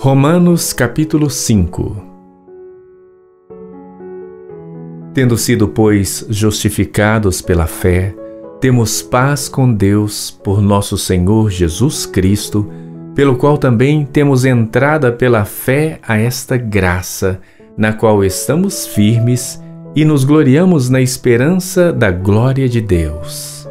Romanos capítulo 5. Tendo sido, pois, justificados pela fé, temos paz com Deus por nosso Senhor Jesus Cristo, pelo qual também temos entrada pela fé a esta graça, na qual estamos firmes e nos gloriamos na esperança da glória de Deus.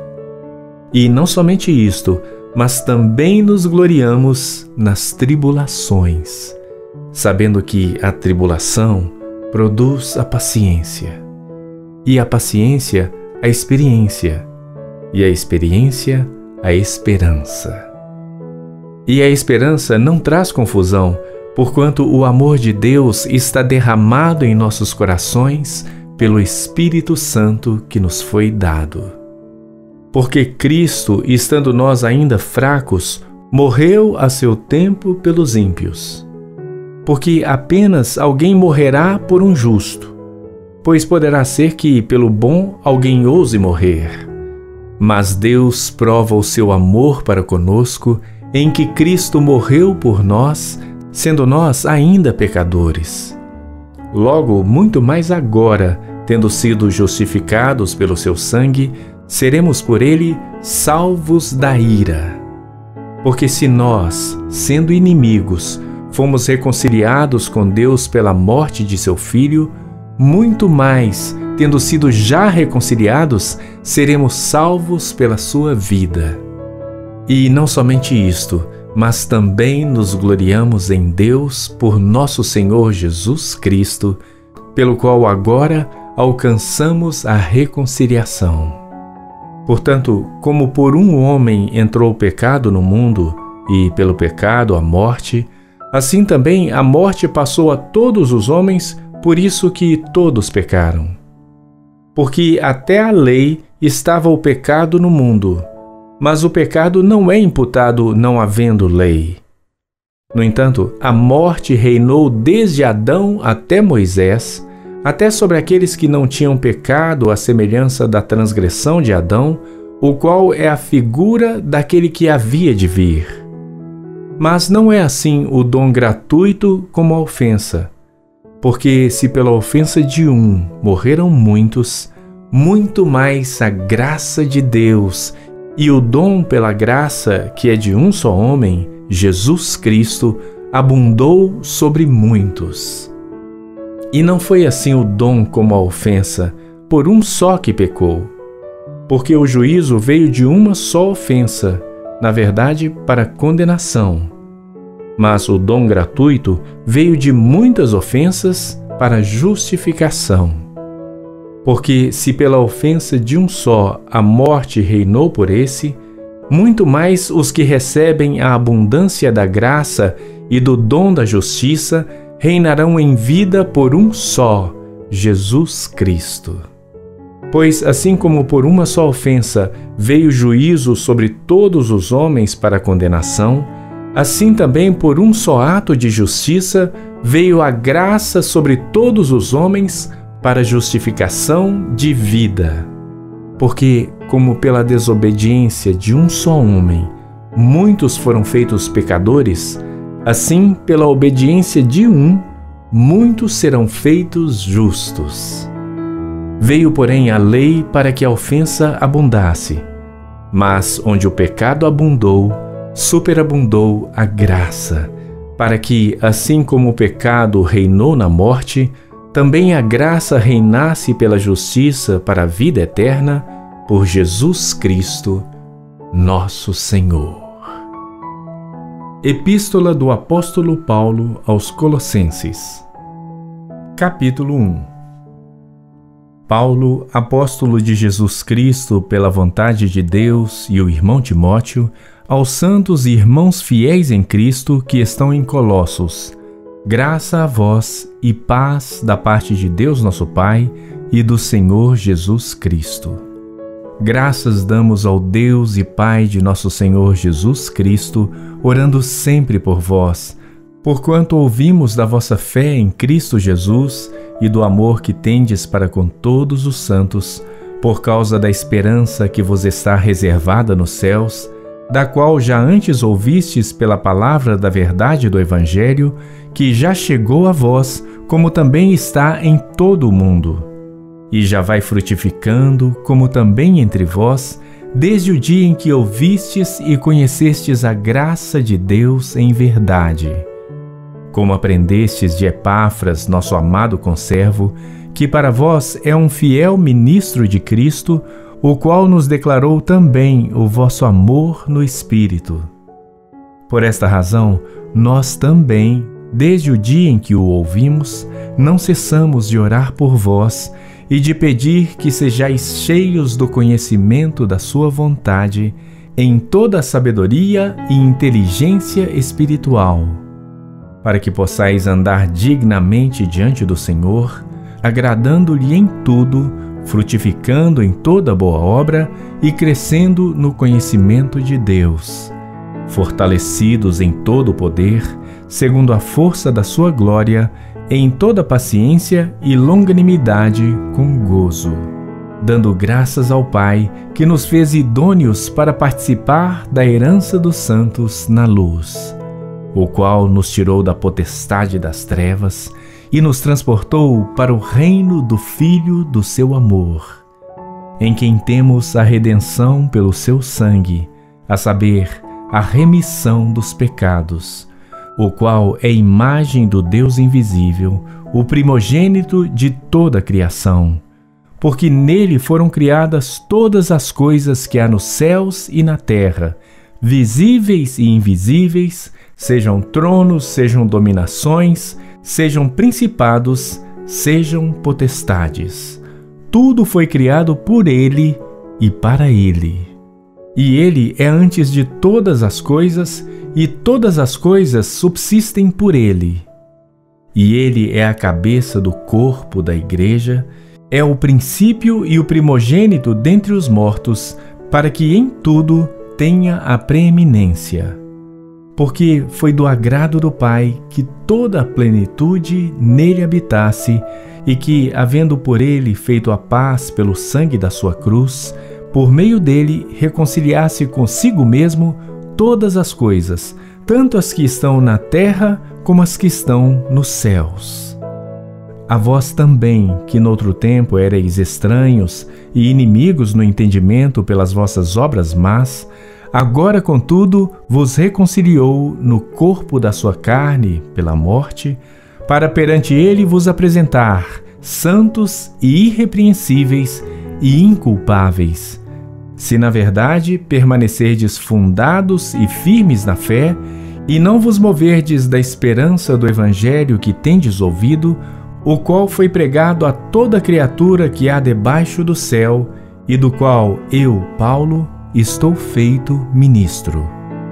E não somente isto, mas também nos gloriamos nas tribulações, sabendo que a tribulação produz a paciência, e a paciência a experiência, e a experiência a esperança. E a esperança não traz confusão, porquanto o amor de Deus está derramado em nossos corações pelo Espírito Santo que nos foi dado. Porque Cristo, estando nós ainda fracos, morreu a seu tempo pelos ímpios. Porque apenas alguém morrerá por um justo, pois poderá ser que, pelo bom, alguém ouse morrer. Mas Deus prova o seu amor para conosco, em que Cristo morreu por nós, sendo nós ainda pecadores. Logo, muito mais agora, tendo sido justificados pelo seu sangue, seremos por ele salvos da ira. Porque se nós, sendo inimigos, fomos reconciliados com Deus pela morte de seu Filho, muito mais, tendo sido já reconciliados, seremos salvos pela sua vida. E não somente isto, mas também nos gloriamos em Deus por nosso Senhor Jesus Cristo, pelo qual agora alcançamos a reconciliação. Portanto, como por um homem entrou o pecado no mundo, e pelo pecado a morte, assim também a morte passou a todos os homens, por isso que todos pecaram. Porque até a lei estava o pecado no mundo, mas o pecado não é imputado não havendo lei. No entanto, a morte reinou desde Adão até Moisés, até sobre aqueles que não tinham pecado à semelhança da transgressão de Adão, o qual é a figura daquele que havia de vir. Mas não é assim o dom gratuito como a ofensa, porque se pela ofensa de um morreram muitos, muito mais a graça de Deus e o dom pela graça que é de um só homem, Jesus Cristo, abundou sobre muitos. E não foi assim o dom como a ofensa, por um só que pecou. Porque o juízo veio de uma só ofensa, na verdade, para condenação. Mas o dom gratuito veio de muitas ofensas para justificação. Porque se pela ofensa de um só a morte reinou por esse, muito mais os que recebem a abundância da graça e do dom da justiça reinarão em vida por um só, Jesus Cristo. Pois assim como por uma só ofensa veio juízo sobre todos os homens para condenação, assim também por um só ato de justiça veio a graça sobre todos os homens para justificação de vida. Porque, como pela desobediência de um só homem, muitos foram feitos pecadores, assim, pela obediência de um, muitos serão feitos justos. Veio, porém, a lei para que a ofensa abundasse. Mas onde o pecado abundou, superabundou a graça, para que, assim como o pecado reinou na morte, também a graça reinasse pela justiça para a vida eterna, por Jesus Cristo, nosso Senhor. Epístola do Apóstolo Paulo aos Colossenses. Capítulo 1. Paulo, apóstolo de Jesus Cristo pela vontade de Deus, e o irmão Timóteo, aos santos e irmãos fiéis em Cristo que estão em Colossos, graça a vós e paz da parte de Deus nosso Pai e do Senhor Jesus Cristo. Graças damos ao Deus e Pai de nosso Senhor Jesus Cristo, orando sempre por vós, porquanto ouvimos da vossa fé em Cristo Jesus e do amor que tendes para com todos os santos, por causa da esperança que vos está reservada nos céus, da qual já antes ouvistes pela palavra da verdade do Evangelho, que já chegou a vós, como também está em todo o mundo, e já vai frutificando, como também entre vós, desde o dia em que ouvistes e conhecestes a graça de Deus em verdade. Como aprendestes de Epáfras, nosso amado conservo, que para vós é um fiel ministro de Cristo, o qual nos declarou também o vosso amor no Espírito. Por esta razão, nós também, desde o dia em que o ouvimos, não cessamos de orar por vós e de pedir que sejais cheios do conhecimento da sua vontade, em toda a sabedoria e inteligência espiritual, para que possais andar dignamente diante do Senhor, agradando-lhe em tudo, frutificando em toda boa obra e crescendo no conhecimento de Deus, fortalecidos em todo o poder, segundo a força da sua glória, em toda paciência e longanimidade com gozo, dando graças ao Pai, que nos fez idôneos para participar da herança dos santos na luz, o qual nos tirou da potestade das trevas e nos transportou para o reino do Filho do seu amor, em quem temos a redenção pelo seu sangue, a saber, a remissão dos pecados, o qual é imagem do Deus invisível, o primogênito de toda a criação, porque nele foram criadas todas as coisas que há nos céus e na terra, visíveis e invisíveis, sejam tronos, sejam dominações, sejam principados, sejam potestades. Tudo foi criado por ele e para ele. E ele é antes de todas as coisas, e todas as coisas subsistem por ele. E ele é a cabeça do corpo da igreja, é o princípio e o primogênito dentre os mortos, para que em tudo tenha a preeminência. Porque foi do agrado do Pai que toda a plenitude nele habitasse, e que, havendo por ele feito a paz pelo sangue da sua cruz, por meio dele reconciliasse consigo mesmo todas as coisas, tanto as que estão na terra como as que estão nos céus. A vós também, que noutro tempo éreis estranhos e inimigos no entendimento pelas vossas obras más, agora, contudo, vos reconciliou no corpo da sua carne pela morte, para perante ele vos apresentar santos e irrepreensíveis e inculpáveis, se na verdade permanecerdes fundados e firmes na fé, e não vos moverdes da esperança do Evangelho que tendes ouvido, o qual foi pregado a toda criatura que há debaixo do céu, e do qual eu, Paulo, estou feito ministro.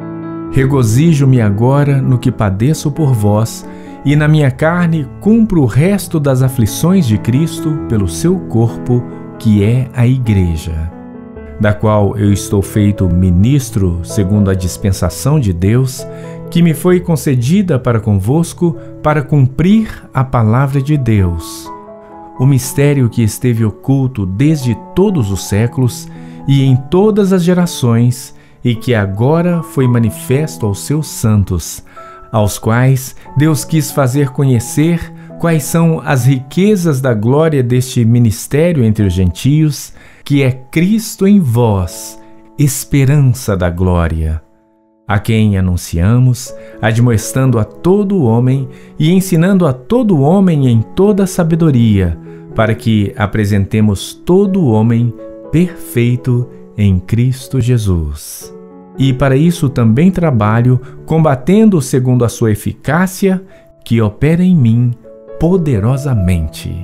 Regozijo-me agora no que padeço por vós, e na minha carne cumpro o resto das aflições de Cristo pelo seu corpo, que é a Igreja, da qual eu estou feito ministro segundo a dispensação de Deus, que me foi concedida para convosco, para cumprir a palavra de Deus, o mistério que esteve oculto desde todos os séculos e em todas as gerações, e que agora foi manifesto aos seus santos, aos quais Deus quis fazer conhecer quais são as riquezas da glória deste ministério entre os gentios, que é Cristo em vós, esperança da glória, a quem anunciamos, admoestando a todo homem e ensinando a todo homem em toda sabedoria, para que apresentemos todo homem perfeito em Cristo Jesus. E para isso também trabalho, combatendo segundo a sua eficácia, que opera em mim poderosamente.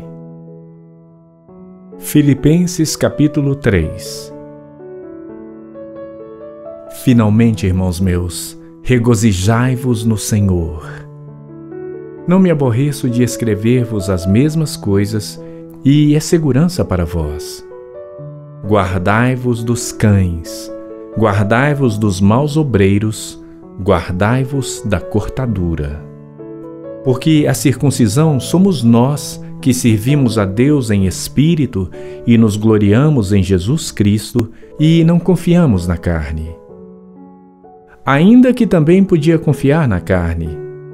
Filipenses capítulo 3. Finalmente, irmãos meus, regozijai-vos no Senhor. Não me aborreço de escrever-vos as mesmas coisas, e é segurança para vós. Guardai-vos dos cães, guardai-vos dos maus obreiros, guardai-vos da cortadura. Porque a circuncisão somos nós que servimos a Deus em espírito e nos gloriamos em Jesus Cristo e não confiamos na carne. ainda que também podia confiar na carne.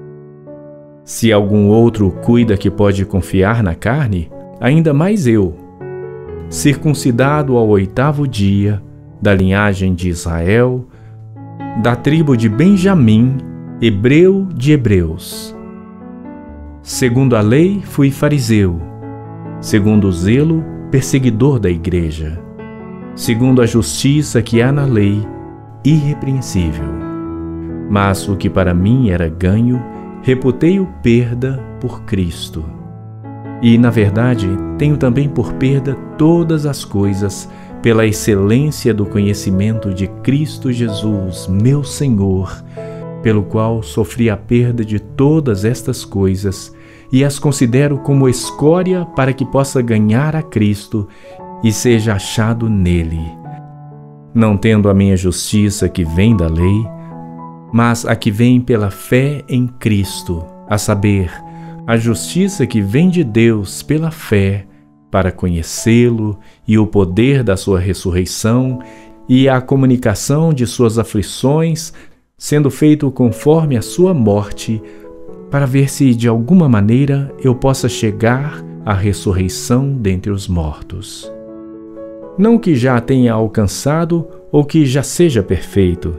Se algum outro cuida que pode confiar na carne, ainda mais eu, circuncidado ao 8º dia, da linhagem de Israel, da tribo de Benjamim, hebreu de hebreus. Segundo a lei, fui fariseu, segundo o zelo, perseguidor da igreja, segundo a justiça que há na lei, irrepreensível. Mas o que para mim era ganho, reputei-o perda por Cristo. E, na verdade, tenho também por perda todas as coisas, pela excelência do conhecimento de Cristo Jesus, meu Senhor, pelo qual sofri a perda de todas estas coisas e as considero como escória para que possa ganhar a Cristo e seja achado nele, não tendo a minha justiça que vem da lei, mas a que vem pela fé em Cristo, a saber, a justiça que vem de Deus pela fé, para conhecê-lo e o poder da sua ressurreição e a comunicação de suas aflições, sendo feito conforme a sua morte, para ver se de alguma maneira eu possa chegar à ressurreição dentre os mortos. Não que já a tenha alcançado ou que já seja perfeito,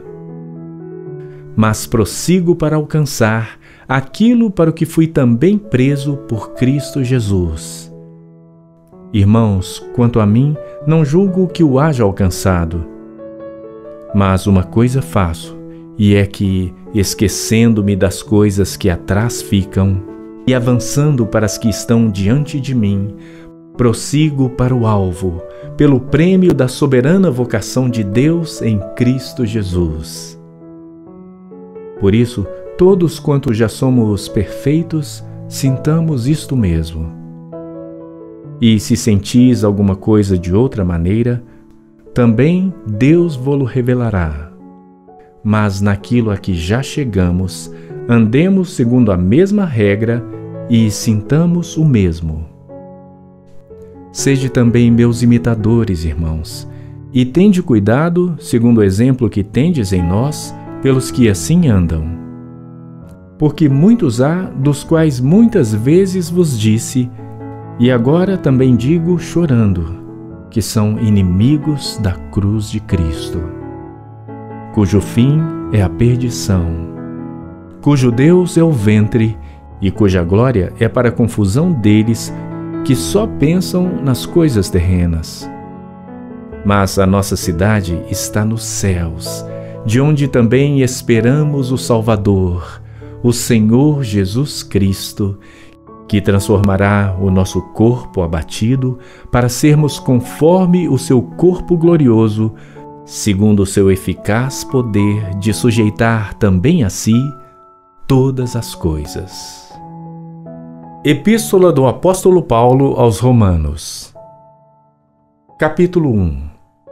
mas prossigo para alcançar aquilo para o que fui também preso por Cristo Jesus. Irmãos, quanto a mim, não julgo que o haja alcançado. Mas uma coisa faço, e é que, esquecendo-me das coisas que atrás ficam, e avançando para as que estão diante de mim, prossigo para o alvo, pelo prêmio da soberana vocação de Deus em Cristo Jesus. Por isso, todos quantos já somos perfeitos, sintamos isto mesmo. E se sentis alguma coisa de outra maneira, também Deus vô-lo revelará. Mas naquilo a que já chegamos, andemos segundo a mesma regra e sintamos o mesmo. Sede também meus imitadores, irmãos, e tende cuidado, segundo o exemplo que tendes em nós, pelos que assim andam. Porque muitos há, dos quais muitas vezes vos disse, e agora também digo chorando, que são inimigos da cruz de Cristo, cujo fim é a perdição, cujo Deus é o ventre e cuja glória é para a confusão deles que só pensam nas coisas terrenas. Mas a nossa cidade está nos céus, de onde também esperamos o Salvador, o Senhor Jesus Cristo, que transformará o nosso corpo abatido para sermos conforme o seu corpo glorioso, segundo o seu eficaz poder de sujeitar também a si todas as coisas. Epístola do Apóstolo Paulo aos Romanos. Capítulo 1.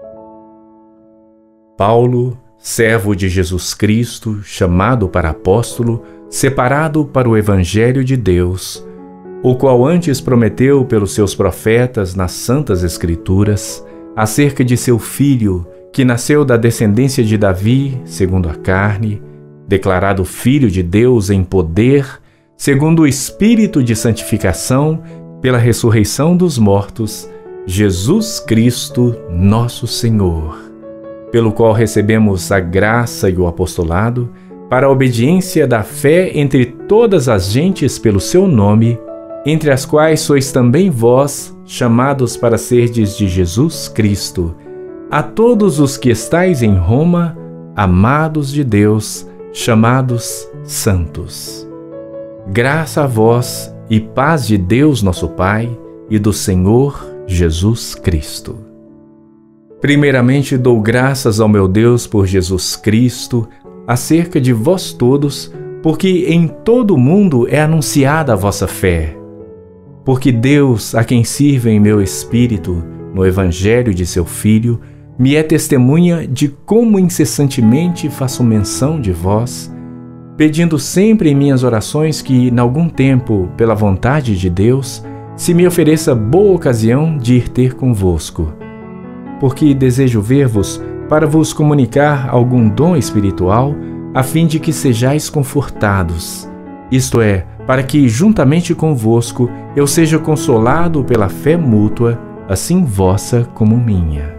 Paulo, servo de Jesus Cristo, chamado para apóstolo, separado para o Evangelho de Deus, o qual antes prometeu pelos seus profetas nas Santas Escrituras, acerca de seu Filho, que nasceu da descendência de Davi, segundo a carne, declarado Filho de Deus em poder, segundo o Espírito de santificação, pela ressurreição dos mortos, Jesus Cristo, nosso Senhor, pelo qual recebemos a graça e o apostolado, para a obediência da fé entre todas as gentes pelo seu nome, entre as quais sois também vós, chamados para serdes de Jesus Cristo, a todos os que estáis em Roma, amados de Deus, chamados santos. Graça a vós e paz de Deus nosso Pai e do Senhor Jesus Cristo. Primeiramente dou graças ao meu Deus por Jesus Cristo, acerca de vós todos, porque em todo o mundo é anunciada a vossa fé. Porque Deus, a quem sirvo em meu espírito, no Evangelho de seu Filho, me é testemunha de como incessantemente faço menção de vós, pedindo sempre em minhas orações que, em algum tempo, pela vontade de Deus, se me ofereça boa ocasião de ir ter convosco. Porque desejo ver-vos para vos comunicar algum dom espiritual, a fim de que sejais confortados, isto é, para que, juntamente convosco, eu seja consolado pela fé mútua, assim vossa como minha.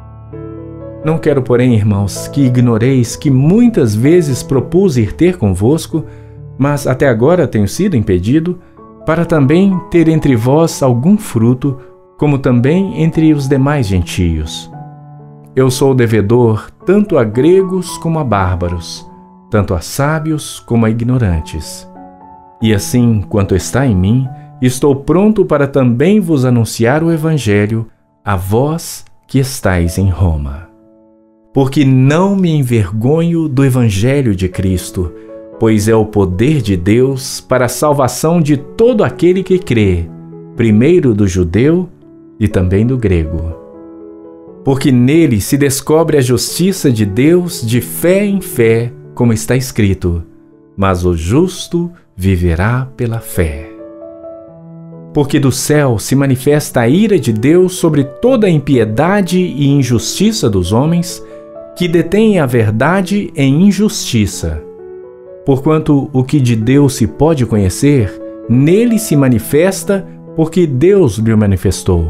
Não quero, porém, irmãos, que ignoreis que muitas vezes propus ir ter convosco, mas até agora tenho sido impedido, para também ter entre vós algum fruto, como também entre os demais gentios. Eu sou devedor tanto a gregos como a bárbaros, tanto a sábios como a ignorantes. E assim, quanto está em mim, estou pronto para também vos anunciar o Evangelho, a vós que estáis em Roma. Porque não me envergonho do Evangelho de Cristo, pois é o poder de Deus para a salvação de todo aquele que crê, primeiro do judeu e também do grego. Porque nele se descobre a justiça de Deus de fé em fé, como está escrito, mas o justo viverá pela fé. Porque do céu se manifesta a ira de Deus sobre toda a impiedade e injustiça dos homens, que detêm a verdade em injustiça. Porquanto o que de Deus se pode conhecer, nele se manifesta, porque Deus lhe manifestou.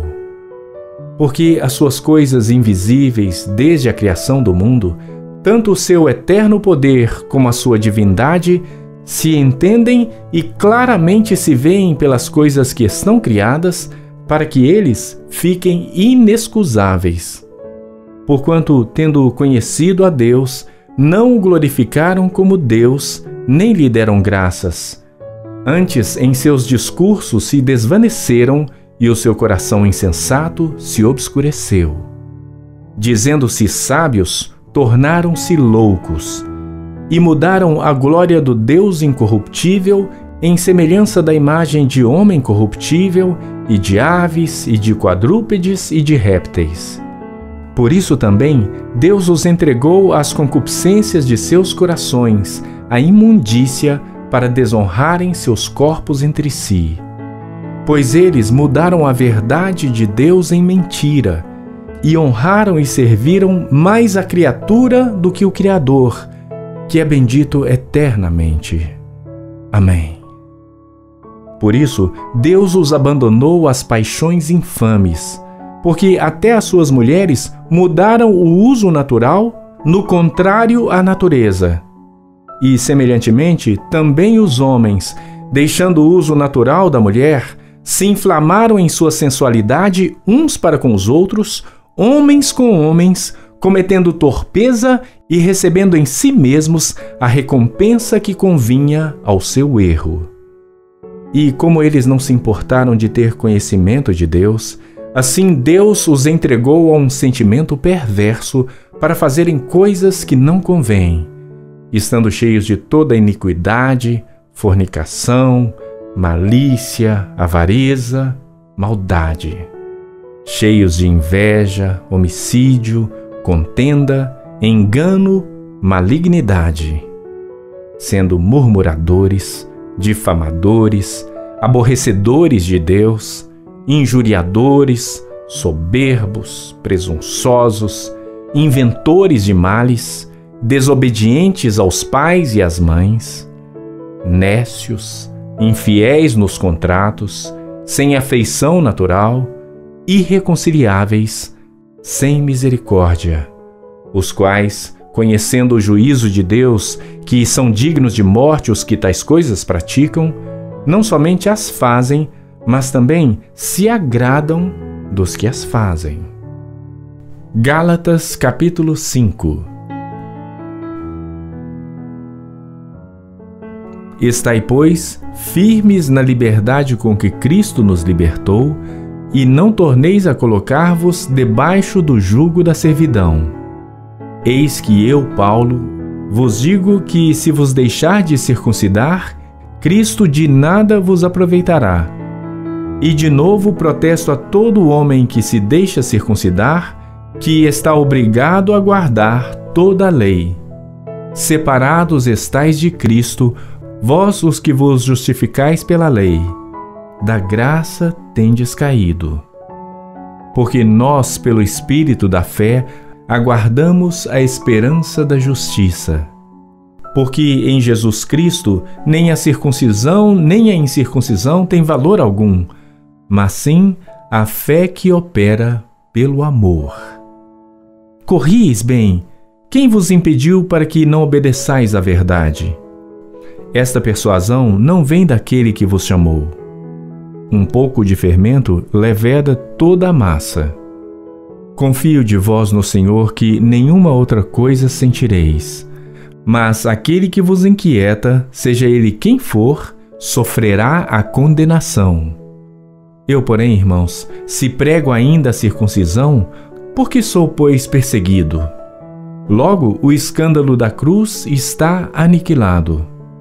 Porque as suas coisas invisíveis desde a criação do mundo, tanto o seu eterno poder como a sua divindade, se entendem e claramente se veem pelas coisas que estão criadas, para que eles fiquem inexcusáveis. Porquanto, tendo conhecido a Deus, não o glorificaram como Deus, nem lhe deram graças. Antes, em seus discursos se desvaneceram e o seu coração insensato se obscureceu. Dizendo-se sábios, tornaram-se loucos e mudaram a glória do Deus incorruptível em semelhança da imagem de homem corruptível e de aves e de quadrúpedes e de répteis. Por isso também Deus os entregou às concupiscências de seus corações, à imundícia, para desonrarem seus corpos entre si. Pois eles mudaram a verdade de Deus em mentira, e honraram e serviram mais a criatura do que o Criador, que é bendito eternamente. Amém. Por isso, Deus os abandonou às paixões infames, porque até as suas mulheres mudaram o uso natural, no contrário à natureza. E, semelhantemente, também os homens, deixando o uso natural da mulher, se inflamaram em sua sensualidade uns para com os outros, homens com homens, cometendo torpeza e recebendo em si mesmos a recompensa que convinha ao seu erro. E como eles não se importaram de ter conhecimento de Deus, assim Deus os entregou a um sentimento perverso para fazerem coisas que não convêm, estando cheios de toda iniquidade, fornicação, malícia, avareza, maldade, cheios de inveja, homicídio, contenda, engano, malignidade, sendo murmuradores, difamadores, aborrecedores de Deus, injuriadores, soberbos, presunçosos, inventores de males, desobedientes aos pais e às mães, nécios, infiéis nos contratos, sem afeição natural, irreconciliáveis, sem misericórdia, os quais, conhecendo o juízo de Deus, que são dignos de morte os que tais coisas praticam, não somente as fazem, mas também se agradam dos que as fazem. Gálatas capítulo 5. Estai, pois, firmes na liberdade com que Cristo nos libertou, e não torneis a colocar-vos debaixo do jugo da servidão. Eis que eu, Paulo, vos digo que, se vos deixardes circuncidar, Cristo de nada vos aproveitará. E de novo protesto a todo homem que se deixa circuncidar, que está obrigado a guardar toda a lei. Separados estais de Cristo, vós os que vos justificais pela lei, da graça tendes caído. Porque nós, pelo Espírito da fé, aguardamos a esperança da justiça. Porque em Jesus Cristo nem a circuncisão nem a incircuncisão tem valor algum, mas sim a fé que opera pelo amor. Corrieis bem, quem vos impediu para que não obedeçais à verdade? Esta persuasão não vem daquele que vos chamou. Um pouco de fermento leveda toda a massa. Confio de vós no Senhor que nenhuma outra coisa sentireis. Mas aquele que vos inquieta, seja ele quem for, sofrerá a condenação. Eu, porém, irmãos, se prego ainda a circuncisão, por que sou, pois, perseguido? Logo, o escândalo da cruz está aniquilado.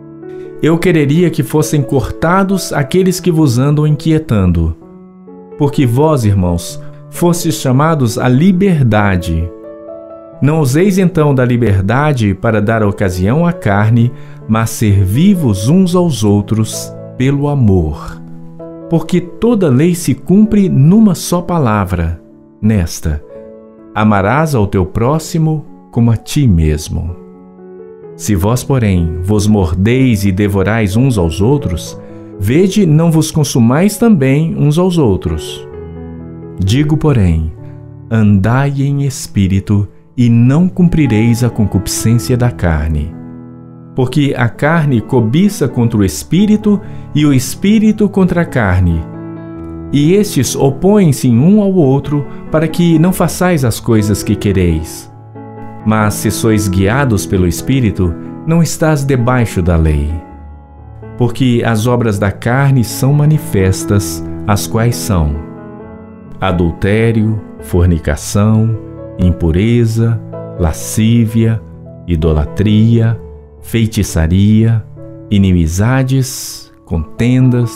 Eu quereria que fossem cortados aqueles que vos andam inquietando. Porque vós, irmãos, fostes chamados à liberdade. Não useis então da liberdade para dar ocasião à carne, mas servi-vos uns aos outros pelo amor. Porque toda lei se cumpre numa só palavra, nesta: amarás ao teu próximo como a ti mesmo. Se vós, porém, vos mordeis e devorais uns aos outros, vede, não vos consumais também uns aos outros. Digo, porém, andai em espírito, e não cumprireis a concupiscência da carne. Porque a carne cobiça contra o espírito, e o espírito contra a carne. E estes opõem-se um ao outro, para que não façais as coisas que quereis. Mas se sois guiados pelo Espírito, não estás debaixo da lei. Porque as obras da carne são manifestas, as quais são: adultério, fornicação, impureza, lascívia, idolatria, feitiçaria, inimizades, contendas,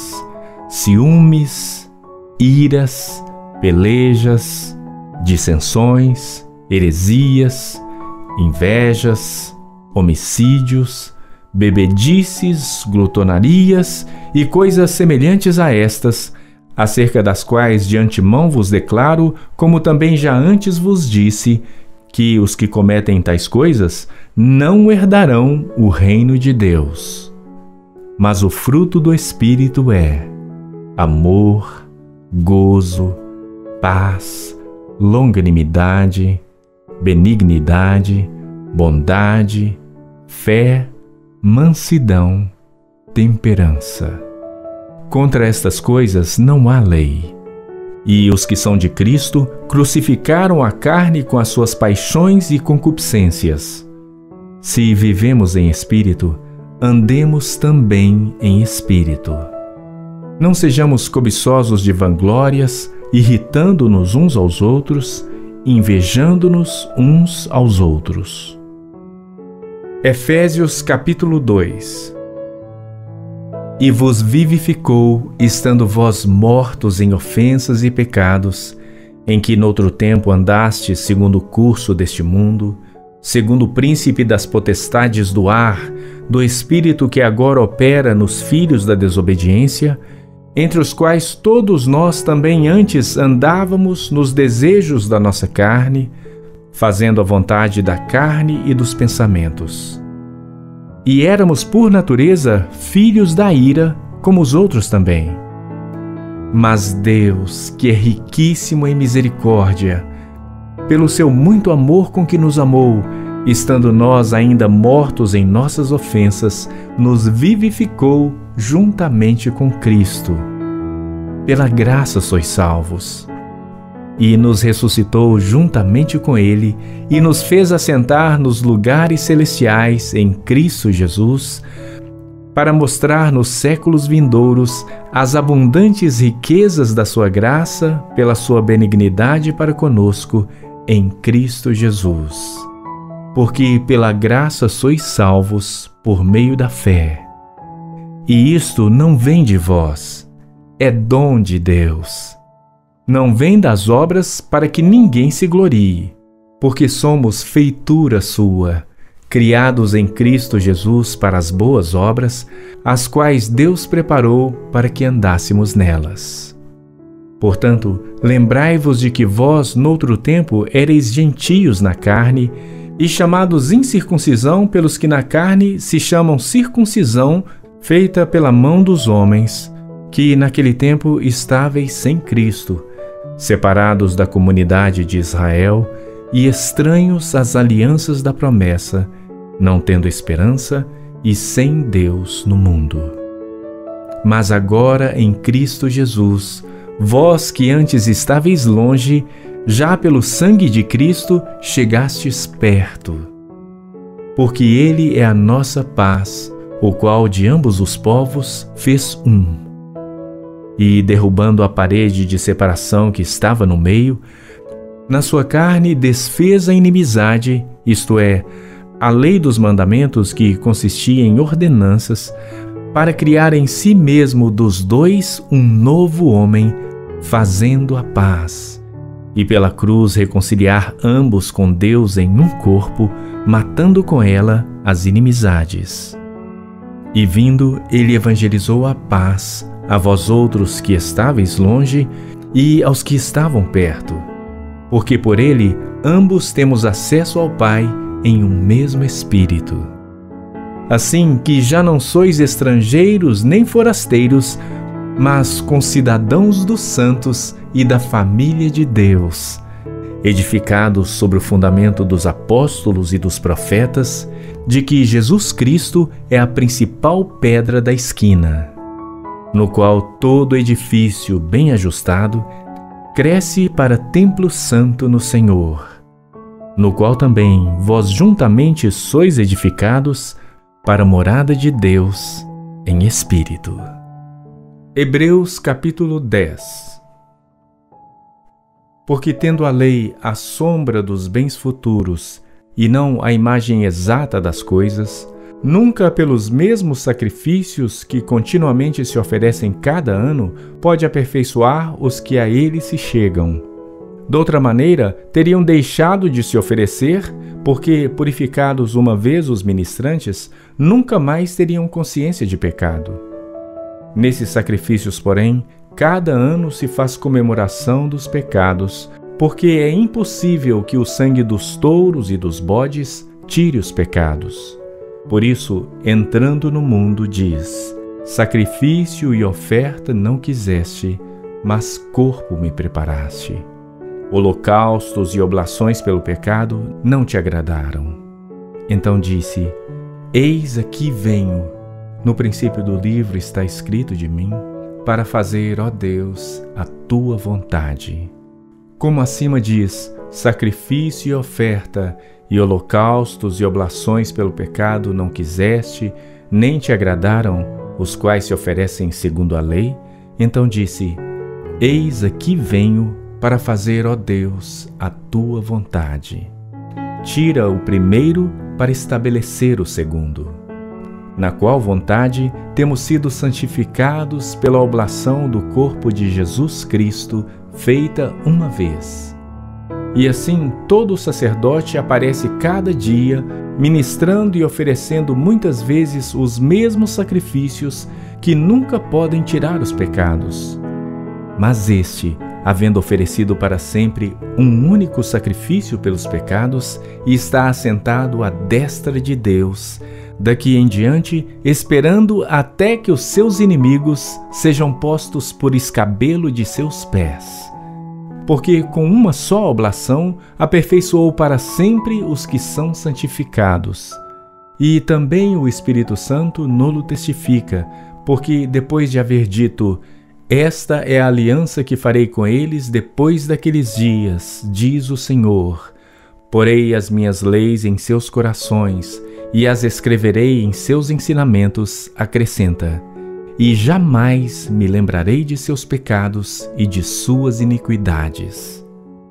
ciúmes, iras, pelejas, dissensões, heresias, invejas, homicídios, bebedices, glutonarias e coisas semelhantes a estas, acerca das quais de antemão vos declaro, como também já antes vos disse, que os que cometem tais coisas não herdarão o reino de Deus. Mas o fruto do Espírito é amor, gozo, paz, longanimidade, benignidade, bondade, fé, mansidão, temperança. Contra estas coisas não há lei. E os que são de Cristo crucificaram a carne com as suas paixões e concupiscências. Se vivemos em espírito, andemos também em espírito. Não sejamos cobiçosos de vanglórias, irritando-nos uns aos outros, invejando-nos uns aos outros. Efésios capítulo 2. E vos vivificou, estando vós mortos em ofensas e pecados, em que noutro tempo andastes segundo o curso deste mundo, segundo o príncipe das potestades do ar, do espírito que agora opera nos filhos da desobediência, entre os quais todos nós também antes andávamos nos desejos da nossa carne, fazendo a vontade da carne e dos pensamentos. E éramos por natureza filhos da ira, como os outros também. Mas Deus, que é riquíssimo em misericórdia, pelo seu muito amor com que nos amou, estando nós ainda mortos em nossas ofensas, nos vivificou juntamente com Cristo. Pela graça sois salvos. E nos ressuscitou juntamente com Ele, e nos fez assentar nos lugares celestiais em Cristo Jesus, para mostrar nos séculos vindouros as abundantes riquezas da sua graça, pela sua benignidade para conosco, em Cristo Jesus. Porque pela graça sois salvos por meio da fé. E isto não vem de vós, é dom de Deus. Não vem das obras para que ninguém se glorie, porque somos feitura sua, criados em Cristo Jesus para as boas obras, as quais Deus preparou para que andássemos nelas. Portanto, lembrai-vos de que vós, noutro tempo, éreis gentios na carne, e chamados incircuncisão pelos que na carne se chamam circuncisão, feita pela mão dos homens, que naquele tempo estáveis sem Cristo, separados da comunidade de Israel e estranhos às alianças da promessa, não tendo esperança e sem Deus no mundo. Mas agora em Cristo Jesus, vós que antes estáveis longe, já pelo sangue de Cristo chegastes perto. Porque Ele é a nossa paz, o qual de ambos os povos fez um. E derrubando a parede de separação que estava no meio, na sua carne desfez a inimizade, isto é, a lei dos mandamentos que consistia em ordenanças, para criar em si mesmo dos dois um novo homem, fazendo a paz, e pela cruz reconciliar ambos com Deus em um corpo, matando com ela as inimizades. E vindo, ele evangelizou a paz a vós outros que estáveis longe e aos que estavam perto, porque por ele ambos temos acesso ao Pai em um mesmo Espírito. Assim que já não sois estrangeiros nem forasteiros, mas concidadãos dos santos e da família de Deus, edificados sobre o fundamento dos apóstolos e dos profetas, de que Jesus Cristo é a principal pedra da esquina, no qual todo edifício bem ajustado cresce para templo santo no Senhor, no qual também vós juntamente sois edificados para a morada de Deus em Espírito. Hebreus capítulo 10. Porque tendo a lei a sombra dos bens futuros e não a imagem exata das coisas, nunca pelos mesmos sacrifícios que continuamente se oferecem cada ano pode aperfeiçoar os que a ele se chegam. Doutra maneira, teriam deixado de se oferecer, porque, purificados uma vez os ministrantes, nunca mais teriam consciência de pecado. Nesses sacrifícios, porém, cada ano se faz comemoração dos pecados, porque é impossível que o sangue dos touros e dos bodes tire os pecados. Por isso, entrando no mundo, diz: sacrifício e oferta não quiseste, mas corpo me preparaste. Holocaustos e oblações pelo pecado não te agradaram. Então disse: eis aqui venho. No princípio do livro está escrito de mim, para fazer, ó Deus, a tua vontade. Como acima diz: sacrifício e oferta, e holocaustos e oblações pelo pecado não quiseste, nem te agradaram, os quais se oferecem segundo a lei. Então disse: eis aqui venho, para fazer, ó Deus, a tua vontade. Tira o primeiro para estabelecer o segundo. Na qual vontade temos sido santificados pela oblação do corpo de Jesus Cristo, feita uma vez. E assim todo sacerdote aparece cada dia, ministrando e oferecendo muitas vezes os mesmos sacrifícios que nunca podem tirar os pecados. Mas este, havendo oferecido para sempre um único sacrifício pelos pecados, está assentado à destra de Deus, daqui em diante, esperando até que os seus inimigos sejam postos por escabelo de seus pés. Porque com uma só oblação aperfeiçoou para sempre os que são santificados. E também o Espírito Santo nolo testifica, porque depois de haver dito: esta é a aliança que farei com eles depois daqueles dias, diz o Senhor. Porei as minhas leis em seus corações e as escreverei em seus ensinamentos, acrescenta: e jamais me lembrarei de seus pecados e de suas iniquidades.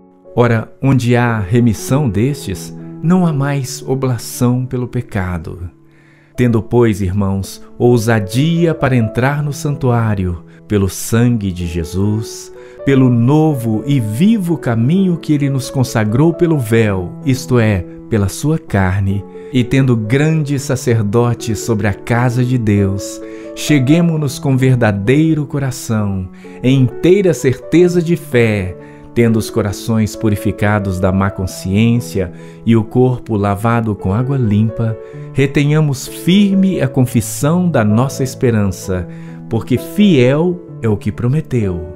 Ora, onde há remissão destes, não há mais oblação pelo pecado. Tendo, pois, irmãos, ousadia para entrar no santuário, pelo sangue de Jesus, pelo novo e vivo caminho que ele nos consagrou pelo véu, isto é, pela sua carne, e tendo grande sacerdote sobre a casa de Deus, cheguemo-nos com verdadeiro coração, em inteira certeza de fé, tendo os corações purificados da má consciência e o corpo lavado com água limpa, retenhamos firme a confissão da nossa esperança, porque fiel é o que prometeu.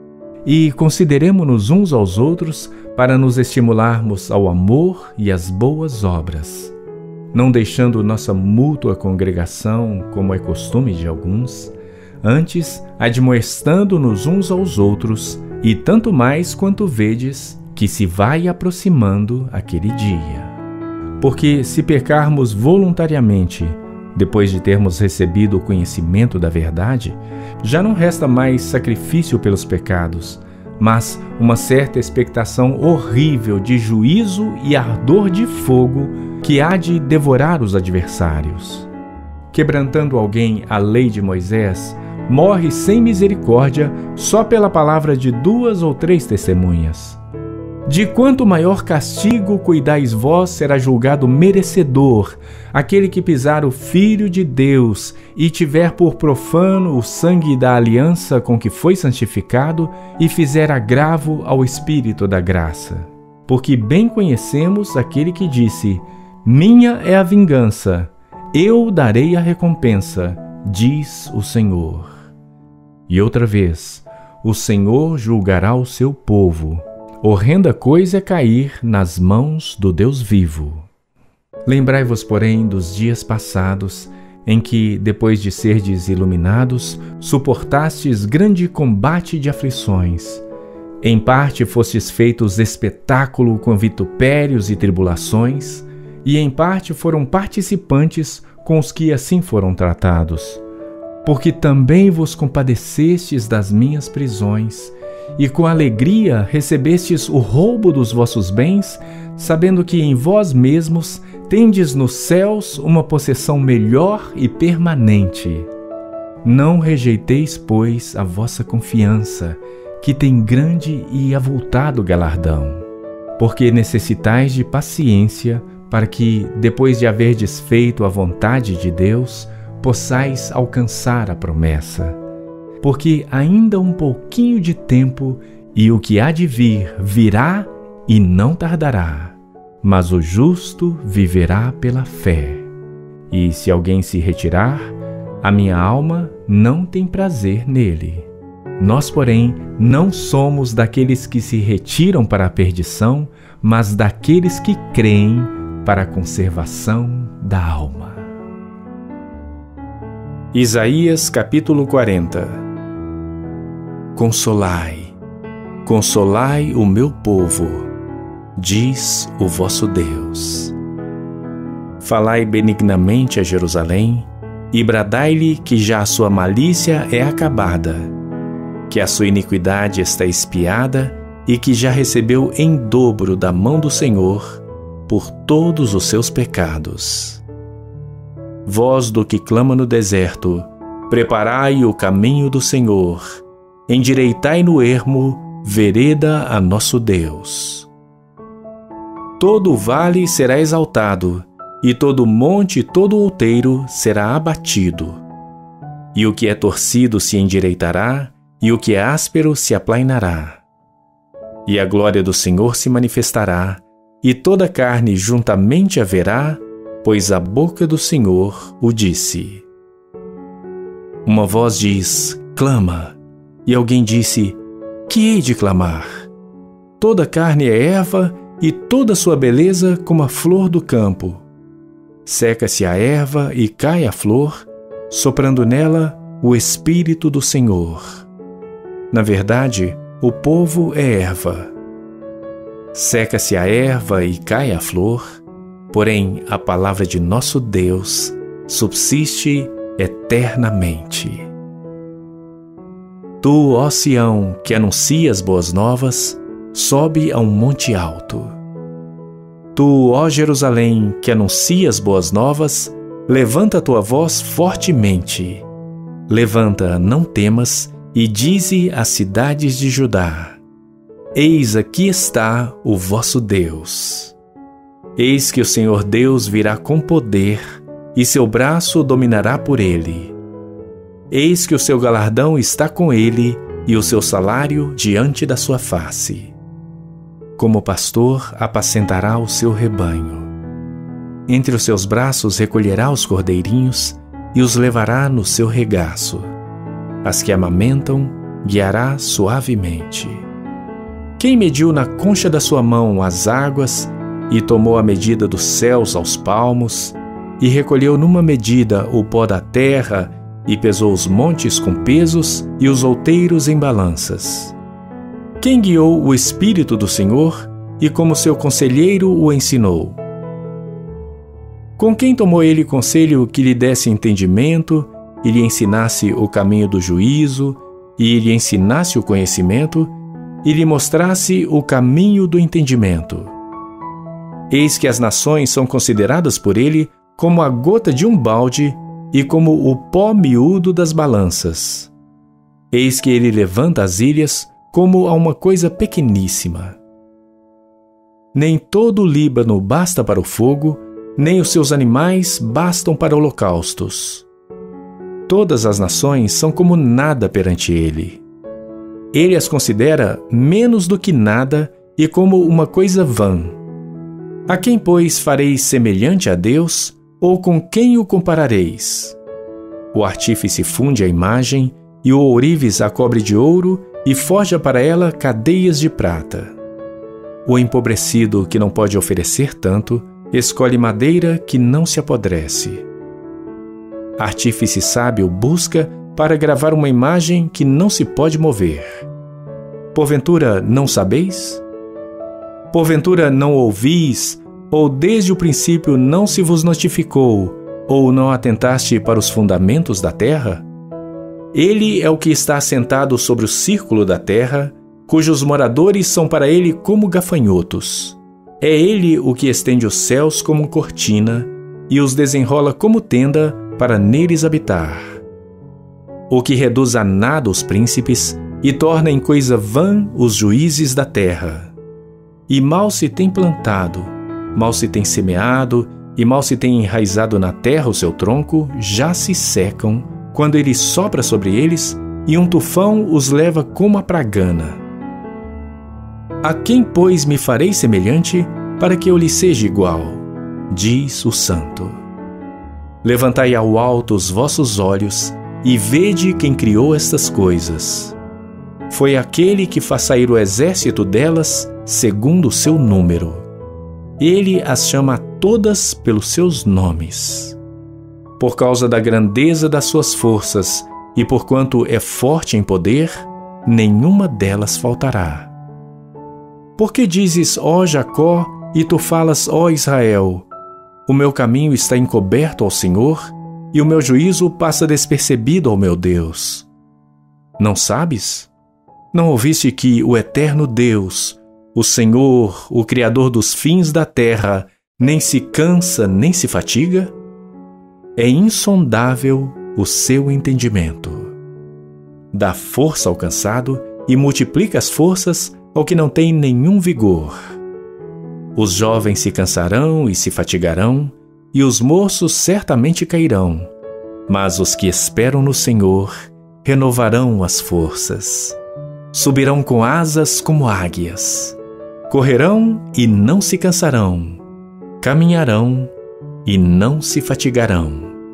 E consideremo-nos uns aos outros para nos estimularmos ao amor e às boas obras, não deixando nossa mútua congregação, como é costume de alguns, antes admoestando-nos uns aos outros, e tanto mais quanto vedes que se vai aproximando aquele dia. Porque se pecarmos voluntariamente, depois de termos recebido o conhecimento da verdade, já não resta mais sacrifício pelos pecados, mas uma certa expectação horrível de juízo e ardor de fogo que há de devorar os adversários. Quebrantando alguém a lei de Moisés, morre sem misericórdia só pela palavra de 2 ou 3 testemunhas. De quanto maior castigo cuidais vós, será julgado merecedor aquele que pisar o Filho de Deus e tiver por profano o sangue da aliança com que foi santificado e fizer agravo ao Espírito da graça. Porque bem conhecemos aquele que disse: minha é a vingança, eu darei a recompensa, diz o Senhor. E outra vez, o Senhor julgará o seu povo. Horrenda coisa é cair nas mãos do Deus vivo. Lembrai-vos, porém, dos dias passados, em que, depois de serdes iluminados, suportastes grande combate de aflições. Em parte fostes feitos espetáculo com vitupérios e tribulações, e em parte foram participantes com os que assim foram tratados. Porque também vos compadecestes das minhas prisões, e com alegria recebestes o roubo dos vossos bens, sabendo que em vós mesmos tendes nos céus uma possessão melhor e permanente. Não rejeiteis, pois, a vossa confiança, que tem grande e avultado galardão, porque necessitais de paciência, para que, depois de haverdes feito a vontade de Deus, possais alcançar a promessa. Porque ainda um pouquinho de tempo, e o que há de vir virá e não tardará. Mas o justo viverá pela fé. E se alguém se retirar, a minha alma não tem prazer nele. Nós, porém, não somos daqueles que se retiram para a perdição, mas daqueles que creem para a conservação da alma. Isaías capítulo 40. Consolai, consolai o meu povo, diz o vosso Deus. Falai benignamente a Jerusalém, e bradai-lhe que já a sua malícia é acabada, que a sua iniquidade está expiada e que já recebeu em dobro da mão do Senhor por todos os seus pecados. Voz do que clama no deserto, preparai o caminho do Senhor, endireitai no ermo, vereda a nosso Deus. Todo o vale será exaltado, e todo monte e todo outeiro será abatido. E o que é torcido se endireitará, e o que é áspero se aplainará. E a glória do Senhor se manifestará, e toda carne juntamente a verá, pois a boca do Senhor o disse. Uma voz diz: clama. E alguém disse: que hei de clamar? Toda carne é erva, e toda sua beleza como a flor do campo. Seca-se a erva e cai a flor, soprando nela o Espírito do Senhor. Na verdade, o povo é erva. Seca-se a erva e cai a flor, porém a palavra de nosso Deus subsiste eternamente. Tu, ó Sião, que anuncias boas novas, sobe a um monte alto. Tu, ó Jerusalém, que anuncias boas novas, levanta a tua voz fortemente. Levanta, não temas, e dize às cidades de Judá: eis aqui está o vosso Deus. Eis que o Senhor Deus virá com poder, e seu braço dominará por ele. Eis que o seu galardão está com ele, e o seu salário diante da sua face. Como pastor, apacentará o seu rebanho. Entre os seus braços recolherá os cordeirinhos e os levará no seu regaço. As que amamentam, guiará suavemente. Quem mediu na concha da sua mão as águas e tomou a medida dos céus aos palmos e recolheu numa medida o pó da terra e pesou os montes com pesos e os outeiros em balanças? Quem guiou o Espírito do Senhor e como seu conselheiro o ensinou? Com quem tomou ele conselho que lhe desse entendimento e lhe ensinasse o caminho do juízo e lhe ensinasse o conhecimento e lhe mostrasse o caminho do entendimento? Eis que as nações são consideradas por ele como a gota de um balde e como o pó miúdo das balanças. Eis que ele levanta as ilhas como a uma coisa pequeníssima. Nem todo o Líbano basta para o fogo, nem os seus animais bastam para holocaustos. Todas as nações são como nada perante ele. Ele as considera menos do que nada e como uma coisa vã. A quem, pois, fareis semelhante a Deus, ou com quem o comparareis? O artífice funde a imagem, e o ourives a cobre de ouro, e forja para ela cadeias de prata. O empobrecido, que não pode oferecer tanto, escolhe madeira que não se apodrece. Artífice sábio busca para gravar uma imagem que não se pode mover. Porventura não sabeis? Porventura não ouvis, ou desde o princípio não se vos notificou, ou não atentaste para os fundamentos da terra? Ele é o que está assentado sobre o círculo da terra, cujos moradores são para ele como gafanhotos. É ele o que estende os céus como cortina, e os desenrola como tenda para neles habitar. O que reduz a nada os príncipes, e torna em coisa vã os juízes da terra. E mal se tem plantado, mal se tem semeado, e mal se tem enraizado na terra o seu tronco, já se secam, quando ele sopra sobre eles, e um tufão os leva como a pragana. A quem, pois, me farei semelhante, para que eu lhe seja igual? Diz o Santo. Levantai ao alto os vossos olhos, e vede quem criou estas coisas. Foi aquele que faz sair o exército delas, segundo o seu número. Ele as chama todas pelos seus nomes. Por causa da grandeza das suas forças, e porquanto é forte em poder, nenhuma delas faltará. Porque dizes, ó Jacó, e tu falas, ó Israel, o meu caminho está encoberto ao Senhor, e o meu juízo passa despercebido ao meu Deus. Não sabes? Não ouviste que o eterno Deus, o Senhor, o Criador dos fins da terra, nem se cansa, nem se fatiga? É insondável o seu entendimento. Dá força ao cansado e multiplica as forças ao que não tem nenhum vigor. Os jovens se cansarão e se fatigarão, e os moços certamente cairão, mas os que esperam no Senhor renovarão as forças. Subirão com asas como águias. Correrão e não se cansarão. Caminharão e não se fatigarão.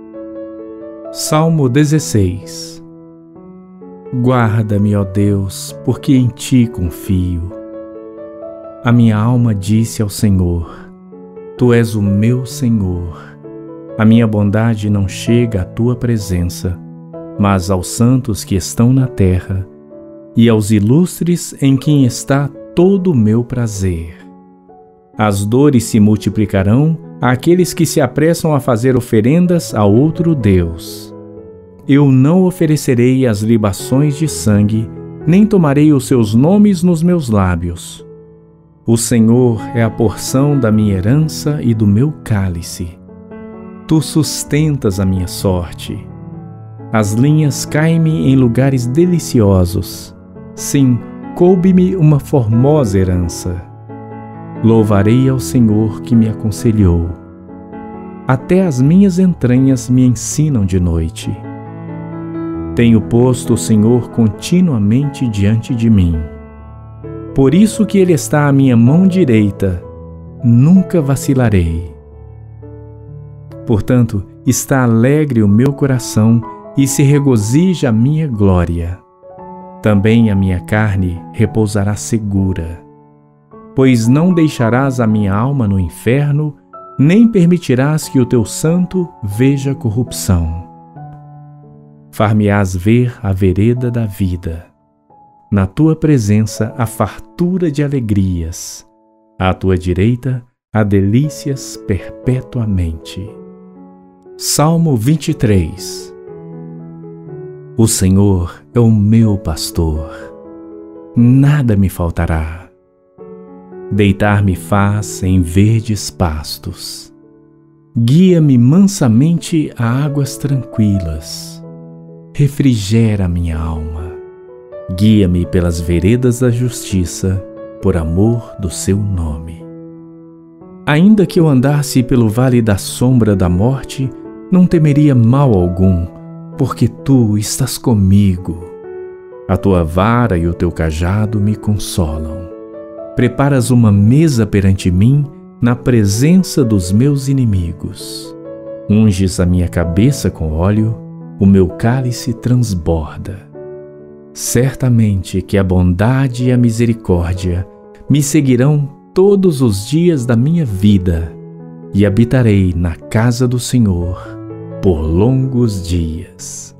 Salmo 16. Guarda-me, ó Deus, porque em ti confio. A minha alma disse ao Senhor, Tu és o meu Senhor. A minha bondade não chega à tua presença, mas aos santos que estão na terra, e aos ilustres em quem está todo o meu prazer. As dores se multiplicarão àqueles que se apressam a fazer oferendas a outro Deus. Eu não oferecerei as libações de sangue, nem tomarei os seus nomes nos meus lábios. O Senhor é a porção da minha herança e do meu cálice. Tu sustentas a minha sorte. As linhas caem-me em lugares deliciosos. Sim, coube-me uma formosa herança. Louvarei ao Senhor que me aconselhou. Até as minhas entranhas me ensinam de noite. Tenho posto o Senhor continuamente diante de mim. Por isso que Ele está à minha mão direita, nunca vacilarei. Portanto, está alegre o meu coração e se regozija a minha glória. Também a minha carne repousará segura, pois não deixarás a minha alma no inferno, nem permitirás que o teu santo veja corrupção. Far-me-ás ver a vereda da vida. Na tua presença há fartura de alegrias. À tua direita há delícias perpetuamente. Salmo 23. O Senhor é o meu pastor. Nada me faltará. Deitar-me faz em verdes pastos. Guia-me mansamente a águas tranquilas. Refrigera minha alma. Guia-me pelas veredas da justiça, por amor do seu nome. Ainda que eu andasse pelo vale da sombra da morte, não temeria mal algum, porque tu estás comigo. A tua vara e o teu cajado me consolam. Preparas uma mesa perante mim na presença dos meus inimigos. Unges a minha cabeça com óleo, o meu cálice transborda. Certamente que a bondade e a misericórdia me seguirão todos os dias da minha vida, e habitarei na casa do Senhor por longos dias.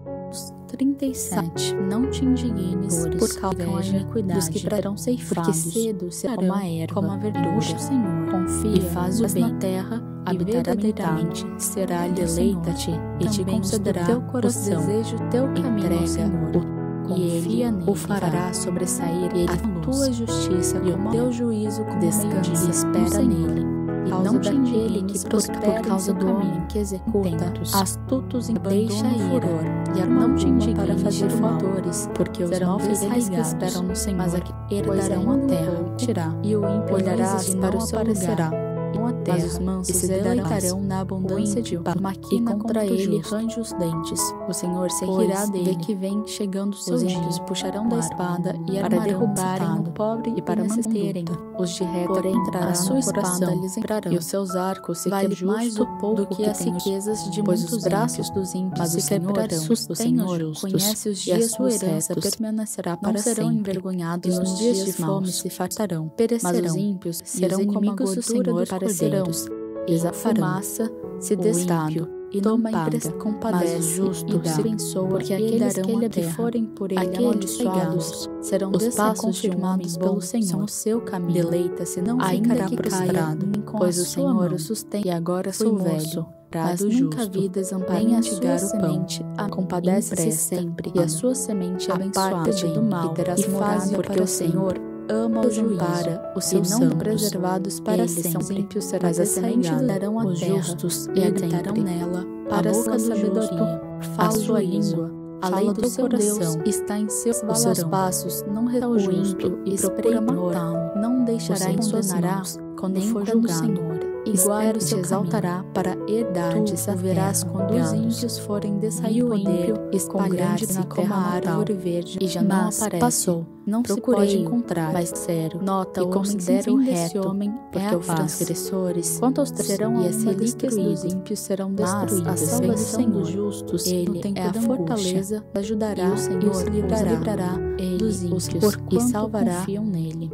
37. Não te indignes por causa da iniquidade dos que serão ceifados, porque cedo serão como a erva, como a verdura. O Senhor confia e faz o bem na terra, e verdadeiramente será deleita-te e te concederá teu coração, o desejo teu caminho ao Senhor. E Ele o fará sobressair a tua justiça e o teu juízo com descanso e espera nele. E não daquele que prospera por causa do homem que executa astutos e deixa ir, e não te indignes para fazer favores, porque os móveis que esperam no Senhor, mas herdarão a terra, e o ímpio olharás para o seu lugar. Mas os mansos se deleitarão na abundância de pão, e contra ele range os dentes. O Senhor se rirá dele, que vem chegando os ímpios, puxarão da espada e para derrubarem o pobre e para manterem os de reta, porém a sua espada lhes entrarão, e os seus arcos se quebrarão mais o pouco do que as riquezas de pois os braços dos ímpios se quebrarão. O Senhor conhece os dias, e a sua herança permanecerá para sempre. Não serão envergonhados nos dias de fome, se fartarão, perecerão. Mas os ímpios serão como a gordura para cordeiros, e a fumaça se destado, e toma empresta, compadece, mas o justo se abençoa, porque aqueles que forem por ele amaldiçoados serão os passos confirmados pelo Senhor. São o seu caminho. Deleita-se, não ficará prostrado, pois o Senhor o sustém. E agora sou velho, mas nunca vi desamparem a sua semente, compadece-se sempre, e a sua semente abençoada do mal, e faz porque o Senhor ama o juízo, os seus santos preservados para sempre. Mas a semente darão a terra, justos e habitarão nela, para a boca da sabedoria, a sua língua, a lei do seu Deus está em seus valores. Os seus passos não recuam, justo e procura matá-lo, não deixará em suas mãos quando for julgado. E guarda se exaltará para herdades a verás quando os ímpios forem dessair o ímpio, espalhar-se como a árvore verde, e já não aparece. Passou, não se pode encontrar, mas sério, nota e considera o reto, homem, porque os transgressores, quanto aos serão e as relíquias dos ímpios serão destruídas. A salvação dos justos, ele é a fortaleza, ajudará e o Senhor os livrará dos ímpios, e salvará confiam nele.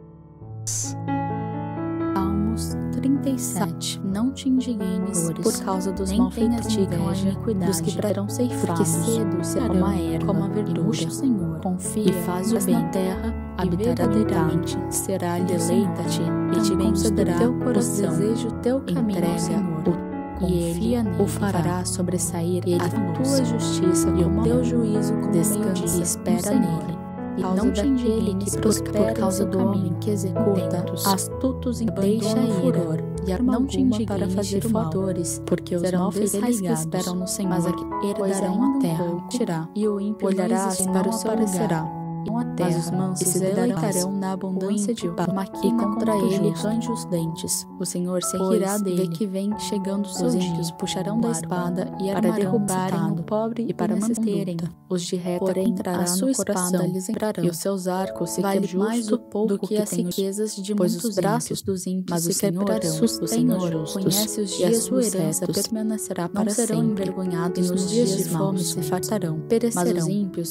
37. Não te indignes por causa dos malfeitores, dos que serão ceifados, porque cedo serão como a erva, como a verdura. O Senhor confia e faz o bem na terra, e verdadeiramente será deleita-te e te concederá teu coração, o desejo teu caminho ao Senhor. E Ele o fará sobressair a tua justiça e o teu juízo com descanso e espera nele. E não te indignes por causa do homem que executa astutos e deixa ir, e não te indignes para fazer favores, porque os móveis que esperam no Senhor, mas herdarão a terra, e o ímpio olharás para o seu lugar. Mas os mansos se deleitarão na abundância de pão, e contra ele range os dentes. O Senhor se rirá dele, vê que vem chegando o seu dia. Os puxarão da espada e para derrubarem o pobre e para manterem os de reta, porém a sua espada lhes entrarão, e os seus arcos se vale mais o pouco do que as riquezas de muitos braços dos ímpios se quebrarão. O Senhor conhece os dias, e a sua herança permanecerá para sempre. Não serão envergonhados, e nos dias de fome se fartarão, perecerão. Mas os ímpios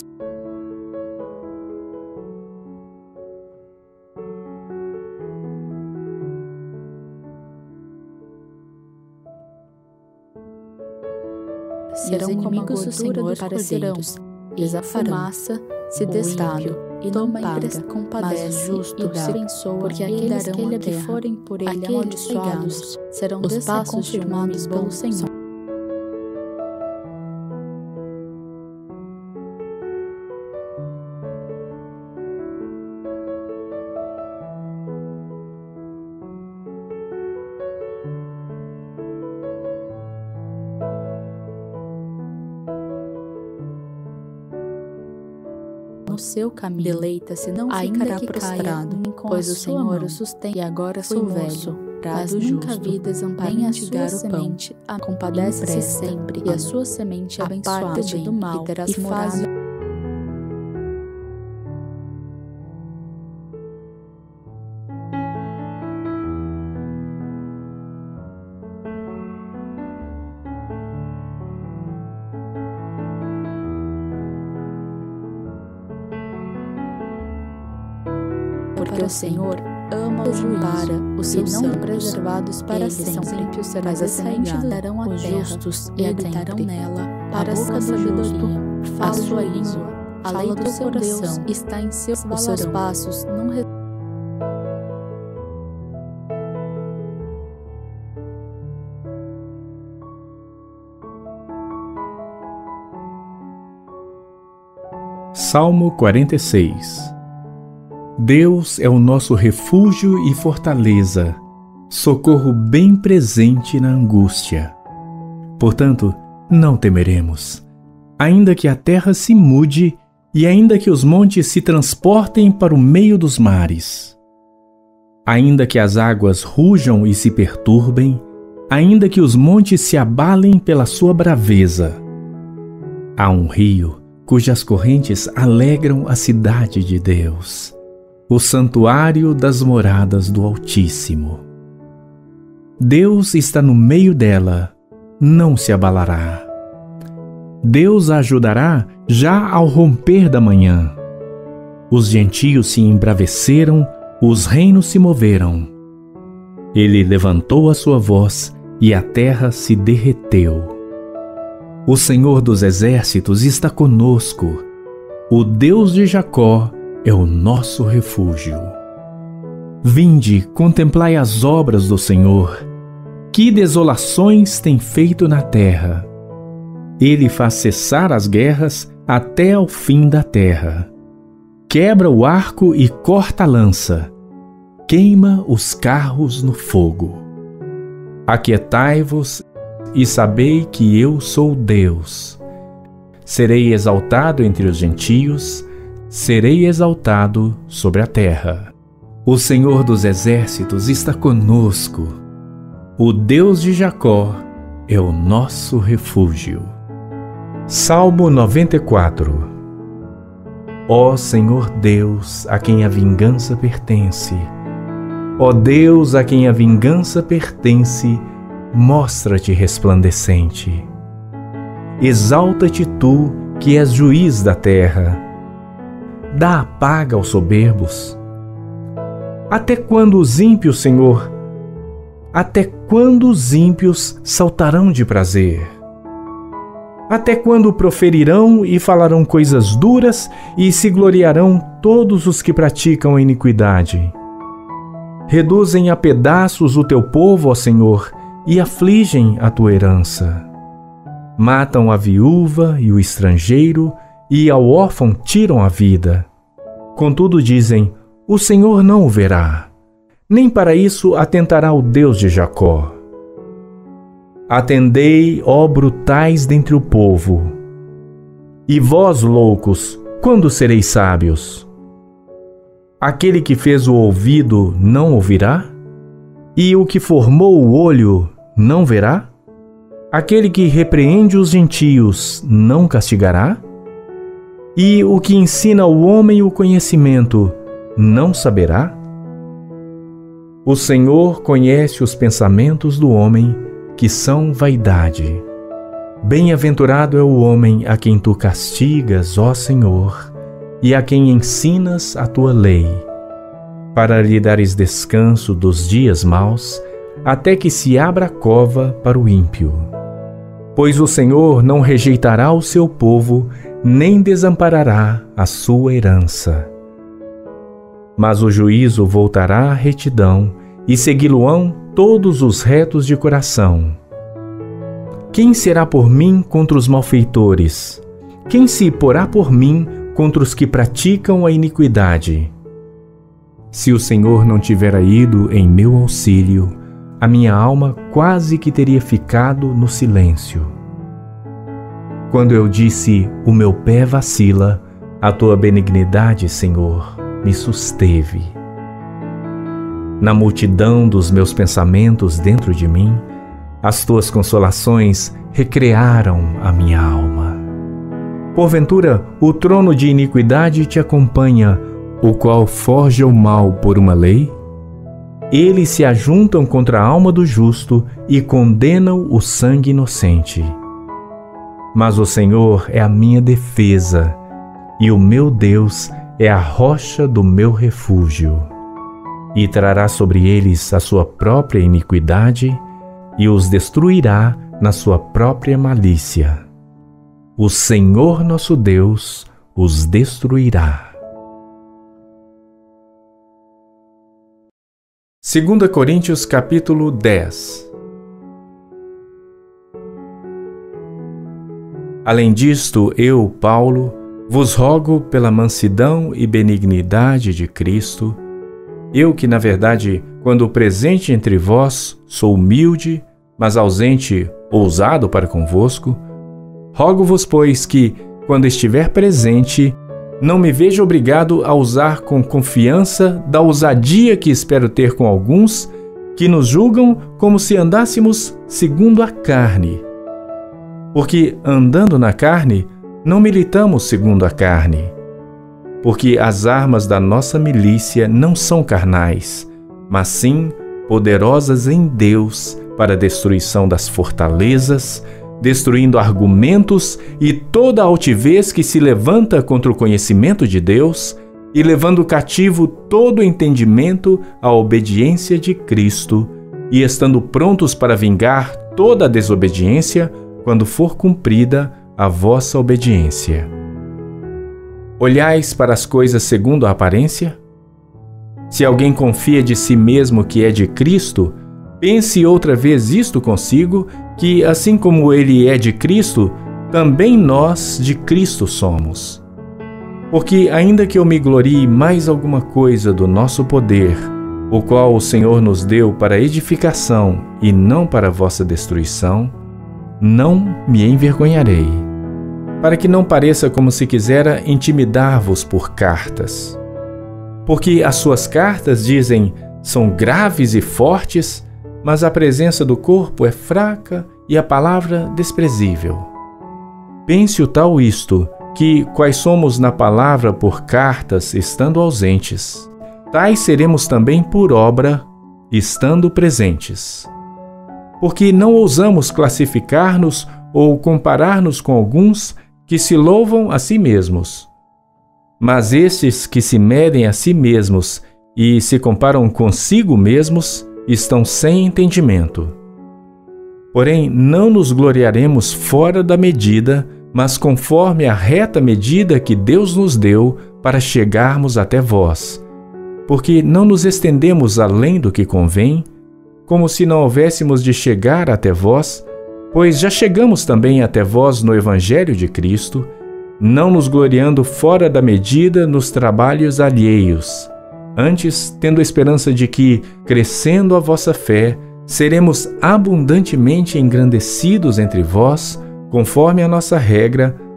serão inimigos do Senhor para Deus, e a fumaça se desfará, e não paga, compadece o justo se abençoa, porque aqueles que forem por ele amaldiçoados serão desconfirmados pelo Senhor. No seu caminho, deleita-se, não ficará prostrado, pois o Senhor o sustém. E agora sou velho, mas nunca vi desamparado a semente, compadece-se sempre, e a sua semente abençoada do mal, e terás morada. Porque o Senhor ama os para os seus não preservados para sempre, mas a semente darão a justos e habitarão nela para a sabedoria. A sua língua, a lei do seu coração está em seus passos, não Salmo 46. Deus é o nosso refúgio e fortaleza, socorro bem presente na angústia. Portanto, não temeremos, ainda que a terra se mude e ainda que os montes se transportem para o meio dos mares. Ainda que as águas rujam e se perturbem, ainda que os montes se abalem pela sua braveza. Há um rio cujas correntes alegram a cidade de Deus, o santuário das moradas do Altíssimo. Deus está no meio dela, não se abalará. Deus a ajudará já ao romper da manhã. Os gentios se embraveceram, os reinos se moveram. Ele levantou a sua voz e a terra se derreteu. O Senhor dos exércitos está conosco. O Deus de Jacó é o nosso refúgio. Vinde, contemplai as obras do Senhor. Que desolações tem feito na terra! Ele faz cessar as guerras até ao fim da terra. Quebra o arco e corta a lança. Queima os carros no fogo. Aquietai-vos e sabei que eu sou Deus. Serei exaltado entre os gentios, serei exaltado sobre a terra. O Senhor dos exércitos está conosco. O Deus de Jacó é o nosso refúgio. Salmo 94. Ó Senhor Deus, a quem a vingança pertence, ó Deus, a quem a vingança pertence, mostra-te resplandecente. Exalta-te tu, que és juiz da terra. Dá a paga aos soberbos. Até quando os ímpios, Senhor? Até quando os ímpios saltarão de prazer? Até quando proferirão e falarão coisas duras e se gloriarão todos os que praticam a iniquidade? Reduzem a pedaços o teu povo, ó Senhor, e afligem a tua herança. Matam a viúva e o estrangeiro, e ao órfão tiram a vida. Contudo dizem, o Senhor não o verá, nem para isso atentará o Deus de Jacó. Atendei, ó brutais dentre o povo. E vós, loucos, quando sereis sábios? Aquele que fez o ouvido não ouvirá? E o que formou o olho não verá? Aquele que repreende os gentios não castigará? E o que ensina ao homem o conhecimento não saberá? O Senhor conhece os pensamentos do homem, que são vaidade. Bem-aventurado é o homem a quem tu castigas, ó Senhor, e a quem ensinas a tua lei, para lhe dares descanso dos dias maus, até que se abra a cova para o ímpio. Pois o Senhor não rejeitará o seu povo, nem desamparará a sua herança. Mas o juízo voltará à retidão, e segui-lo-ão todos os retos de coração. Quem será por mim contra os malfeitores? Quem se porá por mim contra os que praticam a iniquidade? Se o Senhor não tivera ido em meu auxílio, a minha alma quase que teria ficado no silêncio. Quando eu disse, o meu pé vacila, a tua benignidade, Senhor, me susteve. Na multidão dos meus pensamentos dentro de mim, as tuas consolações recrearam a minha alma. Porventura, o trono de iniquidade te acompanha, o qual forja o mal por uma lei? Eles se ajuntam contra a alma do justo e condenam o sangue inocente. Mas o Senhor é a minha defesa, e o meu Deus é a rocha do meu refúgio. E trará sobre eles a sua própria iniquidade, e os destruirá na sua própria malícia. O Senhor nosso Deus os destruirá. 2 Coríntios capítulo 10. Além disto, eu, Paulo, vos rogo pela mansidão e benignidade de Cristo, eu que, na verdade, quando presente entre vós, sou humilde, mas ausente, ousado para convosco, rogo-vos, pois, que, quando estiver presente, não me veja obrigado a usar com confiança da ousadia que espero ter com alguns que nos julgam como se andássemos segundo a carne. Porque, andando na carne, não militamos segundo a carne. Porque as armas da nossa milícia não são carnais, mas sim poderosas em Deus para a destruição das fortalezas, destruindo argumentos e toda altivez que se levanta contra o conhecimento de Deus e levando cativo todo entendimento à obediência de Cristo e estando prontos para vingar toda a desobediência quando for cumprida a vossa obediência. Olhais para as coisas segundo a aparência? Se alguém confia de si mesmo que é de Cristo, pense outra vez isto consigo, que assim como ele é de Cristo, também nós de Cristo somos. Porque ainda que eu me glorie mais alguma coisa do nosso poder, o qual o Senhor nos deu para edificação e não para vossa destruição, não me envergonharei, para que não pareça como se quisera intimidar-vos por cartas. Porque as suas cartas, dizem, são graves e fortes, mas a presença do corpo é fraca e a palavra desprezível. Pense o tal isto, que quais somos na palavra por cartas, estando ausentes, tais seremos também por obra, estando presentes. Porque não ousamos classificar-nos ou comparar-nos com alguns que se louvam a si mesmos. Mas estes que se medem a si mesmos e se comparam consigo mesmos, estão sem entendimento. Porém, não nos gloriaremos fora da medida, mas conforme a reta medida que Deus nos deu para chegarmos até vós. Porque não nos estendemos além do que convém, como se não houvéssemos de chegar até vós, pois já chegamos também até vós no Evangelho de Cristo, não nos gloriando fora da medida nos trabalhos alheios, antes tendo a esperança de que, crescendo a vossa fé, seremos abundantemente engrandecidos entre vós, conforme a nossa regra,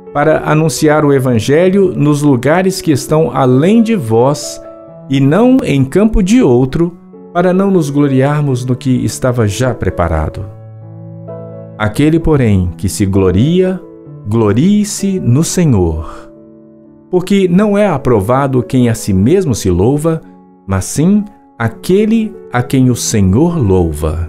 para anunciar o Evangelho nos lugares que estão além de vós e não em campo de outro, para não nos gloriarmos no que estava já preparado. Aquele, porém, que se gloria, glorie-se no Senhor. Porque não é aprovado quem a si mesmo se louva, mas sim aquele a quem o Senhor louva.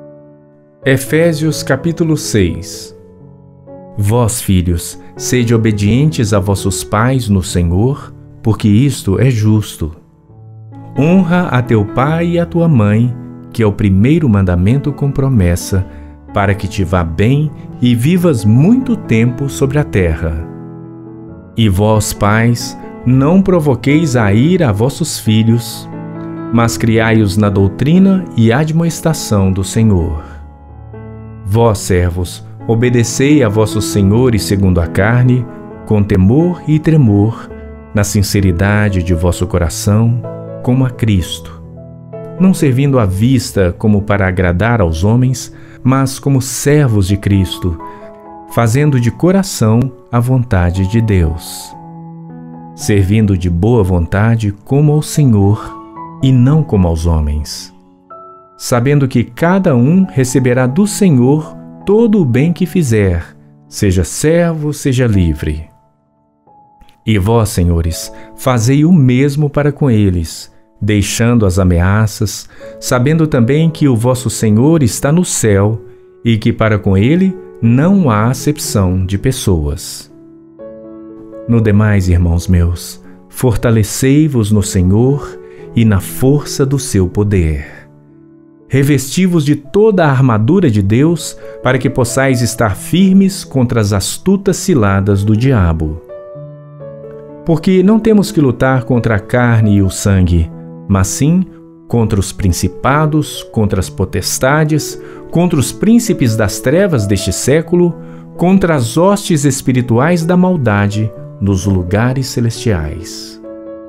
Efésios capítulo 6. Vós, filhos, sede obedientes a vossos pais no Senhor, porque isto é justo. Honra a teu pai e a tua mãe, que é o primeiro mandamento com promessa, para que te vá bem e vivas muito tempo sobre a terra. E vós, pais, não provoqueis a ira a vossos filhos, mas criai-os na doutrina e admoestação do Senhor. Vós, servos, obedecei a vossos senhores segundo a carne, com temor e tremor, na sinceridade de vosso coração, como a Cristo, não servindo à vista como para agradar aos homens, mas como servos de Cristo, fazendo de coração a vontade de Deus, servindo de boa vontade como ao Senhor e não como aos homens, sabendo que cada um receberá do Senhor todo o bem que fizer, seja servo, seja livre. E vós, senhores, fazei o mesmo para com eles, deixando as ameaças, sabendo também que o vosso Senhor está no céu e que para com ele não há acepção de pessoas. No demais, irmãos meus, fortalecei-vos no Senhor e na força do seu poder. Revesti-vos de toda a armadura de Deus, para que possais estar firmes contra as astutas ciladas do diabo. Porque não temos que lutar contra a carne e o sangue, mas sim contra os principados, contra as potestades, contra os príncipes das trevas deste século, contra as hostes espirituais da maldade nos lugares celestiais.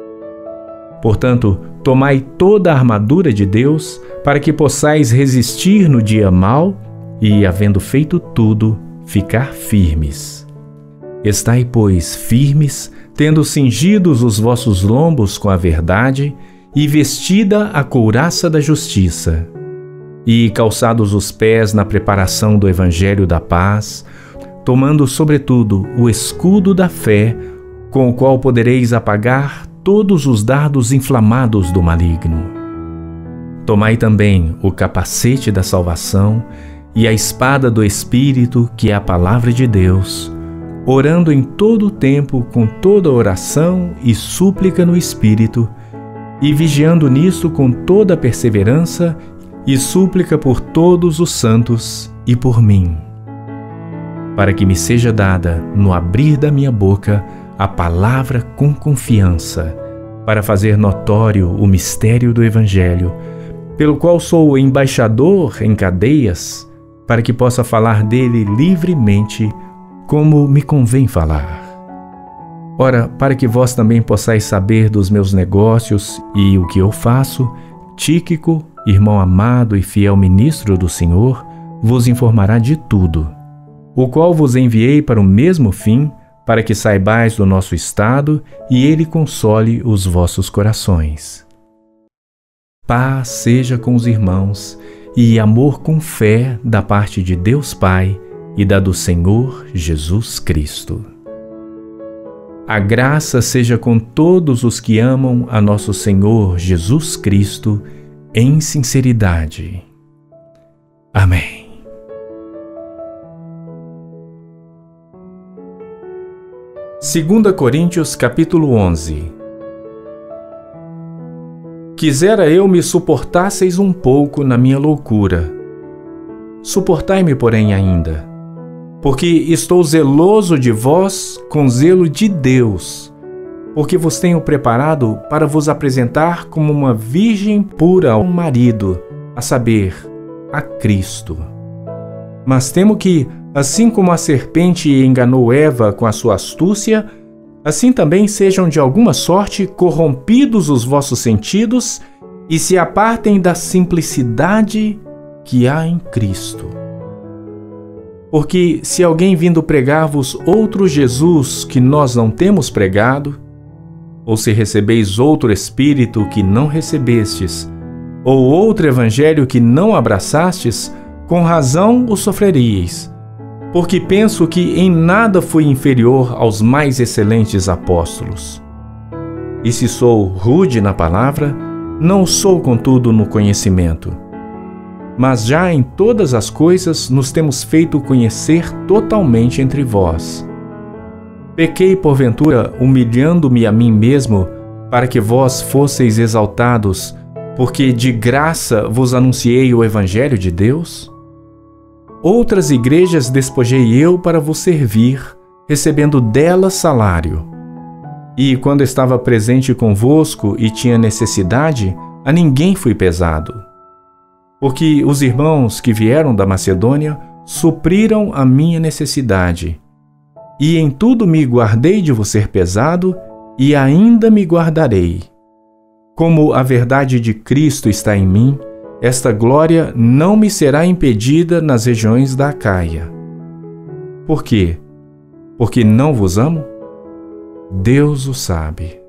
Portanto, tomai toda a armadura de Deus, para que possais resistir no dia mau e, havendo feito tudo, ficar firmes. Estai, pois, firmes, tendo cingidos os vossos lombos com a verdade e vestida a couraça da justiça, e calçados os pés na preparação do Evangelho da paz, tomando sobretudo o escudo da fé, com o qual podereis apagar todos os dardos inflamados do maligno. Tomai também o capacete da salvação e a espada do Espírito, que é a palavra de Deus, orando em todo o tempo com toda oração e súplica no Espírito, e vigiando nisto com toda perseverança e súplica por todos os santos e por mim, para que me seja dada, no abrir da minha boca, a palavra com confiança, para fazer notório o mistério do Evangelho, pelo qual sou embaixador em cadeias, para que possa falar dele livremente, como me convém falar. Ora, para que vós também possais saber dos meus negócios e o que eu faço, Tíquico, irmão amado e fiel ministro do Senhor, vos informará de tudo, o qual vos enviei para o mesmo fim, para que saibais do nosso estado e ele console os vossos corações. Paz seja com os irmãos e amor com fé da parte de Deus Pai e da do Senhor Jesus Cristo. A graça seja com todos os que amam a nosso Senhor Jesus Cristo em sinceridade. Amém. Segunda Coríntios capítulo 11. Quisera eu me suportasseis um pouco na minha loucura. Suportai-me, porém, ainda, porque estou zeloso de vós com zelo de Deus, porque vos tenho preparado para vos apresentar como uma virgem pura ao marido, a saber, a Cristo. Mas temo que, assim como a serpente enganou Eva com a sua astúcia, assim também sejam de alguma sorte corrompidos os vossos sentidos e se apartem da simplicidade que há em Cristo. Porque se alguém vindo pregar-vos outro Jesus que nós não temos pregado, ou se recebeis outro Espírito que não recebestes, ou outro Evangelho que não abraçastes, com razão o sofreríeis, porque penso que em nada fui inferior aos mais excelentes apóstolos. E se sou rude na palavra, não sou contudo no conhecimento. Mas já em todas as coisas nos temos feito conhecer totalmente entre vós. Pequei porventura humilhando-me a mim mesmo, para que vós fosseis exaltados, porque de graça vos anunciei o Evangelho de Deus? Outras igrejas despojei eu para vos servir, recebendo delas salário. E quando estava presente convosco e tinha necessidade, a ninguém fui pesado. Porque os irmãos que vieram da Macedônia supriram a minha necessidade. E em tudo me guardei de vos ser pesado, e ainda me guardarei. Como a verdade de Cristo está em mim, esta glória não me será impedida nas regiões da Acaia. Por quê? Porque não vos amo? Deus o sabe.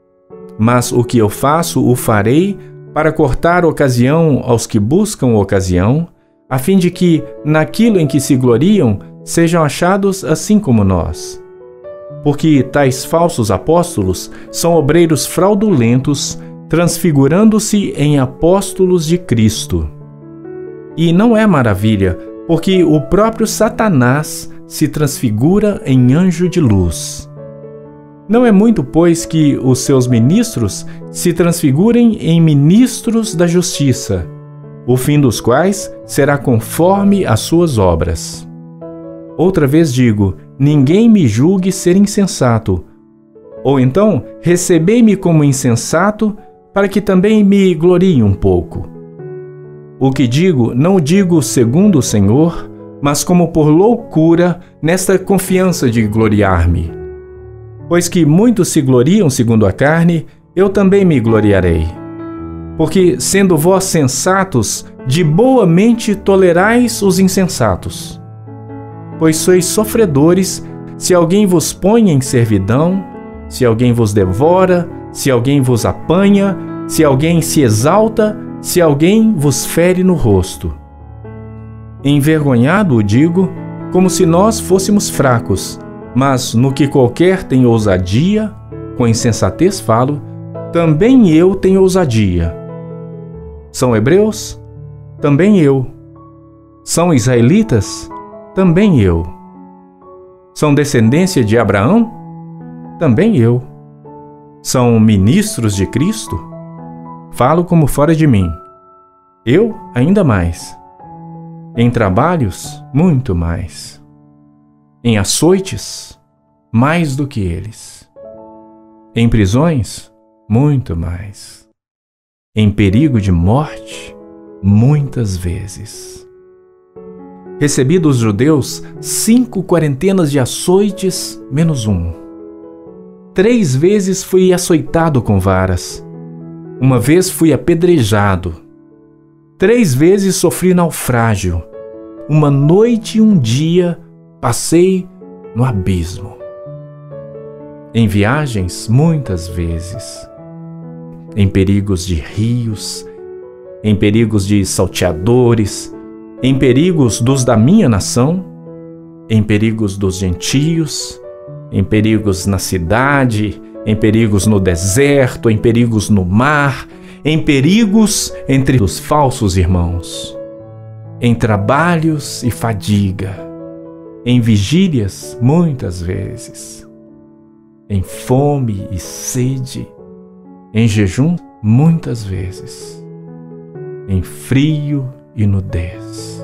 Mas o que eu faço, o farei para cortar ocasião aos que buscam ocasião, a fim de que, naquilo em que se gloriam, sejam achados assim como nós. Porque tais falsos apóstolos são obreiros fraudulentos, transfigurando-se em apóstolos de Cristo. E não é maravilha, porque o próprio Satanás se transfigura em anjo de luz. Não é muito, pois, que os seus ministros se transfigurem em ministros da justiça, o fim dos quais será conforme as suas obras. Outra vez digo, ninguém me julgue ser insensato. Ou então, recebei-me como insensato, para que também me glorie um pouco. O que digo, não digo segundo o Senhor, mas como por loucura, nesta confiança de gloriar-me. Pois que muitos se gloriam segundo a carne, eu também me gloriarei. Porque, sendo vós sensatos, de boa mente tolerais os insensatos. Pois sois sofredores, se alguém vos põe em servidão, se alguém vos devora, se alguém vos apanha, se alguém se exalta, se alguém vos fere no rosto. Envergonhado o digo, como se nós fôssemos fracos, mas no que qualquer tem ousadia, com insensatez falo, também eu tenho ousadia. São hebreus? Também eu. São israelitas? Também eu. São descendência de Abraão? Também eu. São ministros de Cristo? Falo como fora de mim. Eu ainda mais. Em trabalhos, muito mais. Em açoites, mais do que eles. Em prisões, muito mais. Em perigo de morte, muitas vezes. Recebi dos judeus 5 quarentenas de açoites, menos um. 3 vezes fui açoitado com varas. Uma vez fui apedrejado. 3 vezes sofri naufrágio. Uma noite e um dia passei no abismo. Em viagens, muitas vezes. Em perigos de rios, em perigos de salteadores, em perigos dos da minha nação, em perigos dos gentios, em perigos na cidade, em perigos no deserto, em perigos no mar, em perigos entre os falsos irmãos, em trabalhos e fadiga, em vigílias muitas vezes, em fome e sede, em jejum muitas vezes, em frio e nudez.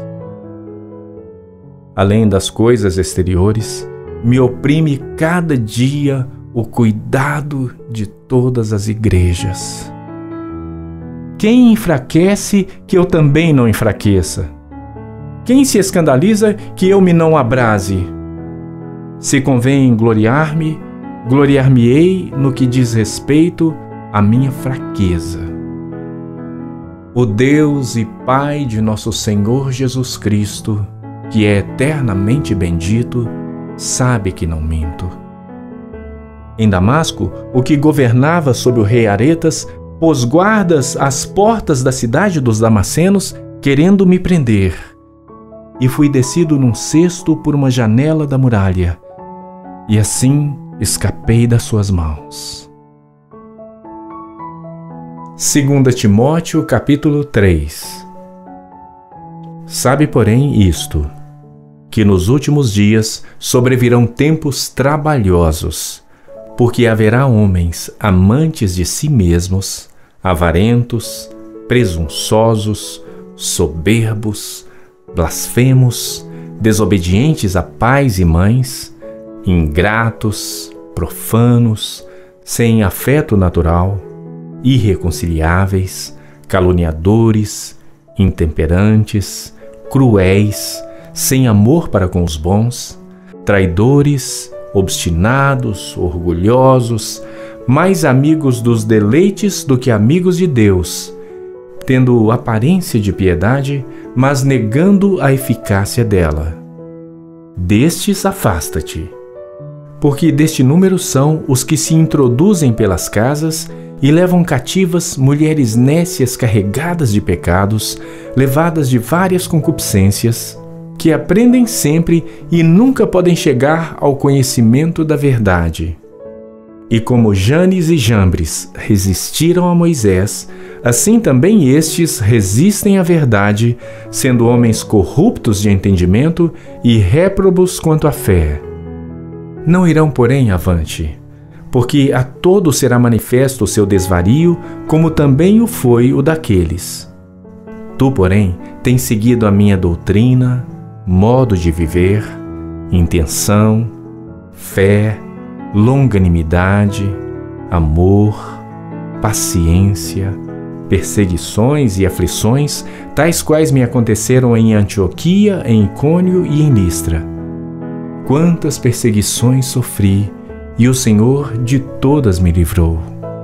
Além das coisas exteriores, me oprime cada dia o cuidado de todas as igrejas. Quem enfraquece, que eu também não enfraqueça? Quem se escandaliza, que eu me não abrase? Se convém gloriar-me, gloriar-me-ei no que diz respeito à minha fraqueza. O Deus e Pai de nosso Senhor Jesus Cristo que é eternamente bendito, sabe que não minto. Em Damasco, o que governava sobre o rei Aretas pôs guardas às portas da cidade dos Damascenos, querendo me prender. E fui descido num cesto por uma janela da muralha, e assim escapei das suas mãos. 2 Timóteo capítulo 3. Sabe, porém, isto, que nos últimos dias sobrevirão tempos trabalhosos, porque haverá homens amantes de si mesmos, avarentos, presunçosos, soberbos, blasfemos, desobedientes a pais e mães, ingratos, profanos, sem afeto natural, irreconciliáveis, caluniadores, intemperantes, cruéis, sem amor para com os bons, traidores, obstinados, orgulhosos, mais amigos dos deleites do que amigos de Deus, tendo aparência de piedade, mas negando a eficácia dela. Destes afasta-te, porque deste número são os que se introduzem pelas casas e levam cativas mulheres nécias carregadas de pecados, levadas de várias concupiscências, que aprendem sempre e nunca podem chegar ao conhecimento da verdade. E como Janes e Jambres resistiram a Moisés, assim também estes resistem à verdade, sendo homens corruptos de entendimento e réprobos quanto à fé. Não irão, porém, avante, porque a todos será manifesto o seu desvario, como também o foi o daqueles. Tu, porém, tens seguido a minha doutrina, modo de viver, intenção, fé, longanimidade, amor, paciência, perseguições e aflições, tais quais me aconteceram em Antioquia, em Icônio e em Listra. Quantas perseguições sofri, e o Senhor de todas me livrou.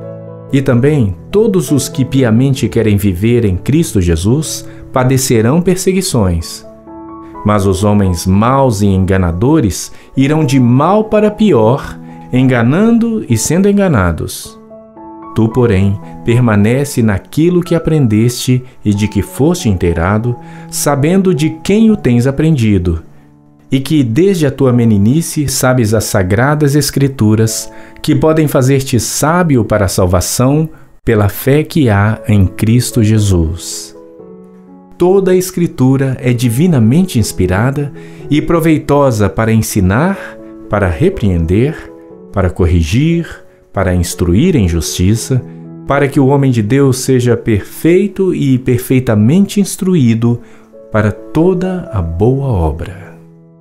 E também todos os que piamente querem viver em Cristo Jesus padecerão perseguições. Mas os homens maus e enganadores irão de mal para pior, enganando e sendo enganados. Tu, porém, permanece naquilo que aprendeste e de que foste inteirado, sabendo de quem o tens aprendido, e que desde a tua meninice sabes as sagradas Escrituras, que podem fazer-te sábio para a salvação pela fé que há em Cristo Jesus. Toda a Escritura é divinamente inspirada e proveitosa para ensinar, para repreender, para corrigir, para instruir em justiça, para que o homem de Deus seja perfeito e perfeitamente instruído para toda a boa obra.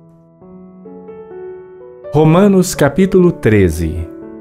Romanos capítulo 13.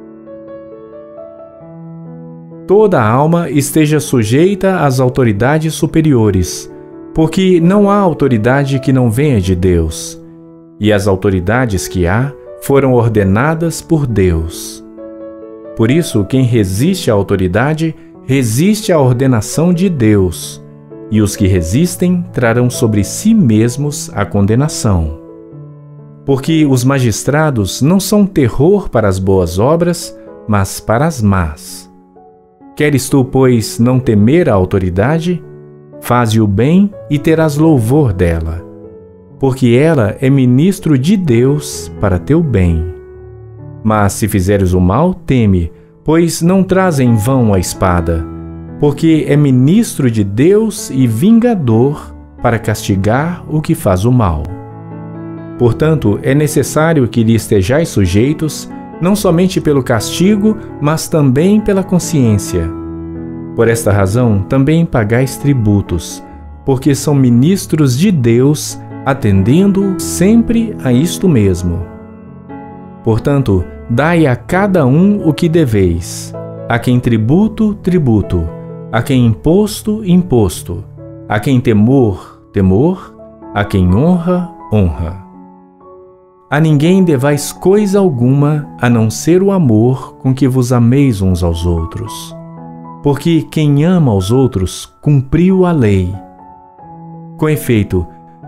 Toda alma esteja sujeita às autoridades superiores, porque não há autoridade que não venha de Deus, e as autoridades que há foram ordenadas por Deus. Por isso, quem resiste à autoridade, resiste à ordenação de Deus, e os que resistem trarão sobre si mesmos a condenação. Porque os magistrados não são terror para as boas obras, mas para as más. Queres tu, pois, não temer a autoridade? Faze o bem e terás louvor dela, porque ela é ministro de Deus para teu bem. Mas se fizeres o mal, teme, pois não traz em vão a espada, porque é ministro de Deus e vingador para castigar o que faz o mal. Portanto, é necessário que lhe estejais sujeitos, não somente pelo castigo, mas também pela consciência. Por esta razão, também pagais tributos, porque são ministros de Deus, atendendo sempre a isto mesmo. Portanto, dai a cada um o que deveis: a quem tributo, tributo; a quem imposto, imposto; a quem temor, temor; a quem honra, honra. A ninguém devais coisa alguma, a não ser o amor com que vos ameis uns aos outros. Porque quem ama aos outros cumpriu a lei. Com efeito,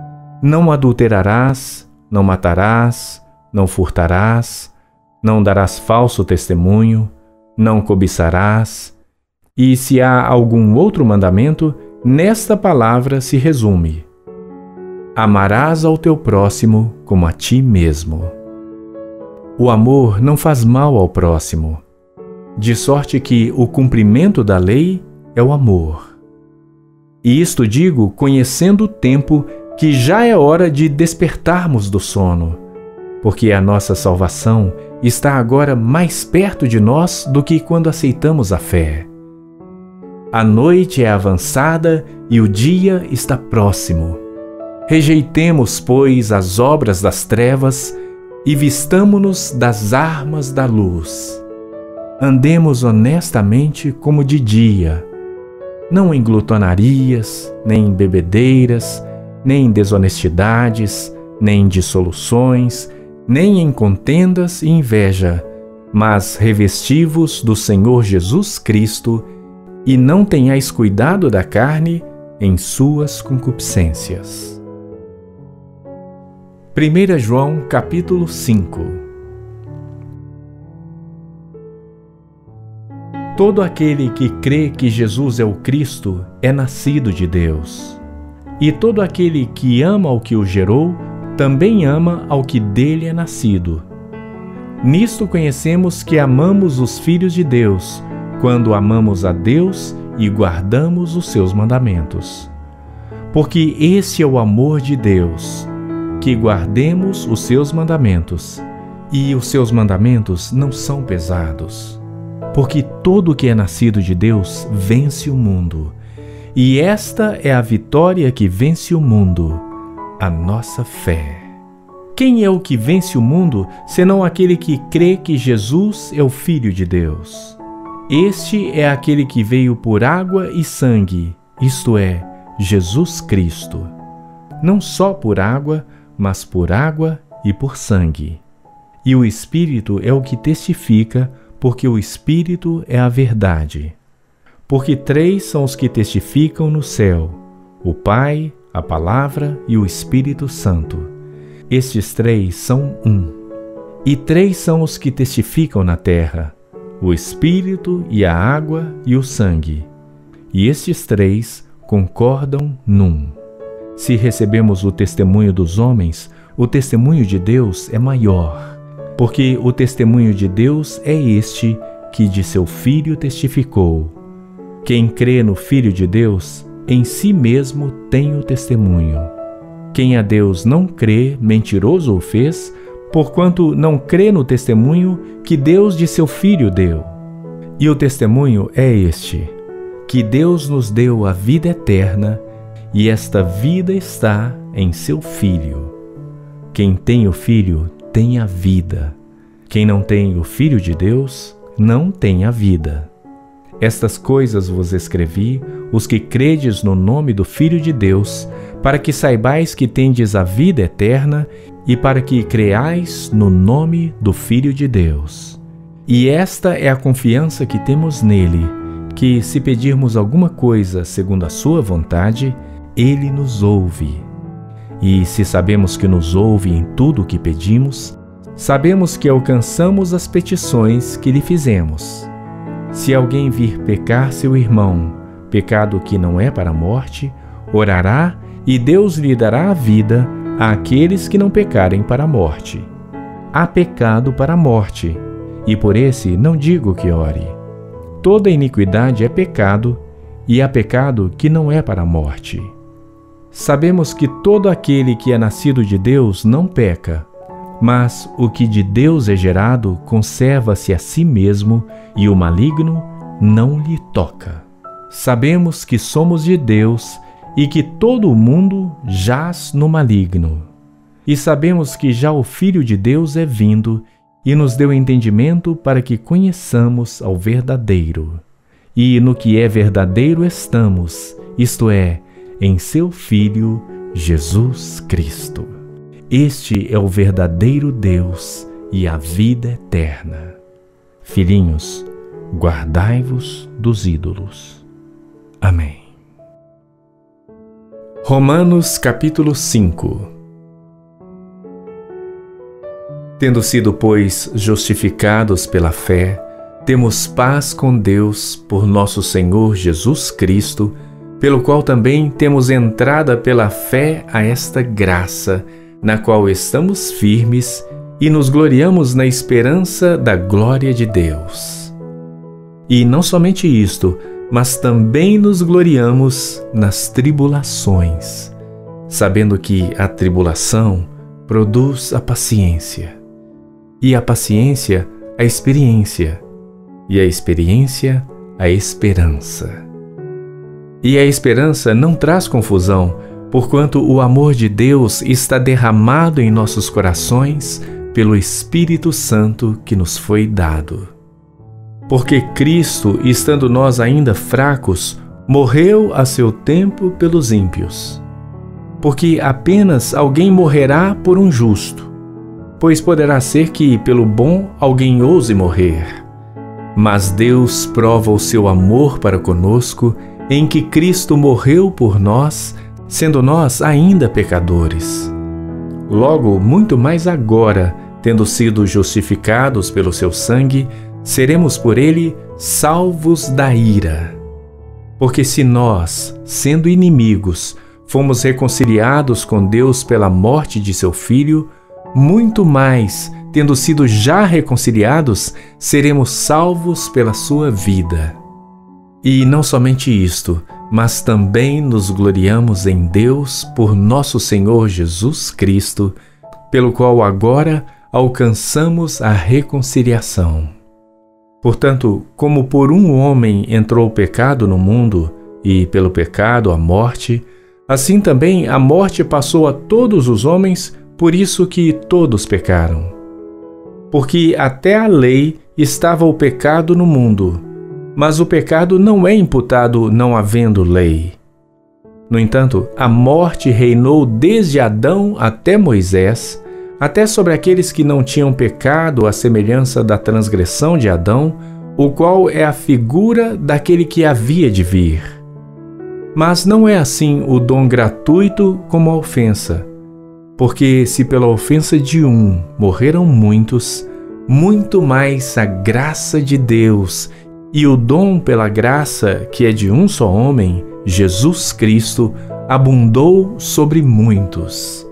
Não adulterarás, não matarás, não furtarás, não darás falso testemunho, não cobiçarás. E se há algum outro mandamento, nesta palavra se resume: amarás ao teu próximo como a ti mesmo. O amor não faz mal ao próximo, de sorte que o cumprimento da lei é o amor. E isto digo conhecendo o tempo, que já é hora de despertarmos do sono, porque a nossa salvação está agora mais perto de nós do que quando aceitamos a fé. A noite é avançada e o dia está próximo. Rejeitemos, pois, as obras das trevas e vistamo-nos das armas da luz. Andemos honestamente como de dia, não em glutonarias, nem em bebedeiras, nem em desonestidades, nem em dissoluções, nem em contendas e inveja, mas revesti-vos do Senhor Jesus Cristo e não tenhais cuidado da carne em suas concupiscências. 1 João capítulo 5. Todo aquele que crê que Jesus é o Cristo é nascido de Deus. E todo aquele que ama ao que o gerou, também ama ao que dele é nascido. Nisto conhecemos que amamos os filhos de Deus, quando amamos a Deus e guardamos os seus mandamentos. Porque esse é o amor de Deus, que guardemos os seus mandamentos, e os seus mandamentos não são pesados. Porque todo o que é nascido de Deus vence o mundo, e esta é a vitória que vence o mundo, a nossa fé. Quem é o que vence o mundo, senão aquele que crê que Jesus é o Filho de Deus? Este é aquele que veio por água e sangue, isto é, Jesus Cristo. Não só por água, mas por água e por sangue. E o Espírito é o que testifica, porque o Espírito é a verdade. Porque 3 são os que testificam no céu: o Pai, a Palavra e o Espírito Santo. Estes 3 são um. E 3 são os que testificam na terra: o Espírito e a água e o sangue. E estes 3 concordam num. Se recebemos o testemunho dos homens, o testemunho de Deus é maior, porque o testemunho de Deus é este que de seu Filho testificou. Quem crê no Filho de Deus, em si mesmo tem o testemunho. Quem a Deus não crê, mentiroso o fez, porquanto não crê no testemunho que Deus de seu Filho deu. E o testemunho é este: que Deus nos deu a vida eterna, e esta vida está em seu Filho. Quem tem o Filho tem a vida. Quem não tem o Filho de Deus não tem a vida. Estas coisas vos escrevi, os que credes no nome do Filho de Deus, para que saibais que tendes a vida eterna e para que creais no nome do Filho de Deus. E esta é a confiança que temos nele, que se pedirmos alguma coisa segundo a sua vontade, ele nos ouve. E se sabemos que nos ouve em tudo o que pedimos, sabemos que alcançamos as petições que lhe fizemos. Se alguém vir pecar seu irmão, pecado que não é para a morte, orará e Deus lhe dará a vida àqueles que não pecarem para a morte. Há pecado para a morte, e por esse não digo que ore. Toda iniquidade é pecado, e há pecado que não é para a morte. Sabemos que todo aquele que é nascido de Deus não peca, mas o que de Deus é gerado conserva-se a si mesmo, e o maligno não lhe toca. Sabemos que somos de Deus e que todo o mundo jaz no maligno. E sabemos que já o Filho de Deus é vindo e nos deu entendimento para que conheçamos ao verdadeiro. E no que é verdadeiro estamos, isto é, em seu Filho Jesus Cristo. Este é o verdadeiro Deus e a vida eterna. Filhinhos, guardai-vos dos ídolos. Amém. Romanos capítulo 5. Tendo sido, pois, justificados pela fé, temos paz com Deus por nosso Senhor Jesus Cristo, pelo qual também temos entrada pela fé a esta graça, na qual estamos firmes e nos gloriamos na esperança da glória de Deus. E não somente isto, mas também nos gloriamos nas tribulações, sabendo que a tribulação produz a paciência, e a paciência a experiência, e a experiência a esperança. E a esperança não traz confusão, porquanto o amor de Deus está derramado em nossos corações pelo Espírito Santo que nos foi dado. Porque Cristo, estando nós ainda fracos, morreu a seu tempo pelos ímpios. Porque apenas alguém morrerá por um justo, pois poderá ser que pelo bom alguém ouse morrer. Mas Deus prova o seu amor para conosco, em que Cristo morreu por nós, sendo nós ainda pecadores. Logo, muito mais agora, tendo sido justificados pelo seu sangue, seremos por ele salvos da ira. Porque se nós, sendo inimigos, fomos reconciliados com Deus pela morte de seu Filho, muito mais, tendo sido já reconciliados, seremos salvos pela sua vida. E não somente isto, mas também nos gloriamos em Deus por nosso Senhor Jesus Cristo, pelo qual agora alcançamos a reconciliação. Portanto, como por um homem entrou o pecado no mundo, e pelo pecado a morte, assim também a morte passou a todos os homens, por isso que todos pecaram. Porque até a lei estava o pecado no mundo, mas o pecado não é imputado não havendo lei. No entanto, a morte reinou desde Adão até Moisés, até sobre aqueles que não tinham pecado à semelhança da transgressão de Adão, o qual é a figura daquele que havia de vir. Mas não é assim o dom gratuito como a ofensa, porque se pela ofensa de um morreram muitos, muito mais a graça de Deus e o dom pela graça que é de um só homem, Jesus Cristo, abundou sobre muitos.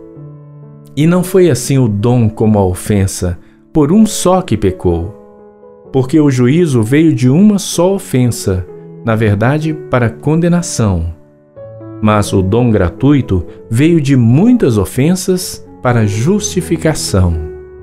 E não foi assim o dom como a ofensa, por um só que pecou. Porque o juízo veio de uma só ofensa, na verdade, para condenação. Mas o dom gratuito veio de muitas ofensas para justificação.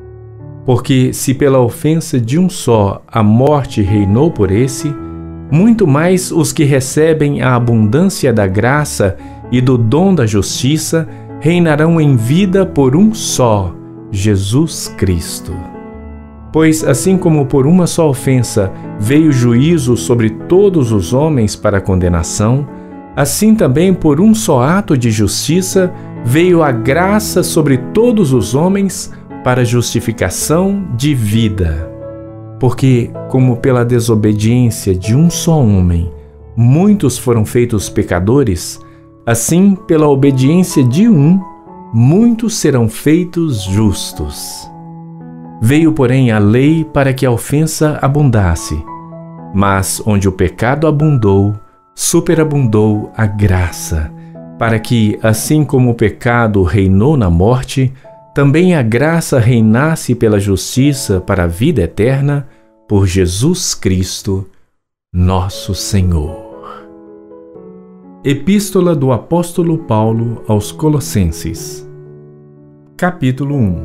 Porque se pela ofensa de um só a morte reinou por esse, muito mais os que recebem a abundância da graça e do dom da justiça reinarão em vida por um só, Jesus Cristo. Pois assim como por uma só ofensa veio juízo sobre todos os homens para condenação, assim também por um só ato de justiça veio a graça sobre todos os homens para justificação de vida. Porque, como pela desobediência de um só homem, muitos foram feitos pecadores, assim, pela obediência de um, muitos serão feitos justos. Veio, porém, a lei para que a ofensa abundasse, mas onde o pecado abundou, superabundou a graça, para que, assim como o pecado reinou na morte, também a graça reinasse pela justiça para a vida eterna, por Jesus Cristo, nosso Senhor. Epístola do Apóstolo Paulo aos Colossenses. Capítulo 1.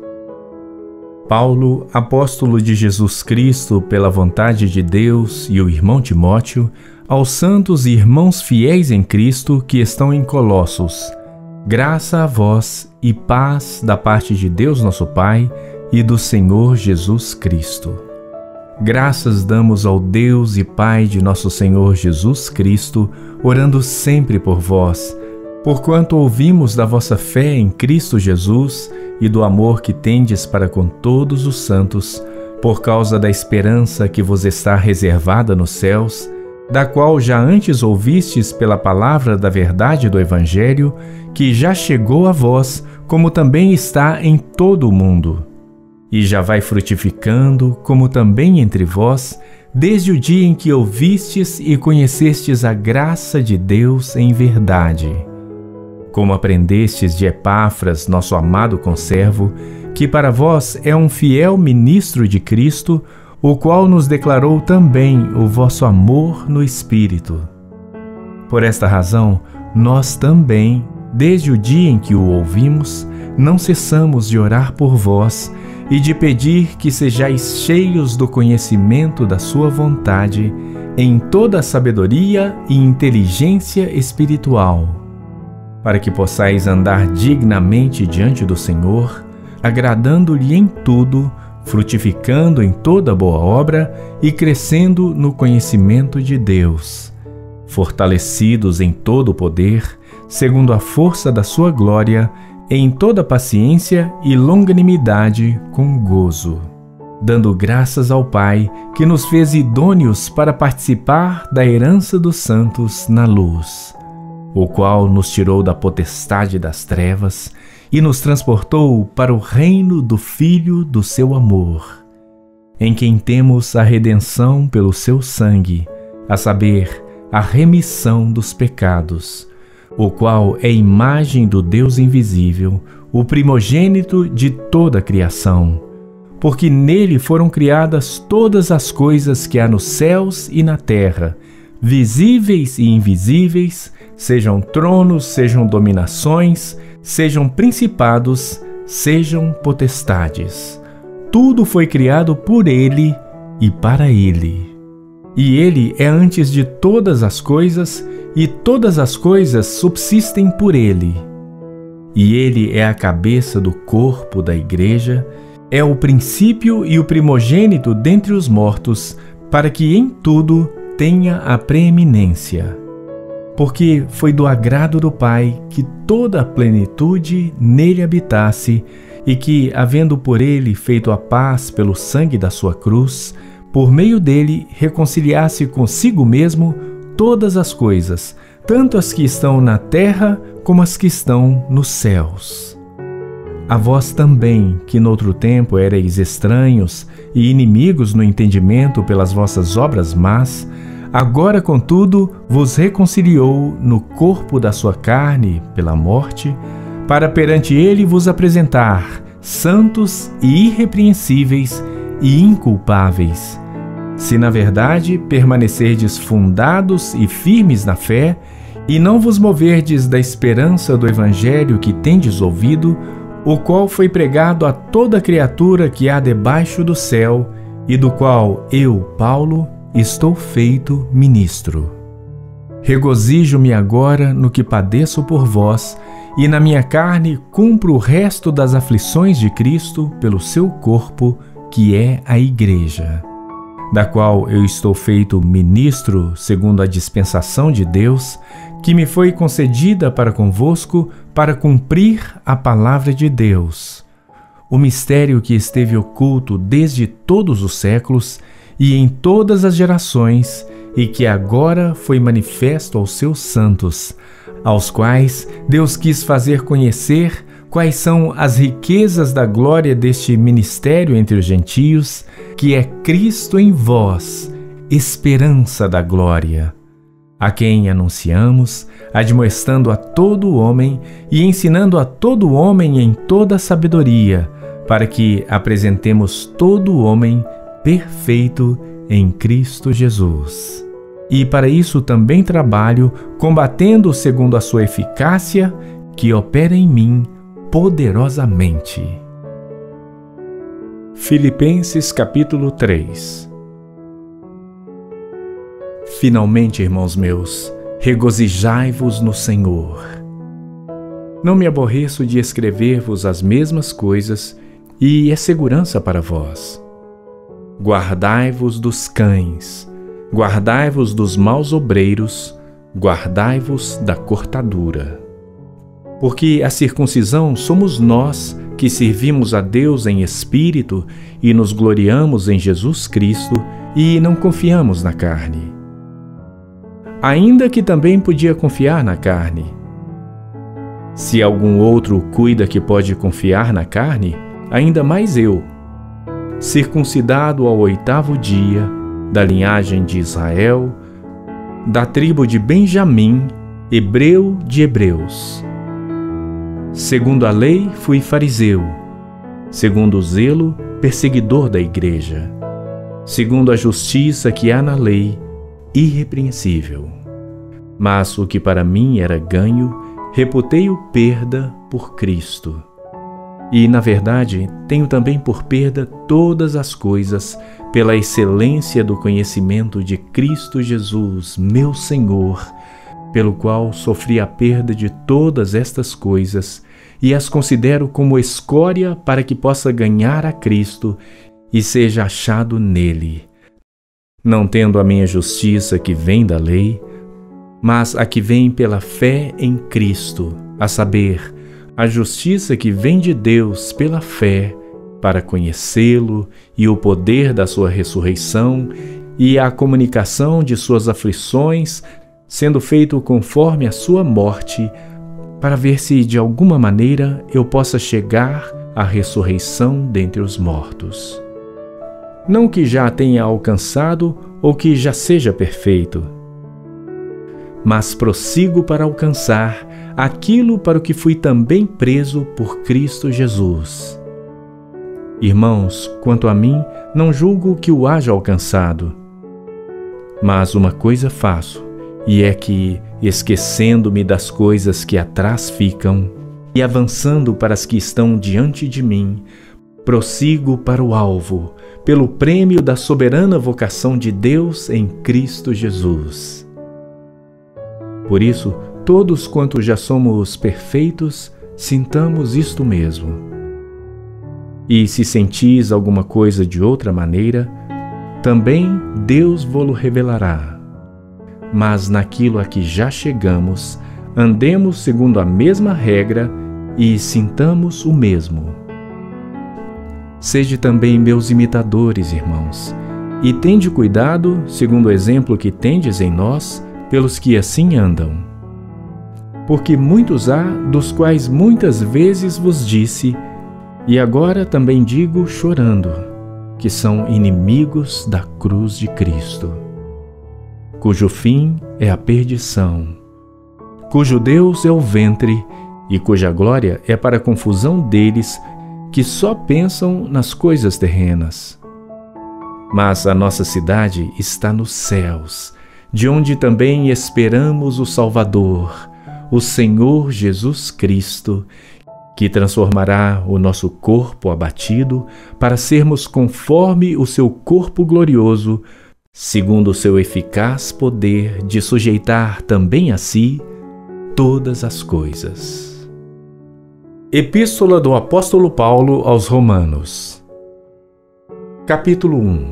Paulo, apóstolo de Jesus Cristo pela vontade de Deus, e o irmão Timóteo, aos santos e irmãos fiéis em Cristo que estão em Colossos, graça a vós e paz da parte de Deus nosso Pai e do Senhor Jesus Cristo. Graças damos ao Deus e Pai de nosso Senhor Jesus Cristo, orando sempre por vós, porquanto ouvimos da vossa fé em Cristo Jesus e do amor que tendes para com todos os santos, por causa da esperança que vos está reservada nos céus, da qual já antes ouvistes pela palavra da verdade do Evangelho, que já chegou a vós, como também está em todo o mundo. E já vai frutificando, como também entre vós, desde o dia em que ouvistes e conhecestes a graça de Deus em verdade. Como aprendestes de Epáfras, nosso amado conservo, que para vós é um fiel ministro de Cristo, o qual nos declarou também o vosso amor no Espírito. Por esta razão, nós também, desde o dia em que o ouvimos, não cessamos de orar por vós e de pedir que sejais cheios do conhecimento da sua vontade, em toda a sabedoria e inteligência espiritual, para que possais andar dignamente diante do Senhor, agradando-lhe em tudo, frutificando em toda boa obra e crescendo no conhecimento de Deus, fortalecidos em todo o poder, segundo a força da sua glória, em toda paciência e longanimidade com gozo, dando graças ao Pai que nos fez idôneos para participar da herança dos santos na luz, o qual nos tirou da potestade das trevas e nos transportou para o reino do Filho do seu amor, em quem temos a redenção pelo seu sangue, a saber, a remissão dos pecados, o qual é imagem do Deus invisível, o primogênito de toda a criação, porque nele foram criadas todas as coisas que há nos céus e na terra, visíveis e invisíveis, sejam tronos, sejam dominações, sejam principados, sejam potestades. Tudo foi criado por ele e para ele. E ele é antes de todas as coisas, e todas as coisas subsistem por ele. E ele é a cabeça do corpo da igreja, é o princípio e o primogênito dentre os mortos, para que em tudo tenha a preeminência. Porque foi do agrado do Pai que toda a plenitude nele habitasse, e que, havendo por ele feito a paz pelo sangue da sua cruz, por meio dele reconciliasse consigo mesmo todas as coisas, tanto as que estão na terra como as que estão nos céus. A vós também, que noutro tempo éreis estranhos e inimigos no entendimento pelas vossas obras más, agora, contudo, vos reconciliou no corpo da sua carne pela morte, para perante ele vos apresentar santos e irrepreensíveis e inculpáveis, se na verdade permanecerdes fundados e firmes na fé, e não vos moverdes da esperança do Evangelho que tendes ouvido, o qual foi pregado a toda criatura que há debaixo do céu, e do qual eu, Paulo, estou feito ministro. Regozijo-me agora no que padeço por vós, e na minha carne cumpro o resto das aflições de Cristo pelo seu corpo, que é a Igreja, da qual eu estou feito ministro segundo a dispensação de Deus, que me foi concedida para convosco, para cumprir a palavra de Deus, o mistério que esteve oculto desde todos os séculos e em todas as gerações, e que agora foi manifesto aos seus santos, aos quais Deus quis fazer conhecer quais são as riquezas da glória deste ministério entre os gentios, que é Cristo em vós, esperança da glória, a quem anunciamos, admoestando a todo homem e ensinando a todo homem em toda sabedoria, para que apresentemos todo homem perfeito em Cristo Jesus. E para isso também trabalho, combatendo segundo a sua eficácia, que opera em mim poderosamente. Filipenses capítulo 3. Finalmente, irmãos meus, regozijai-vos no Senhor. Não me aborreço de escrever-vos as mesmas coisas, e é segurança para vós. Guardai-vos dos cães, guardai-vos dos maus obreiros, guardai-vos da cortadura. Porque a circuncisão somos nós que servimos a Deus em espírito e nos gloriamos em Jesus Cristo e não confiamos na carne. ainda que também podia confiar na carne. Se algum outro cuida que pode confiar na carne, ainda mais eu, circuncidado ao 8º dia, da linhagem de Israel, da tribo de Benjamim, hebreu de hebreus. Segundo a lei, fui fariseu. Segundo o zelo, perseguidor da igreja. Segundo a justiça que há na lei, irrepreensível. Mas o que para mim era ganho, reputei-o perda por Cristo. E, na verdade, tenho também por perda todas as coisas, pela excelência do conhecimento de Cristo Jesus, meu Senhor, pelo qual sofri a perda de todas estas coisas e as considero como escória para que possa ganhar a Cristo e seja achado nele, não tendo a minha justiça que vem da lei, mas a que vem pela fé em Cristo, a saber, a justiça que vem de Deus pela fé, para conhecê-lo e o poder da sua ressurreição e a comunicação de suas aflições, sendo feito conforme a sua morte, para ver se de alguma maneira eu possa chegar à ressurreição dentre os mortos. Não que já tenha alcançado ou que já seja perfeito, mas prossigo para alcançar aquilo para o que fui também preso por Cristo Jesus. Irmãos, quanto a mim, não julgo que o haja alcançado. Mas uma coisa faço, e é que, esquecendo-me das coisas que atrás ficam, e avançando para as que estão diante de mim, prossigo para o alvo, pelo prêmio da soberana vocação de Deus em Cristo Jesus. Por isso, todos quantos já somos perfeitos, sintamos isto mesmo. E se sentis alguma coisa de outra maneira, também Deus vô-lo revelará. Mas naquilo a que já chegamos, andemos segundo a mesma regra e sintamos o mesmo. Sede também meus imitadores, irmãos, e tende cuidado, segundo o exemplo que tendes em nós, pelos que assim andam. Porque muitos há, dos quais muitas vezes vos disse, e agora também digo chorando, que são inimigos da cruz de Cristo, cujo fim é a perdição, cujo Deus é o ventre e cuja glória é para a confusão deles que só pensam nas coisas terrenas. Mas a nossa cidade está nos céus, de onde também esperamos o Salvador, o Senhor Jesus Cristo, que transformará o nosso corpo abatido para sermos conforme o seu corpo glorioso, segundo o seu eficaz poder de sujeitar também a si todas as coisas. Epístola do Apóstolo Paulo aos Romanos. Capítulo 1.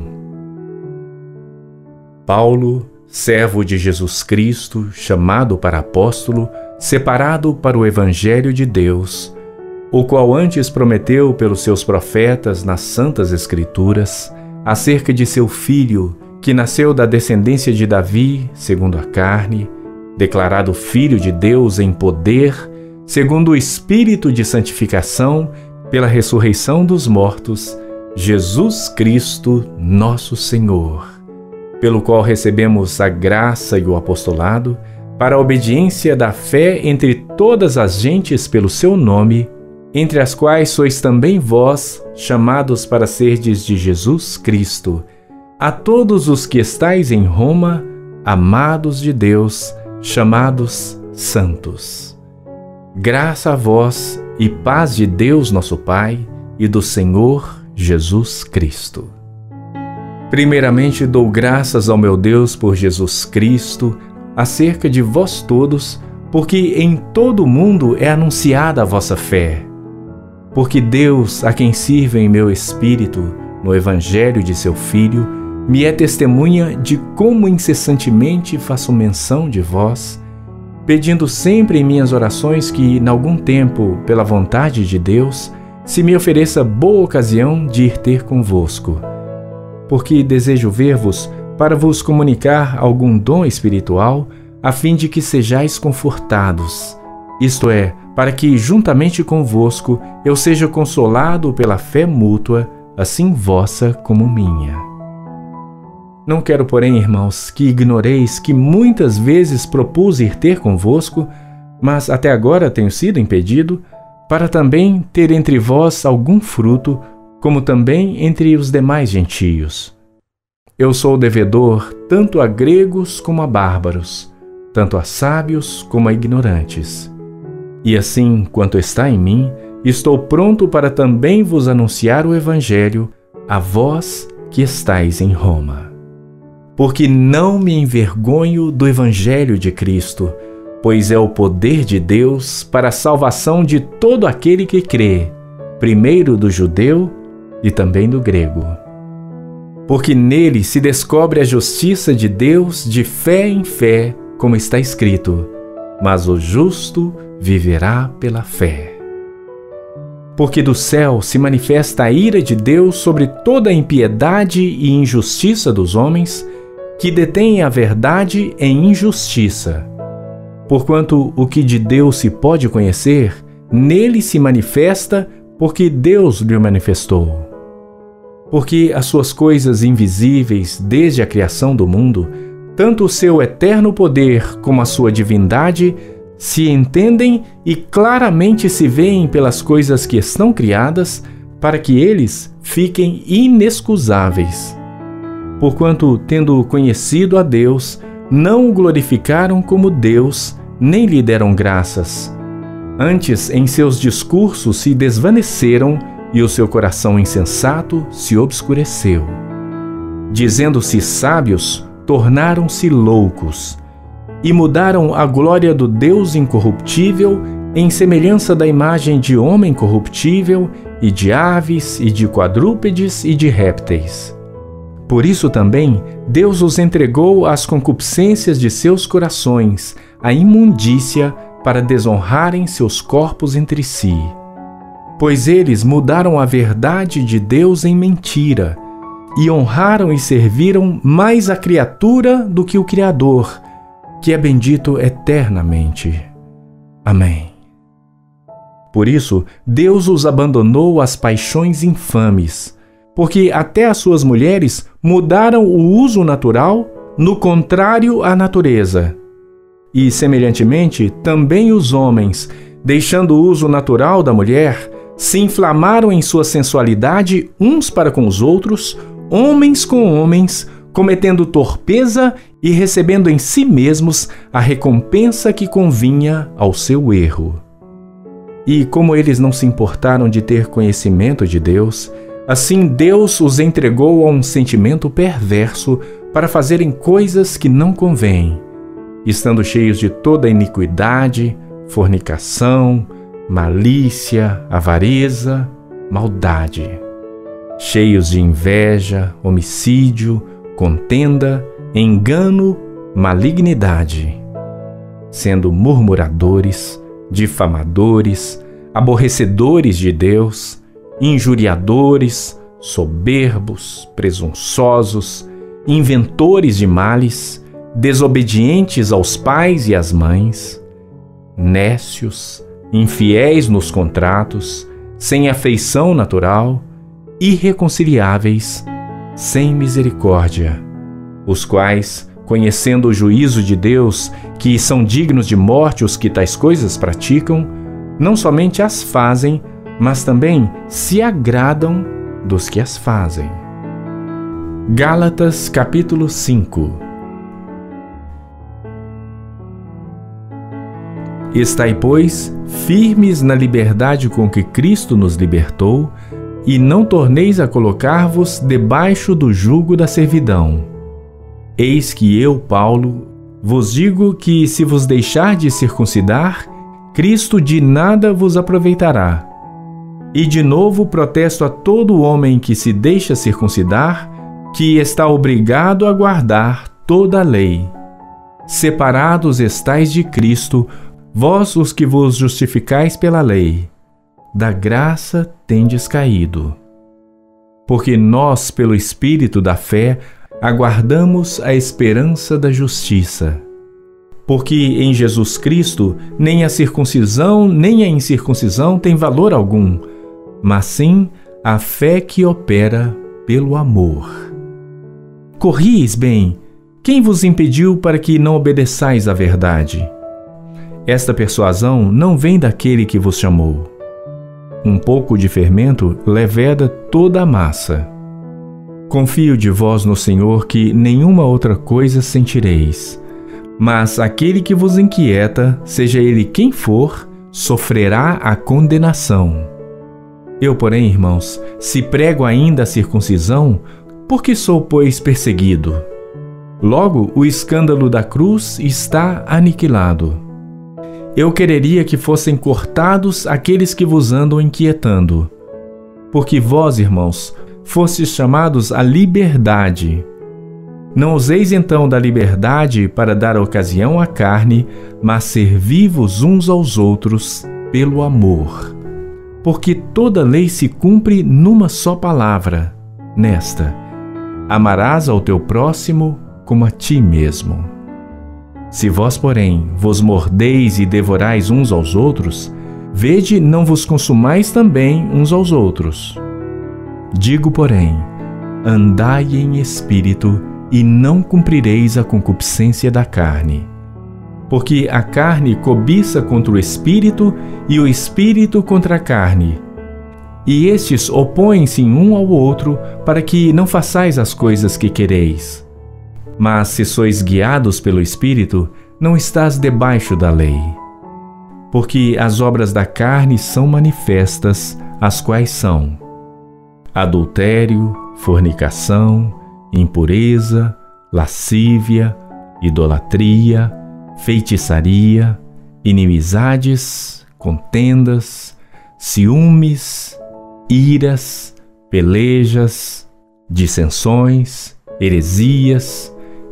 Paulo, servo de Jesus Cristo, chamado para apóstolo, separado para o Evangelho de Deus, o qual antes prometeu pelos seus profetas nas Santas Escrituras, acerca de seu Filho, que nasceu da descendência de Davi, segundo a carne, declarado Filho de Deus em poder, segundo o Espírito de santificação, pela ressurreição dos mortos, Jesus Cristo, nosso Senhor, pelo qual recebemos a graça e o apostolado, para a obediência da fé entre todas as gentes pelo seu nome, entre as quais sois também vós, chamados para serdes de Jesus Cristo, a todos os que estáis em Roma, amados de Deus, chamados santos. Graça a vós e paz de Deus nosso Pai e do Senhor Jesus Cristo. Primeiramente dou graças ao meu Deus por Jesus Cristo, acerca de vós todos, porque em todo o mundo é anunciada a vossa fé. Porque Deus, a quem sirvo em meu espírito, no Evangelho de seu Filho, me é testemunha de como incessantemente faço menção de vós, pedindo sempre em minhas orações que, em algum tempo, pela vontade de Deus, se me ofereça boa ocasião de ir ter convosco. Porque desejo ver-vos para vos comunicar algum dom espiritual, a fim de que sejais confortados, isto é, para que, juntamente convosco, eu seja consolado pela fé mútua, assim vossa como minha. Não quero, porém, irmãos, que ignoreis que muitas vezes propus ir ter convosco, mas até agora tenho sido impedido, para também ter entre vós algum fruto, como também entre os demais gentios. Eu sou devedor tanto a gregos como a bárbaros, tanto a sábios como a ignorantes. E assim, quanto está em mim, estou pronto para também vos anunciar o Evangelho, a vós que estáis em Roma. Porque não me envergonho do Evangelho de Cristo, pois é o poder de Deus para a salvação de todo aquele que crê, primeiro do judeu e também do grego. Porque nele se descobre a justiça de Deus de fé em fé, como está escrito, mas o justo viverá pela fé. Porque do céu se manifesta a ira de Deus sobre toda a impiedade e injustiça dos homens, que detêm a verdade em injustiça. Porquanto o que de Deus se pode conhecer, nele se manifesta, porque Deus lhe manifestou. Porque as suas coisas invisíveis desde a criação do mundo, tanto o seu eterno poder como a sua divindade, se entendem e claramente se veem pelas coisas que estão criadas, para que eles fiquem inexcusáveis. Porquanto, tendo conhecido a Deus, não o glorificaram como Deus, nem lhe deram graças. Antes, em seus discursos se desvaneceram, e o seu coração insensato se obscureceu. Dizendo-se sábios, tornaram-se loucos, e mudaram a glória do Deus incorruptível em semelhança da imagem de homem corruptível, e de aves, e de quadrúpedes, e de répteis. Por isso também Deus os entregou às concupiscências de seus corações, à imundícia, para desonrarem seus corpos entre si. Pois eles mudaram a verdade de Deus em mentira, e honraram e serviram mais a criatura do que o Criador, que é bendito eternamente. Amém. Por isso, Deus os abandonou às paixões infames, porque até as suas mulheres mudaram o uso natural, no contrário à natureza. E, semelhantemente, também os homens, deixando o uso natural da mulher, se inflamaram em sua sensualidade uns para com os outros, homens com homens, cometendo torpeza e recebendo em si mesmos a recompensa que convinha ao seu erro. E como eles não se importaram de ter conhecimento de Deus, assim Deus os entregou a um sentimento perverso para fazerem coisas que não convêm, estando cheios de toda iniquidade, fornicação, malícia, avareza, maldade, cheios de inveja, homicídio, contenda, engano, malignidade, sendo murmuradores, difamadores, aborrecedores de Deus, injuriadores, soberbos, presunçosos, inventores de males, desobedientes aos pais e às mães, nécios, infiéis nos contratos, sem afeição natural, irreconciliáveis, sem misericórdia, os quais, conhecendo o juízo de Deus, que são dignos de morte os que tais coisas praticam, não somente as fazem, mas também se agradam dos que as fazem. Gálatas capítulo 5. Estai, pois, firmes na liberdade com que Cristo nos libertou, e não torneis a colocar-vos debaixo do jugo da servidão. Eis que eu, Paulo, vos digo que, se vos deixardes circuncidar, Cristo de nada vos aproveitará. E de novo protesto a todo homem que se deixa circuncidar, que está obrigado a guardar toda a lei. Separados estais de Cristo, vós os que vos justificais pela lei, da graça tendes caído. Porque nós, pelo Espírito da fé, aguardamos a esperança da justiça. Porque em Jesus Cristo nem a circuncisão nem a incircuncisão tem valor algum, mas sim a fé que opera pelo amor. Corrieis bem, quem vos impediu para que não obedeçais à verdade? Esta persuasão não vem daquele que vos chamou. Um pouco de fermento leveda toda a massa. Confio de vós no Senhor que nenhuma outra coisa sentireis. Mas aquele que vos inquieta, seja ele quem for, sofrerá a condenação. Eu, porém, irmãos, se prego ainda a circuncisão, por que sou, pois, perseguido? Logo, o escândalo da cruz está aniquilado. Eu quereria que fossem cortados aqueles que vos andam inquietando. Porque vós, irmãos, fostes chamados à liberdade. Não useis então da liberdade para dar ocasião à carne, mas servi-vos uns aos outros pelo amor. Porque toda lei se cumpre numa só palavra, nesta: amarás ao teu próximo como a ti mesmo. Se vós, porém, vos mordeis e devorais uns aos outros, vede não vos consumais também uns aos outros. Digo, porém, andai em espírito, e não cumprireis a concupiscência da carne. Porque a carne cobiça contra o espírito, e o espírito contra a carne. E estes opõem-se um ao outro, para que não façais as coisas que quereis. Mas se sois guiados pelo Espírito, não estás debaixo da lei. Porque as obras da carne são manifestas, as quais são: adultério, fornicação, impureza, lascívia, idolatria, feitiçaria, inimizades, contendas, ciúmes, iras, pelejas, dissensões, heresias,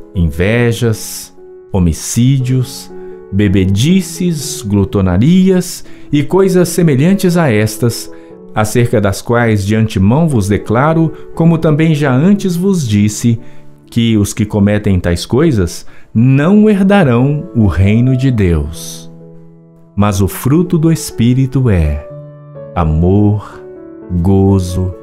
invejas, homicídios, bebedices, glutonarias e coisas semelhantes a estas, acerca das quais de antemão vos declaro, como também já antes vos disse, que os que cometem tais coisas não herdarão o reino de Deus. Mas o fruto do Espírito é amor, gozo,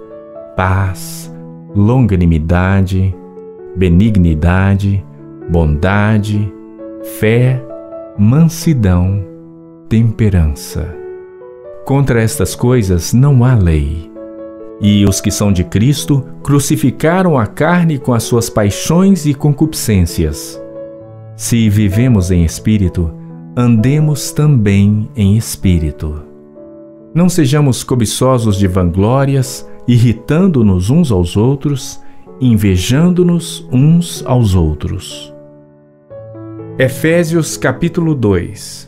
paz, longanimidade, benignidade, bondade, fé, mansidão, temperança. Contra estas coisas não há lei. E os que são de Cristo crucificaram a carne com as suas paixões e concupiscências. Se vivemos em espírito, andemos também em espírito. Não sejamos cobiçosos de vanglórias, irritando-nos uns aos outros, invejando-nos uns aos outros. Efésios capítulo 2.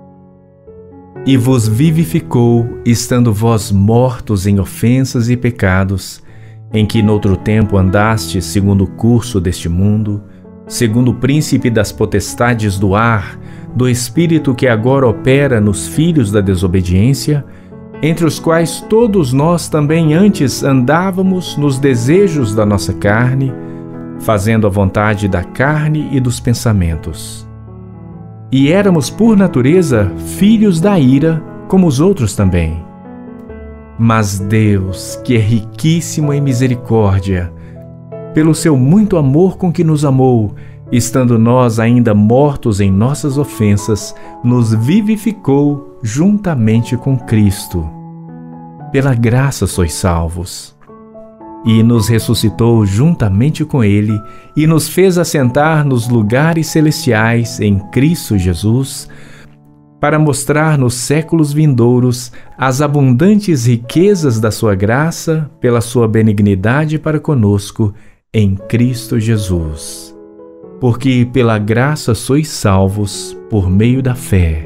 E vos vivificou, estando vós mortos em ofensas e pecados, em que noutro tempo andastes segundo o curso deste mundo, segundo o príncipe das potestades do ar, do espírito que agora opera nos filhos da desobediência, entre os quais todos nós também antes andávamos nos desejos da nossa carne, fazendo a vontade da carne e dos pensamentos. E éramos por natureza filhos da ira, como os outros também. Mas Deus, que é riquíssimo em misericórdia, pelo seu muito amor com que nos amou, estando nós ainda mortos em nossas ofensas, nos vivificou juntamente com Cristo. Pela graça sois salvos. E nos ressuscitou juntamente com Ele e nos fez assentar nos lugares celestiais em Cristo Jesus, para mostrar nos séculos vindouros as abundantes riquezas da sua graça pela sua benignidade para conosco em Cristo Jesus. Porque pela graça sois salvos por meio da fé.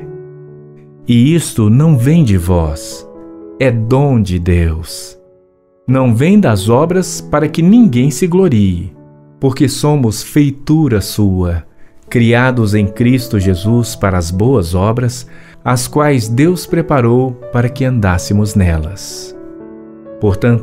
E isto não vem de vós, é dom de Deus. Não vem das obras para que ninguém se glorie, porque somos feitura sua, criados em Cristo Jesus para as boas obras, as quais Deus preparou para que andássemos nelas. Portanto,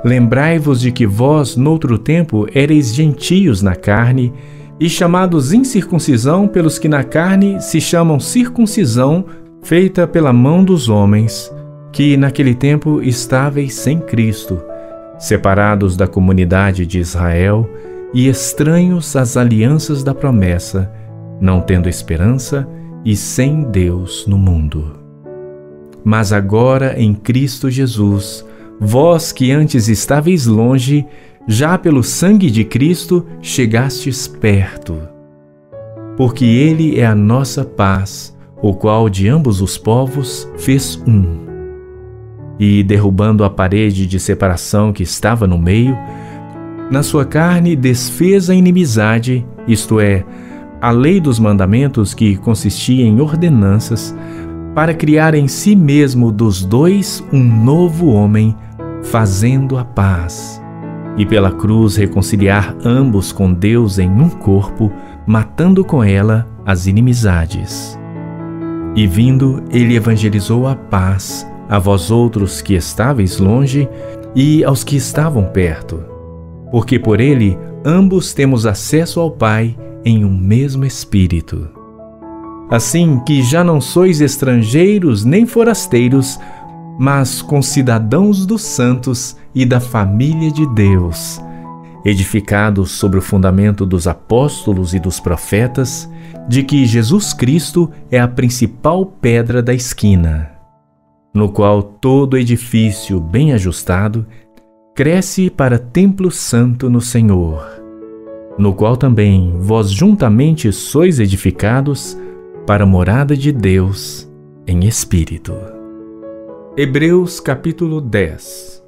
Lembrai-vos de que vós, noutro tempo, éreis gentios na carne, e chamados incircuncisão pelos que na carne se chamam circuncisão, feita pela mão dos homens, que naquele tempo estáveis sem Cristo, separados da comunidade de Israel e estranhos às alianças da promessa, não tendo esperança e sem Deus no mundo. Mas agora em Cristo Jesus, vós que antes estáveis longe, já pelo sangue de Cristo chegastes perto. Porque Ele é a nossa paz, o qual de ambos os povos fez um. E, derrubando a parede de separação que estava no meio, na sua carne desfez a inimizade, isto é, a lei dos mandamentos que consistia em ordenanças, para criar em si mesmo dos dois um novo homem, fazendo a paz, e pela cruz reconciliar ambos com Deus em um corpo, matando com ela as inimizades. E vindo, ele evangelizou a paz a vós outros que estáveis longe e aos que estavam perto, porque por ele ambos temos acesso ao Pai em um mesmo Espírito. Assim que já não sois estrangeiros nem forasteiros, mas concidadãos dos santos e da família de Deus, edificados sobre o fundamento dos apóstolos e dos profetas, de que Jesus Cristo é a principal pedra da esquina, no qual todo edifício bem ajustado cresce para templo santo no Senhor, no qual também vós juntamente sois edificados para a morada de Deus em Espírito. Hebreus capítulo 10.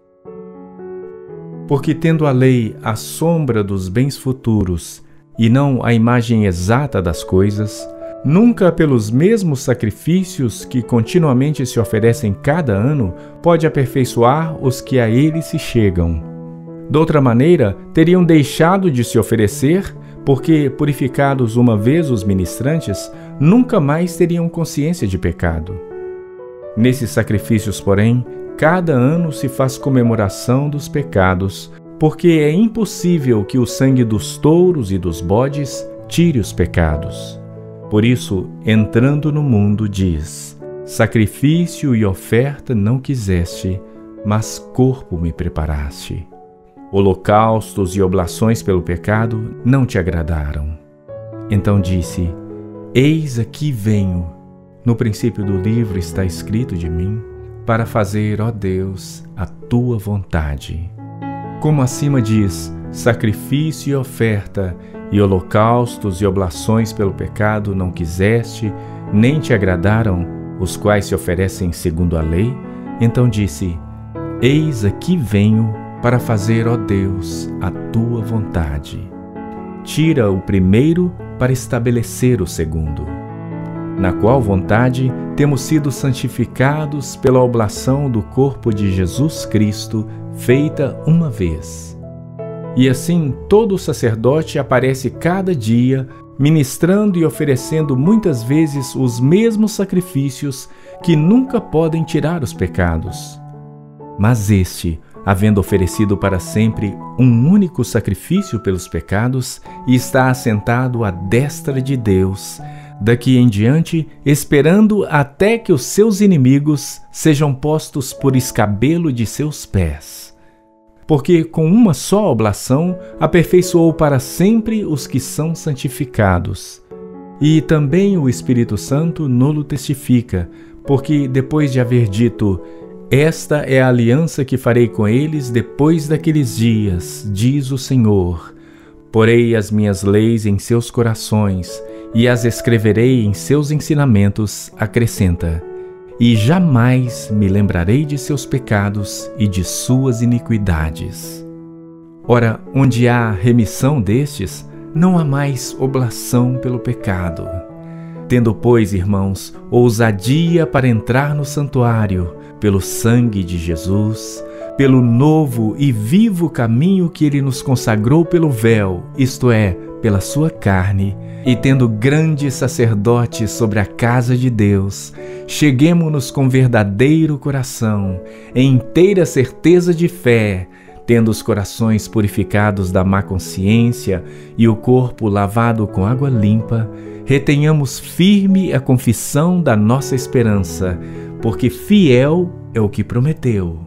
Porque tendo a lei a sombra dos bens futuros e não a imagem exata das coisas, nunca pelos mesmos sacrifícios que continuamente se oferecem cada ano pode aperfeiçoar os que a ele se chegam. Doutra maneira, teriam deixado de se oferecer, porque, purificados uma vez os ministrantes, nunca mais teriam consciência de pecado. Nesses sacrifícios, porém, cada ano se faz comemoração dos pecados, porque é impossível que o sangue dos touros e dos bodes tire os pecados. Por isso, entrando no mundo, diz: sacrifício e oferta não quiseste, mas corpo me preparaste. Holocaustos e oblações pelo pecado não te agradaram. Então disse: eis aqui venho. No princípio do livro está escrito de mim, para fazer, ó Deus, a tua vontade. Como acima diz: sacrifício e oferta, e holocaustos e oblações pelo pecado não quiseste, nem te agradaram, os quais se oferecem segundo a lei. Então disse: eis aqui venho para fazer, ó Deus, a tua vontade. Tira o primeiro para estabelecer o segundo. Na qual vontade temos sido santificados pela oblação do corpo de Jesus Cristo, feita uma vez. E assim todo sacerdote aparece cada dia, ministrando e oferecendo muitas vezes os mesmos sacrifícios que nunca podem tirar os pecados. Mas este, havendo oferecido para sempre um único sacrifício pelos pecados, está assentado à destra de Deus, daqui em diante, esperando até que os seus inimigos sejam postos por escabelo de seus pés. Porque com uma só oblação aperfeiçoou para sempre os que são santificados. E também o Espírito Santo nolo testifica, porque depois de haver dito: esta é a aliança que farei com eles depois daqueles dias, diz o Senhor. Porei as minhas leis em seus corações e as escreverei em seus ensinamentos, acrescenta: e jamais me lembrarei de seus pecados e de suas iniquidades. Ora, onde há remissão destes, não há mais oblação pelo pecado. Tendo, pois, irmãos, ousadia para entrar no santuário, pelo sangue de Jesus, pelo novo e vivo caminho que ele nos consagrou pelo véu, isto é, pela sua carne, e tendo grande sacerdote sobre a casa de Deus, cheguemo-nos com verdadeiro coração, em inteira certeza de fé, tendo os corações purificados da má consciência e o corpo lavado com água limpa, retenhamos firme a confissão da nossa esperança, porque fiel é o que prometeu.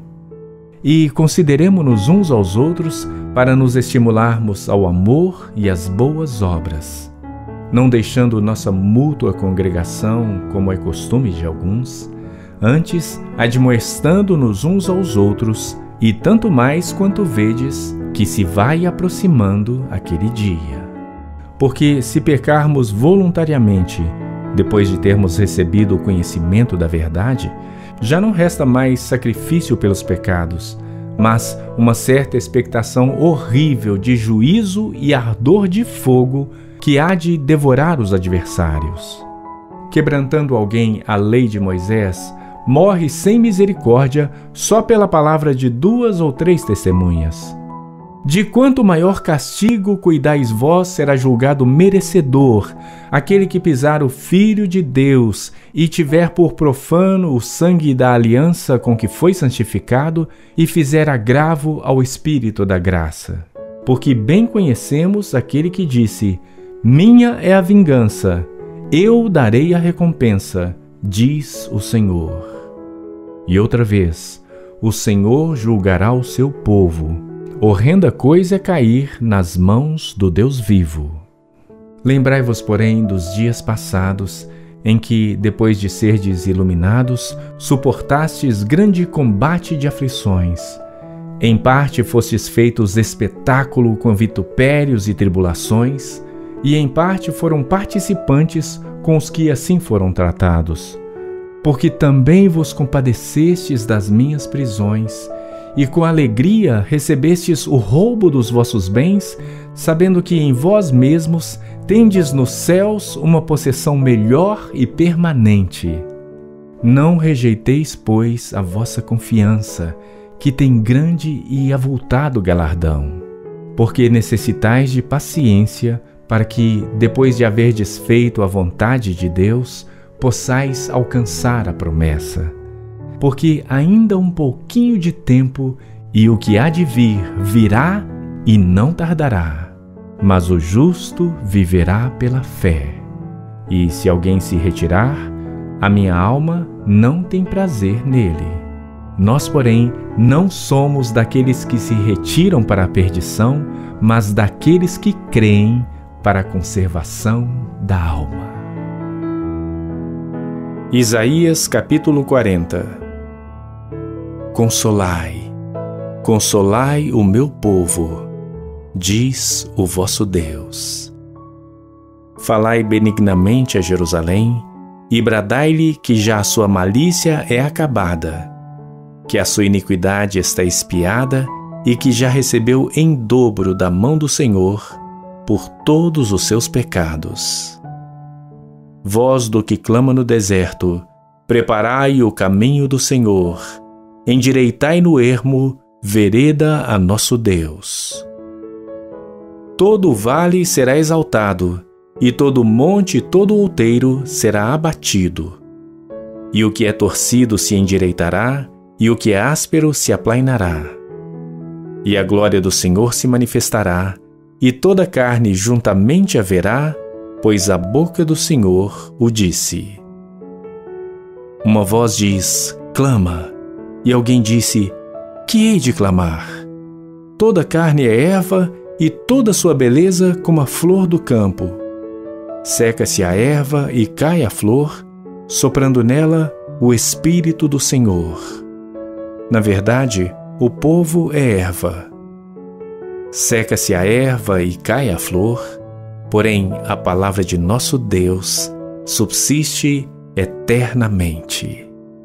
E consideremo-nos uns aos outros para nos estimularmos ao amor e às boas obras, não deixando nossa mútua congregação, como é costume de alguns, antes admoestando-nos uns aos outros, e tanto mais quanto vedes que se vai aproximando aquele dia. Porque se pecarmos voluntariamente, depois de termos recebido o conhecimento da verdade, já não resta mais sacrifício pelos pecados, mas uma certa expectação horrível de juízo e ardor de fogo que há de devorar os adversários. Quebrantando alguém a lei de Moisés, morre sem misericórdia só pela palavra de 2 ou 3 testemunhas. De quanto maior castigo cuidais vós, será julgado merecedor aquele que pisar o Filho de Deus e tiver por profano o sangue da aliança com que foi santificado e fizer agravo ao Espírito da graça. Porque bem conhecemos aquele que disse: minha é a vingança, eu darei a recompensa, diz o Senhor. E outra vez, o Senhor julgará o seu povo. Horrenda coisa é cair nas mãos do Deus vivo. Lembrai-vos, porém, dos dias passados, em que, depois de serdes iluminados, suportastes grande combate de aflições. Em parte fostes feitos espetáculo com vitupérios e tribulações, e em parte foram participantes com os que assim foram tratados. Porque também vos compadecestes das minhas prisões, e com alegria recebestes o roubo dos vossos bens, sabendo que em vós mesmos tendes nos céus uma possessão melhor e permanente. Não rejeiteis, pois, a vossa confiança, que tem grande e avultado galardão, porque necessitais de paciência, para que, depois de haverdes feito a vontade de Deus, possais alcançar a promessa. Porque ainda um pouquinho de tempo, e o que há de vir virá e não tardará. Mas o justo viverá pela fé. E se alguém se retirar, a minha alma não tem prazer nele. Nós, porém, não somos daqueles que se retiram para a perdição, mas daqueles que creem para a conservação da alma. Isaías capítulo 40. Consolai, consolai o meu povo, diz o vosso Deus. Falai benignamente a Jerusalém e bradai-lhe que já a sua malícia é acabada, que a sua iniquidade está expiada e que já recebeu em dobro da mão do Senhor por todos os seus pecados. Voz do que clama no deserto, preparai o caminho do Senhor, endireitai no ermo, vereda a nosso Deus. Todo vale será exaltado, e todo monte e todo outeiro será abatido. E o que é torcido se endireitará, e o que é áspero se aplainará. E a glória do Senhor se manifestará, e toda carne juntamente a verá, pois a boca do Senhor o disse. Uma voz diz: clama. E alguém disse: que hei de clamar? Toda carne é erva, e toda sua beleza como a flor do campo. Seca-se a erva e cai a flor, soprando nela o Espírito do Senhor. Na verdade, o povo é erva. Seca-se a erva e cai a flor, porém a palavra de nosso Deus subsiste eternamente.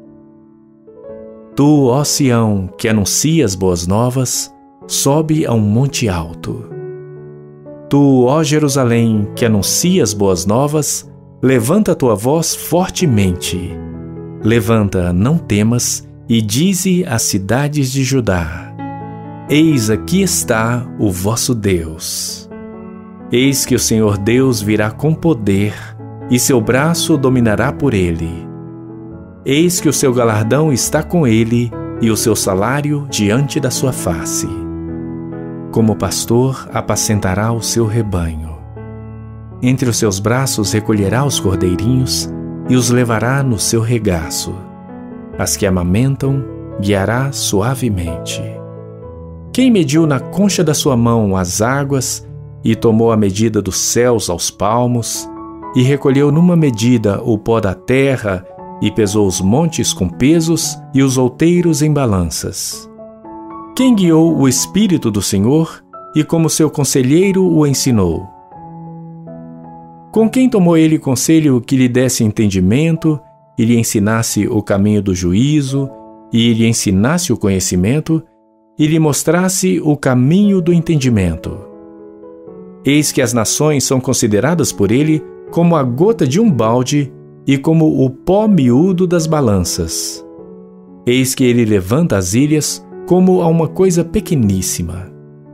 Tu, ó Sião, que anuncias boas novas, sobe a um monte alto. Tu, ó Jerusalém, que anuncias boas novas, levanta a tua voz fortemente. Levanta, não temas, e dize às cidades de Judá: eis aqui está o vosso Deus. Eis que o Senhor Deus virá com poder, e seu braço dominará por ele. Eis que o seu galardão está com ele, e o seu salário diante da sua face. como pastor apacentará o seu rebanho. Entre os seus braços recolherá os cordeirinhos e os levará no seu regaço. As que amamentam guiará suavemente. Quem mediu na concha da sua mão as águas e tomou a medida dos céus aos palmos e recolheu numa medida o pó da terra e pesou os montes com pesos e os outeiros em balanças? Quem guiou o Espírito do Senhor e como seu conselheiro o ensinou? Com quem tomou ele conselho que lhe desse entendimento e lhe ensinasse o caminho do juízo e lhe ensinasse o conhecimento e lhe mostrasse o caminho do entendimento? Eis que as nações são consideradas por ele como a gota de um balde e como o pó miúdo das balanças. Eis que ele levanta as ilhas como a uma coisa pequeníssima.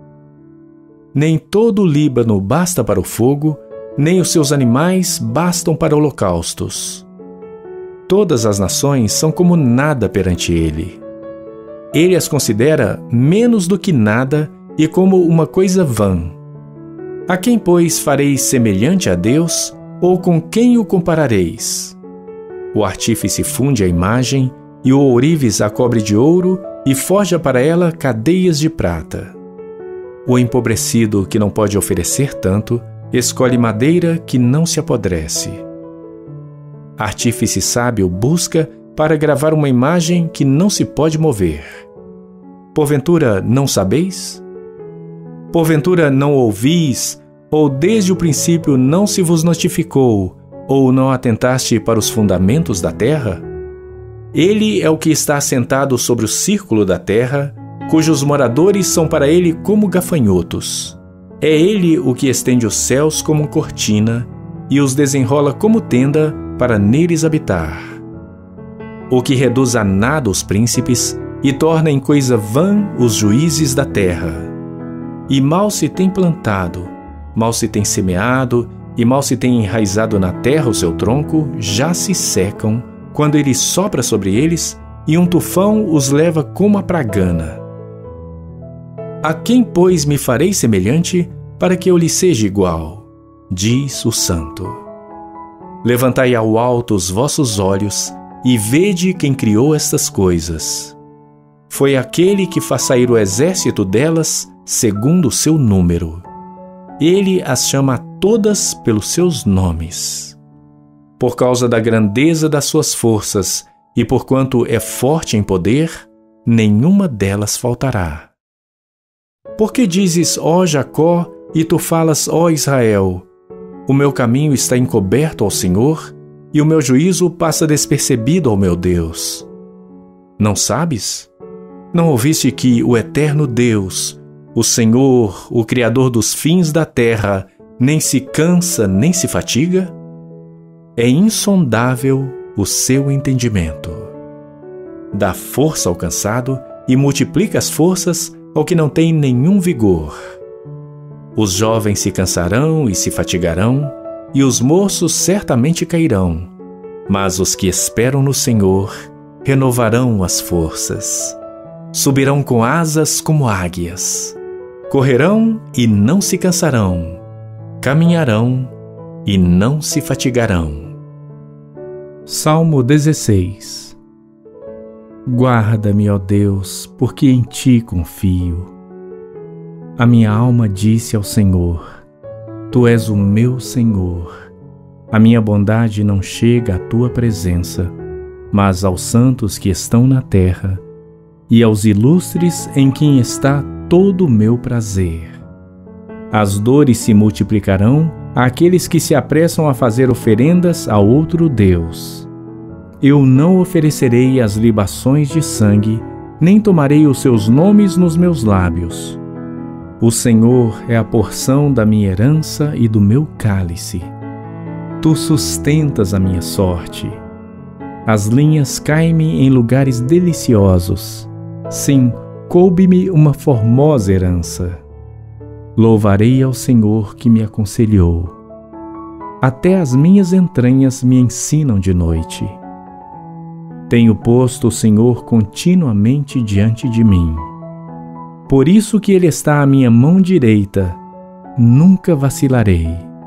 Nem todo o Líbano basta para o fogo, nem os seus animais bastam para holocaustos. Todas as nações são como nada perante ele. Ele as considera menos do que nada e como uma coisa vã. A quem, pois, fareis semelhante a Deus, ou com quem o comparareis? O artífice funde a imagem, e o ourives a cobre de ouro, e forja para ela cadeias de prata. O empobrecido, que não pode oferecer tanto, escolhe madeira que não se apodrece. Artífice sábio busca para gravar uma imagem que não se pode mover. Porventura não sabeis? Porventura não ouvis, ou desde o princípio não se vos notificou, ou não atentaste para os fundamentos da terra? Ele é o que está assentado sobre o círculo da terra, cujos moradores são para ele como gafanhotos. É ele o que estende os céus como cortina e os desenrola como tenda para neles habitar. O que reduz a nada os príncipes e torna em coisa vã os juízes da terra. E mal se tem plantado, mal se tem semeado e mal se tem enraizado na terra o seu tronco, já se secam, quando ele sopra sobre eles, e um tufão os leva como a pragana. A quem, pois, me farei semelhante, para que eu lhe seja igual? Diz o Santo. Levantai ao alto os vossos olhos, e vede quem criou estas coisas. Foi aquele que faz sair o exército delas, segundo o seu número. Ele as chama a todas pelos seus nomes. Por causa da grandeza das suas forças, e porquanto é forte em poder, nenhuma delas faltará. Por que dizes, ó Jacó, e tu falas, ó Israel, o meu caminho está encoberto ao Senhor, e o meu juízo passa despercebido ao meu Deus? Não sabes? Não ouviste que o eterno Deus, o Senhor, o Criador dos fins da terra, nem se cansa, nem se fatiga? É insondável o seu entendimento. Dá força ao cansado e multiplica as forças ao que não tem nenhum vigor. Os jovens se cansarão e se fatigarão, e os moços certamente cairão, mas os que esperam no Senhor renovarão as forças. Subirão com asas como águias. Correrão e não se cansarão. Caminharão e não se fatigarão. Salmo 16. Guarda-me, ó Deus, porque em ti confio. A minha alma disse ao Senhor: Tu és o meu Senhor. A minha bondade não chega à tua presença, mas aos santos que estão na terra e aos ilustres em quem está todo o meu prazer. As dores se multiplicarão àqueles que se apressam a fazer oferendas a outro Deus. Eu não oferecerei as libações de sangue, nem tomarei os seus nomes nos meus lábios. O Senhor é a porção da minha herança e do meu cálice. Tu sustentas a minha sorte. As linhas caem-me em lugares deliciosos. Sim, coube-me uma formosa herança. Louvarei ao Senhor que me aconselhou. Até as minhas entranhas me ensinam de noite. Tenho posto o Senhor continuamente diante de mim. Por isso que Ele está à minha mão direita, nunca vacilarei.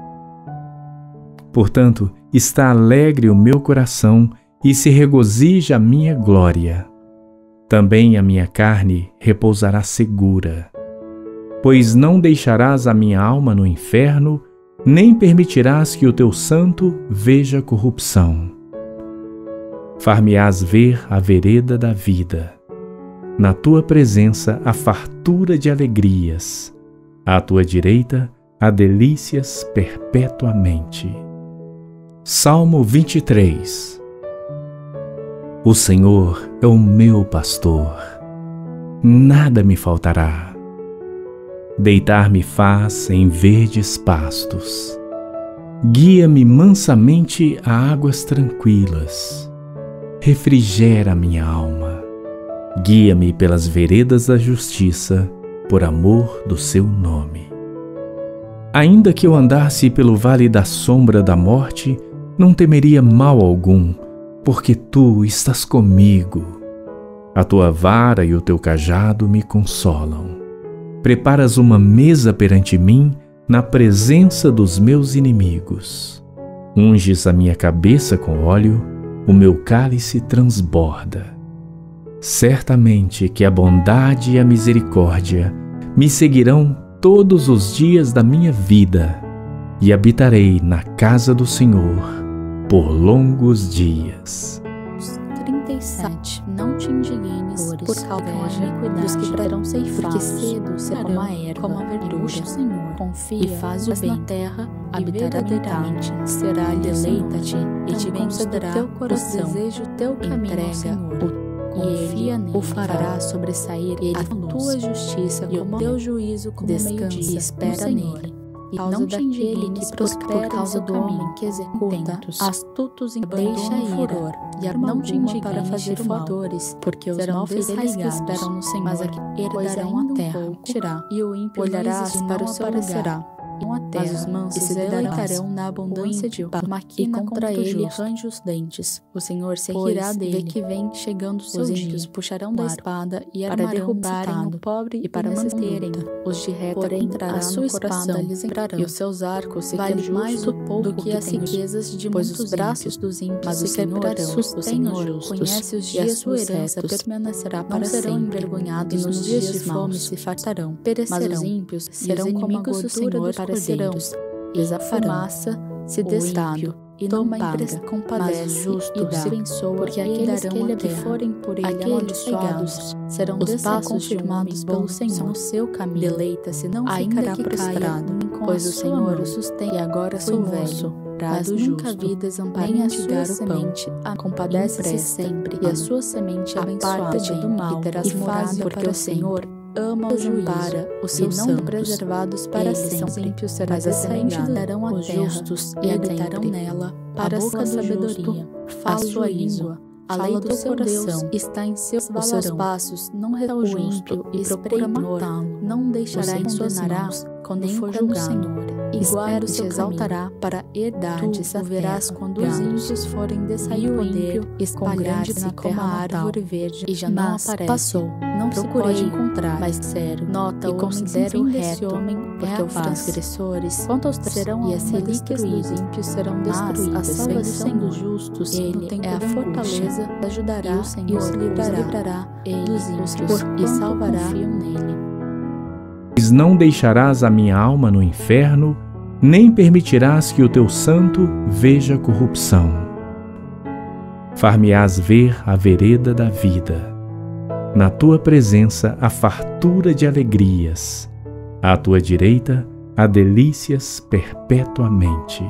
Portanto, está alegre o meu coração e se regozija a minha glória. Também a minha carne repousará segura, pois não deixarás a minha alma no inferno, nem permitirás que o teu santo veja corrupção. Far-me-ás ver a vereda da vida. Na tua presença há fartura de alegrias. À tua direita há delícias perpetuamente. Salmo 23. O Senhor é o meu pastor. Nada me faltará. Deitar-me faz em verdes pastos. Guia-me mansamente a águas tranquilas. Refrigera minha alma. Guia-me pelas veredas da justiça, por amor do seu nome. Ainda que eu andasse pelo vale da sombra da morte, não temeria mal algum, porque tu estás comigo. A tua vara e o teu cajado me consolam. Preparas uma mesa perante mim, na presença dos meus inimigos. Unges a minha cabeça com óleo, o meu cálice transborda. Certamente que a bondade e a misericórdia me seguirão todos os dias da minha vida, e habitarei na casa do Senhor por longos dias. 37. Não te indignes por causa dos que serão ceifados, porque cedo serão como a verdura. Senhor, confia e faz o bem na terra, habitará eternamente. Será deleita-te e te concederá teu coração, desejo teu caminho, Senhor. E Ele o fará sobressair a tua justiça e o teu juízo como meio-dia. Espera nele. E não te indignes por causa do homem que executa astutos deixa ir furor e não te indignes para fazer voadores, porque os nobres reis que esperam no Senhor herdarão a terra, e o ímpio olharás para o seu lugar. Mas os mansos se deleitarão na abundância de maquina contra ele range os dentes. O Senhor se rirá dele, que vem chegando o seu dia. Puxarão da espada e para derrubarem o pobre e para manterem os de reta entrará a sua espada lhes entrarão, e os seus arcos se valem mais do que as riquezas de muitos os braços dos ímpios se quebrarão. O Senhor conhece os dias e a sua herança permanecerá para sempre. Serão envergonhados nos dias de fome se fartarão, perecerão. Mas os ímpios serão como a gordura dos cordeiros, e a fumaça se destada, e não paga, compadece justo se abençoa, porque aqueles que forem por ele amaldiçoados serão os passos confirmados pelo Senhor. No seu caminho deleita-se, não ficará prostrado, pois o Senhor o sustém. E agora sou velho, mas nunca vi desamparem a sua semente, compadece-se sempre, e a sua semente abençoada do mal, e terás morada, porque o Senhor ama o juízo, os seus santos preservados para sempre, mas a semente darão a terra justos e habitarão nela para a sua sabedoria. A sua língua, a lei do seu coração está em seus passos, não recuem e procura matá-lo, não deixará em suas mãos quando for julgado. Igual se exaltará para herdades, tu verás quando os ímpios forem desse poder, espalhar-se como a árvore verde, e já não aparece. Passou, não se pode encontrar, mas sério, nota e considera o reto, porque os transgressores serão e as relíquias dos ímpios serão destruídas. A salvação dos justos, ele é a fortaleza, ajudará e os livrará dos ímpios e salvará nele. Pois não deixarás a minha alma no inferno, nem permitirás que o teu santo veja corrupção. Far-me-ás ver a vereda da vida. Na tua presença há fartura de alegrias. À tua direita há delícias perpetuamente.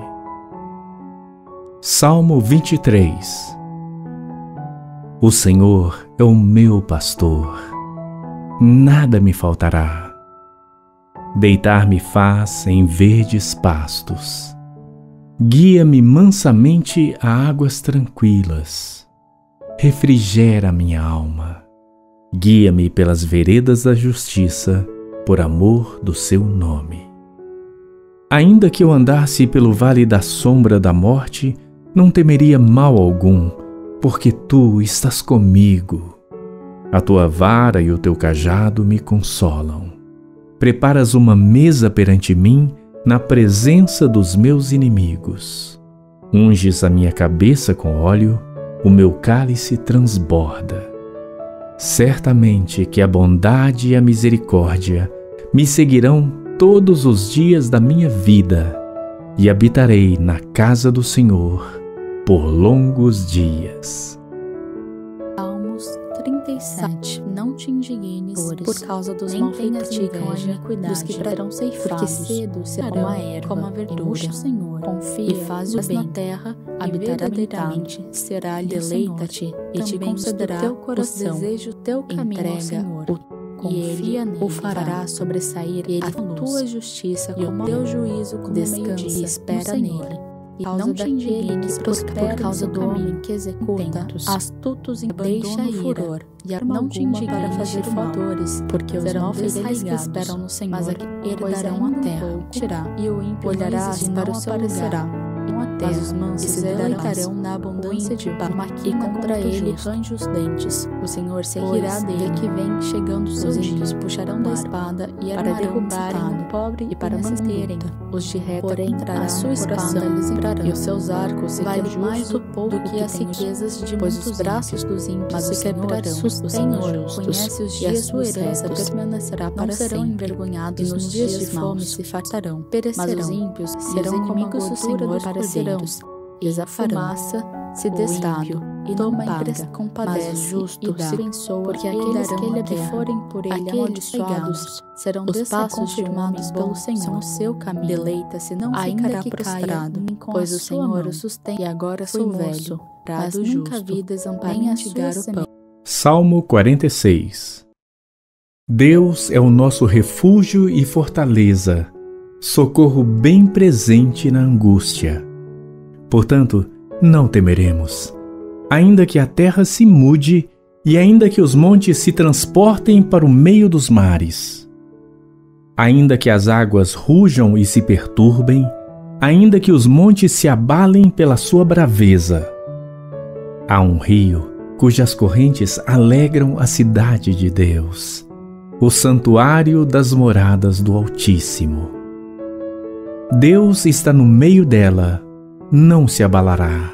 Salmo 23. O Senhor é o meu pastor. Nada me faltará. Deitar-me faz em verdes pastos. Guia-me mansamente a águas tranquilas. Refrigera minha alma. Guia-me pelas veredas da justiça, por amor do seu nome. Ainda que eu andasse pelo vale da sombra da morte, não temeria mal algum, porque tu estás comigo. A tua vara e o teu cajado me consolam. Preparas uma mesa perante mim na presença dos meus inimigos. Unges a minha cabeça com óleo, o meu cálice transborda. Certamente que a bondade e a misericórdia me seguirão todos os dias da minha vida, e habitarei na casa do Senhor por longos dias. Salmos 37. Não te indignes por causa dos malfeitos que praticam a iniquidade, dos que serão ceifados, porque cedo serão a erva, como a verdura. O Senhor confia e faz o bem na terra, e verdadeiramente será deleita-te e te concederá teu coração, deseja o teu caminho ao Senhor. Confia nele, o fará sobressair a tua justiça como o teu juízo como descansa e espera nele. E não te indignes por causa do homem que executa astutos e deixa ir furor, e não te indignes para fazer favores, porque os malfeitos que esperam no Senhor herdarão a terra, e o ímpio olharás para o seu lugar. Mas os mansos se deleitarão na abundância de pão, e contra ele range os dentes. O Senhor se rirá dele que vem chegando os seus dias, puxarão da espada e para derrubarem o pobre e para manterem os de reta, porém a sua espada lhes livrarão, e os seus arcos serão mais do povo que as riquezas de pois os braços dos ímpios se quebrarão. O Senhor conhece os dias dos retos, permanecerá para sempre. Serão envergonhados nos dias de fome se fartarão, perecerão. Mas os ímpios serão inimigos do Senhor para serão. E a fumaça se destado e toma empresta, compadece e dá, porque aqueles que lhe forem por ele amaldiçoados serão desconfirmados pelo Senhor. São o seu caminho, deleita-se, não ficará prostrado, pois o Senhor o sustém. E agora sou velho, mas nunca vi desamparar o pão. Salmo 46. Deus é o nosso refúgio e fortaleza, socorro bem presente na angústia. Portanto, não temeremos, ainda que a terra se mude e ainda que os montes se transportem para o meio dos mares. Ainda que as águas rujam e se perturbem, ainda que os montes se abalem pela sua braveza. Há um rio cujas correntes alegram a cidade de Deus, o santuário das moradas do Altíssimo. Deus está no meio dela, não se abalará.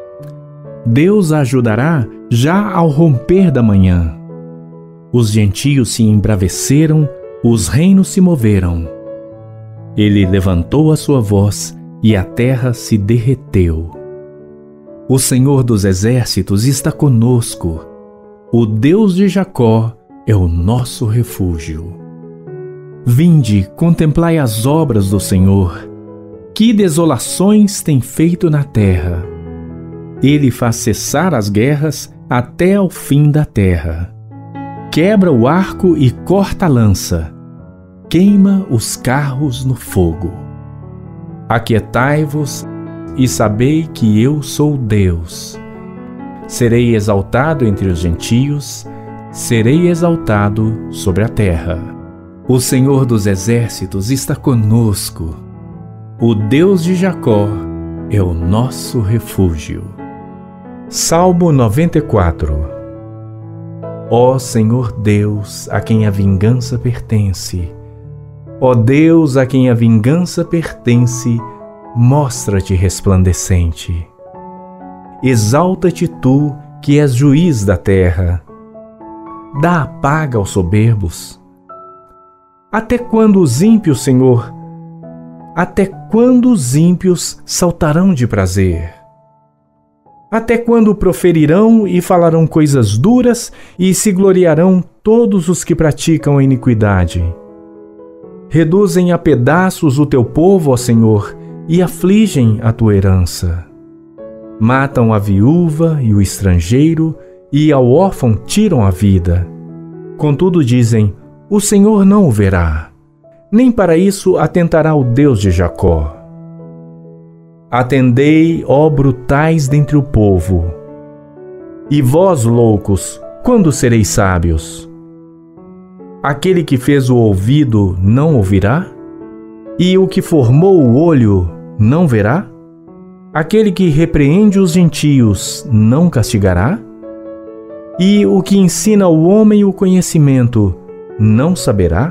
Deus a ajudará já ao romper da manhã. Os gentios se embraveceram, os reinos se moveram. Ele levantou a sua voz e a terra se derreteu. O Senhor dos exércitos está conosco. O Deus de Jacó é o nosso refúgio. Vinde, contemplai as obras do Senhor. Que desolações tem feito na terra! Ele faz cessar as guerras até ao fim da terra. Quebra o arco e corta a lança. Queima os carros no fogo. Aquietai-vos e sabei que eu sou Deus. Serei exaltado entre os gentios, serei exaltado sobre a terra. O Senhor dos exércitos está conosco. O Deus de Jacó é o nosso refúgio. Salmo 94. Ó Senhor Deus, a quem a vingança pertence, ó Deus, a quem a vingança pertence, mostra-te resplandecente. Exalta-te tu, que és juiz da terra. Dá a paga aos soberbos. Até quando os ímpios, Senhor, até quando os ímpios saltarão de prazer? Até quando proferirão e falarão coisas duras e se gloriarão todos os que praticam a iniquidade? Reduzem a pedaços o teu povo, ó Senhor, e afligem a tua herança. Matam a viúva e o estrangeiro, e ao órfão tiram a vida. Contudo dizem, o Senhor não o verá. Nem para isso atentará o Deus de Jacó. Atendei, ó brutais dentre o povo. E vós, loucos, quando sereis sábios? Aquele que fez o ouvido não ouvirá? E o que formou o olho não verá? Aquele que repreende os gentios não castigará? E o que ensina ao homem o conhecimento, não saberá?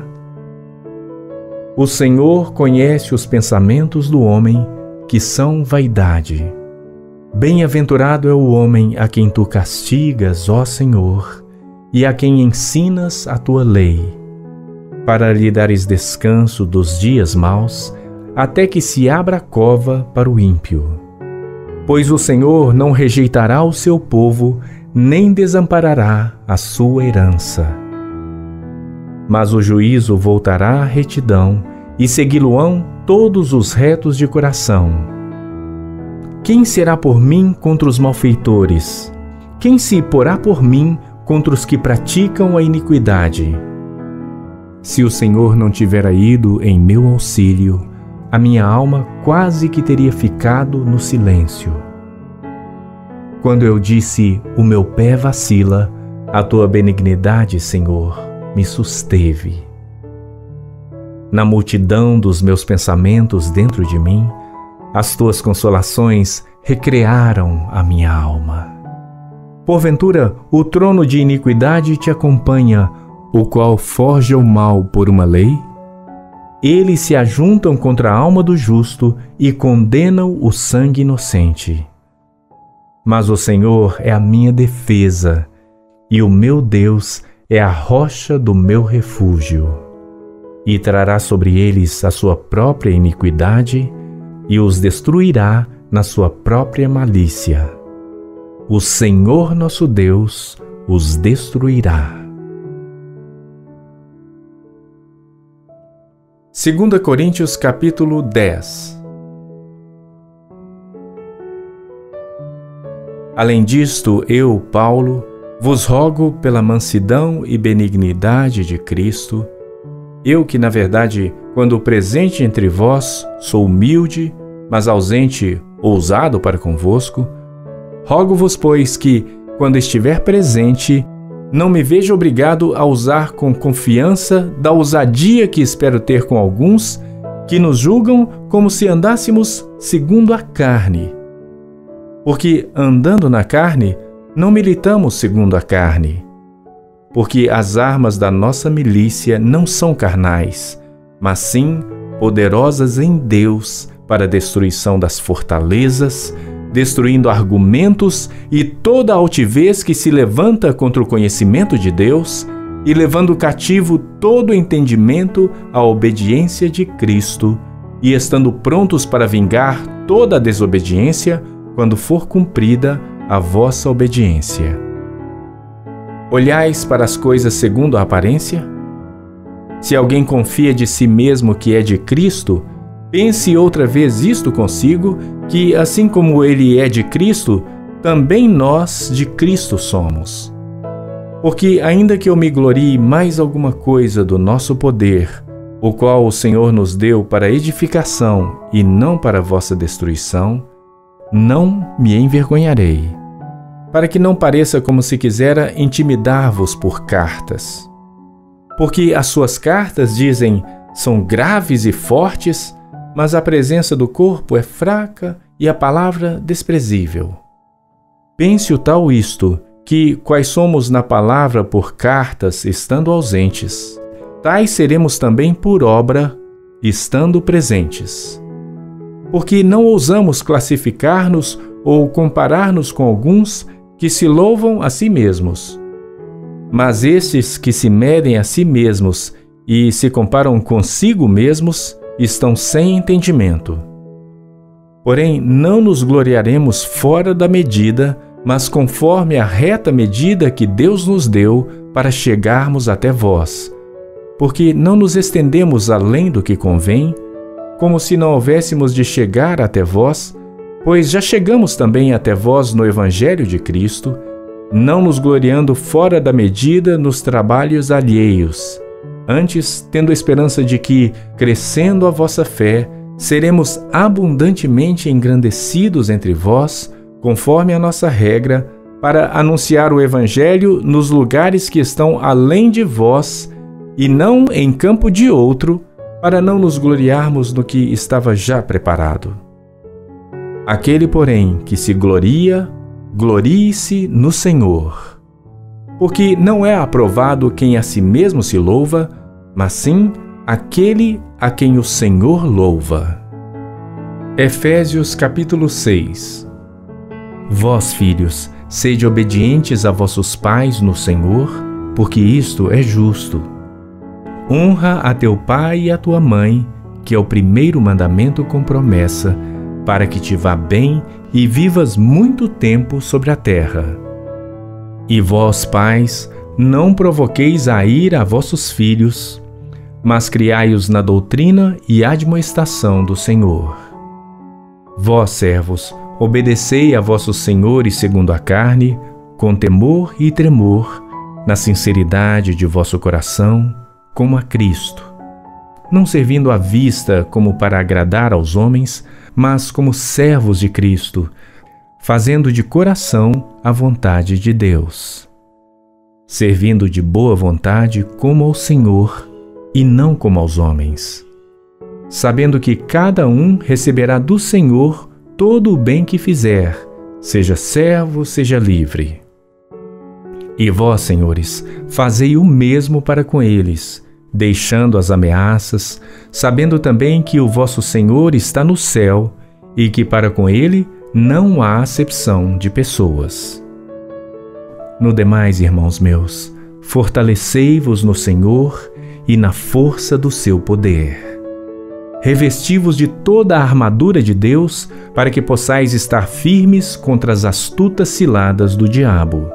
O Senhor conhece os pensamentos do homem, que são vaidade. Bem-aventurado é o homem a quem tu castigas, ó Senhor, e a quem ensinas a tua lei, para lhe dares descanso dos dias maus, até que se abra a cova para o ímpio. Pois o Senhor não rejeitará o seu povo, nem desamparará a sua herança. Mas o juízo voltará à retidão, e segui-lo-ão todos os retos de coração. Quem será por mim contra os malfeitores? Quem se porá por mim contra os que praticam a iniquidade? Se o Senhor não tivera ido em meu auxílio, a minha alma quase que teria ficado no silêncio. Quando eu disse, o meu pé vacila, a tua benignidade, Senhor, me susteve. Na multidão dos meus pensamentos dentro de mim, as tuas consolações recrearam a minha alma. Porventura, o trono de iniquidade te acompanha, o qual forja o mal por uma lei? Eles se ajuntam contra a alma do justo e condenam o sangue inocente. Mas o Senhor é a minha defesa, e o meu Deus é a rocha do meu refúgio. E trará sobre eles a sua própria iniquidade, e os destruirá na sua própria malícia. O Senhor nosso Deus os destruirá. 2 Coríntios capítulo 10. Além disto, eu, Paulo, vos rogo pela mansidão e benignidade de Cristo, eu que, na verdade, quando presente entre vós, sou humilde, mas ausente, ousado para convosco, rogo-vos, pois, que, quando estiver presente, não me veja obrigado a usar com confiança da ousadia que espero ter com alguns que nos julgam como se andássemos segundo a carne. Porque, andando na carne, não militamos segundo a carne. Porque as armas da nossa milícia não são carnais, mas sim poderosas em Deus para a destruição das fortalezas, destruindo argumentos e toda altivez que se levanta contra o conhecimento de Deus e levando cativo todo o entendimento à obediência de Cristo e estando prontos para vingar toda a desobediência quando for cumprida a vossa obediência. Olhais para as coisas segundo a aparência? Se alguém confia de si mesmo que é de Cristo, pense outra vez isto consigo, que assim como ele é de Cristo, também nós de Cristo somos. Porque ainda que eu me glorie mais alguma coisa do nosso poder, o qual o Senhor nos deu para edificação e não para vossa destruição, não me envergonharei, para que não pareça como se quisera intimidar-vos por cartas. Porque as suas cartas, dizem, são graves e fortes, mas a presença do corpo é fraca e a palavra desprezível. Pense o tal isto, que quais somos na palavra por cartas, estando ausentes, tais seremos também por obra, estando presentes. Porque não ousamos classificar-nos ou comparar-nos com alguns que se louvam a si mesmos. Mas estes que se medem a si mesmos e se comparam consigo mesmos, estão sem entendimento. Porém, não nos gloriaremos fora da medida, mas conforme a reta medida que Deus nos deu para chegarmos até vós. Porque não nos estendemos além do que convém, como se não houvéssemos de chegar até vós, pois já chegamos também até vós no Evangelho de Cristo, não nos gloriando fora da medida nos trabalhos alheios, antes tendo a esperança de que, crescendo a vossa fé, seremos abundantemente engrandecidos entre vós, conforme a nossa regra, para anunciar o Evangelho nos lugares que estão além de vós, e não em campo de outro, para não nos gloriarmos no que estava já preparado. Aquele, porém, que se gloria, glorie-se no Senhor. Porque não é aprovado quem a si mesmo se louva, mas sim aquele a quem o Senhor louva. Efésios capítulo 6. Vós, filhos, sede obedientes a vossos pais no Senhor, porque isto é justo. Honra a teu pai e a tua mãe, que é o primeiro mandamento com promessa, para que te vá bem e vivas muito tempo sobre a terra. E vós, pais, não provoqueis a ira a vossos filhos, mas criai-os na doutrina e admoestação do Senhor. Vós, servos, obedecei a vossos senhores segundo a carne, com temor e tremor, na sinceridade de vosso coração, como a Cristo, não servindo à vista como para agradar aos homens, mas como servos de Cristo, fazendo de coração a vontade de Deus, servindo de boa vontade como ao Senhor e não como aos homens, sabendo que cada um receberá do Senhor todo o bem que fizer, seja servo, seja livre. E vós, senhores, fazei o mesmo para com eles, deixando as ameaças, sabendo também que o vosso Senhor está no céu e que para com ele não há acepção de pessoas. No demais, irmãos meus, fortalecei-vos no Senhor e na força do seu poder. Revesti-vos de toda a armadura de Deus, para que possais estar firmes contra as astutas ciladas do diabo.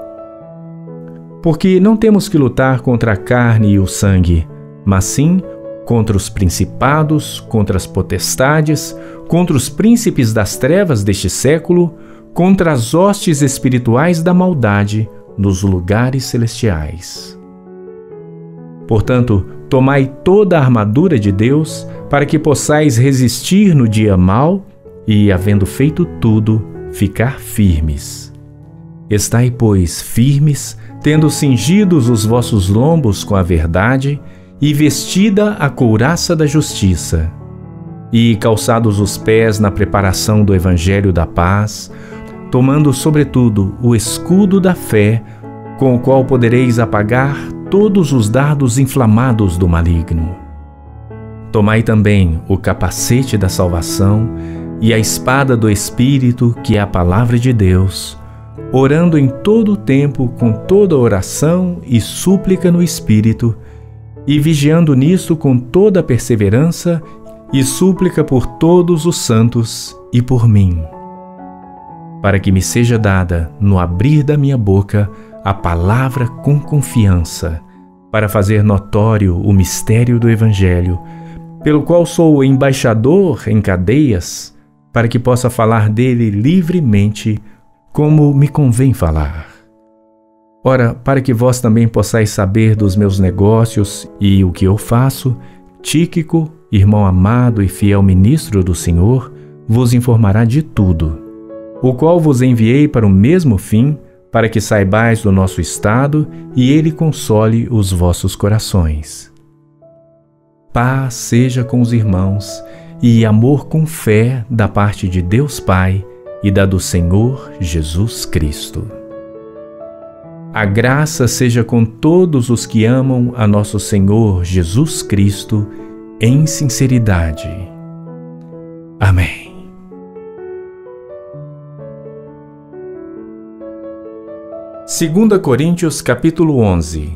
Porque não temos que lutar contra a carne e o sangue, mas sim contra os principados, contra as potestades, contra os príncipes das trevas deste século, contra as hostes espirituais da maldade nos lugares celestiais. Portanto, tomai toda a armadura de Deus, para que possais resistir no dia mau e, havendo feito tudo, ficar firmes. Estai, pois, firmes, tendo cingidos os vossos lombos com a verdade e vestida a couraça da justiça, e calçados os pés na preparação do evangelho da paz, tomando sobretudo o escudo da fé, com o qual podereis apagar todos os dardos inflamados do maligno. Tomai também o capacete da salvação e a espada do Espírito, que é a palavra de Deus, orando em todo o tempo com toda oração e súplica no Espírito, e vigiando nisto com toda perseverança e súplica por todos os santos e por mim, para que me seja dada, no abrir da minha boca, a palavra com confiança, para fazer notório o mistério do Evangelho, pelo qual sou embaixador em cadeias, para que possa falar dele livremente, como me convém falar. Ora, para que vós também possais saber dos meus negócios e o que eu faço, Tíquico, irmão amado e fiel ministro do Senhor, vos informará de tudo, o qual vos enviei para o mesmo fim, para que saibais do nosso estado e ele console os vossos corações. Paz seja com os irmãos e amor com fé da parte de Deus Pai e da do Senhor Jesus Cristo. A graça seja com todos os que amam a nosso Senhor Jesus Cristo em sinceridade. Amém. Segunda Coríntios capítulo 11.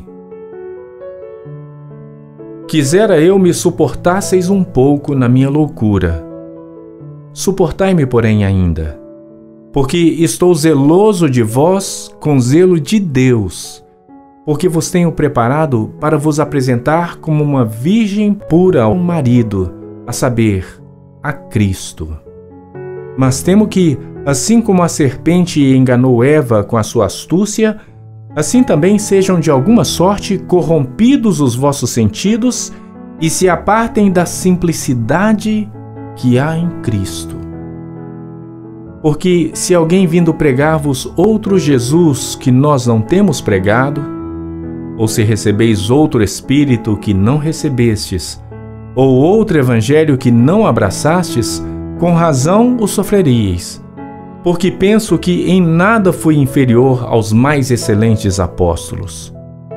Quisera eu me suportasseis um pouco na minha loucura. Suportai-me, porém, ainda, porque estou zeloso de vós com zelo de Deus, porque vos tenho preparado para vos apresentar como uma virgem pura ao marido, a saber, a Cristo. Mas temo que, assim como a serpente enganou Eva com a sua astúcia, assim também sejam de alguma sorte corrompidos os vossos sentidos e se apartem da simplicidade que há em Cristo. Porque se alguém vindo pregar-vos outro Jesus que nós não temos pregado, ou se recebeis outro Espírito que não recebestes, ou outro Evangelho que não abraçastes, com razão o sofreríeis, porque penso que em nada fui inferior aos mais excelentes apóstolos.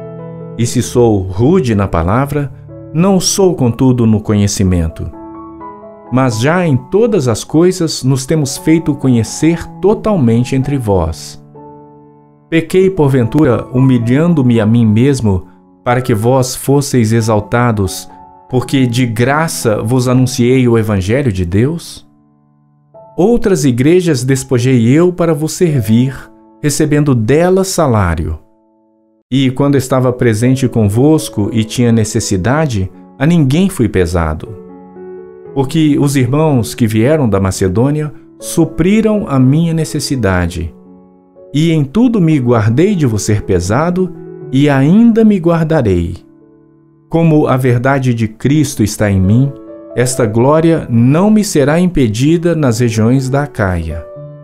E se sou rude na palavra, não sou, contudo, no conhecimento. Mas já em todas as coisas nos temos feito conhecer totalmente entre vós. Pequei, porventura, humilhando-me a mim mesmo, para que vós fosseis exaltados, porque de graça vos anunciei o Evangelho de Deus? Outras igrejas despojei eu para vos servir, recebendo delas salário. E quando estava presente convosco e tinha necessidade, a ninguém fui pesado. Porque os irmãos que vieram da Macedônia supriram a minha necessidade. E em tudo me guardei de vos ser pesado, e ainda me guardarei. Como a verdade de Cristo está em mim, esta glória não me será impedida nas regiões da Acaia.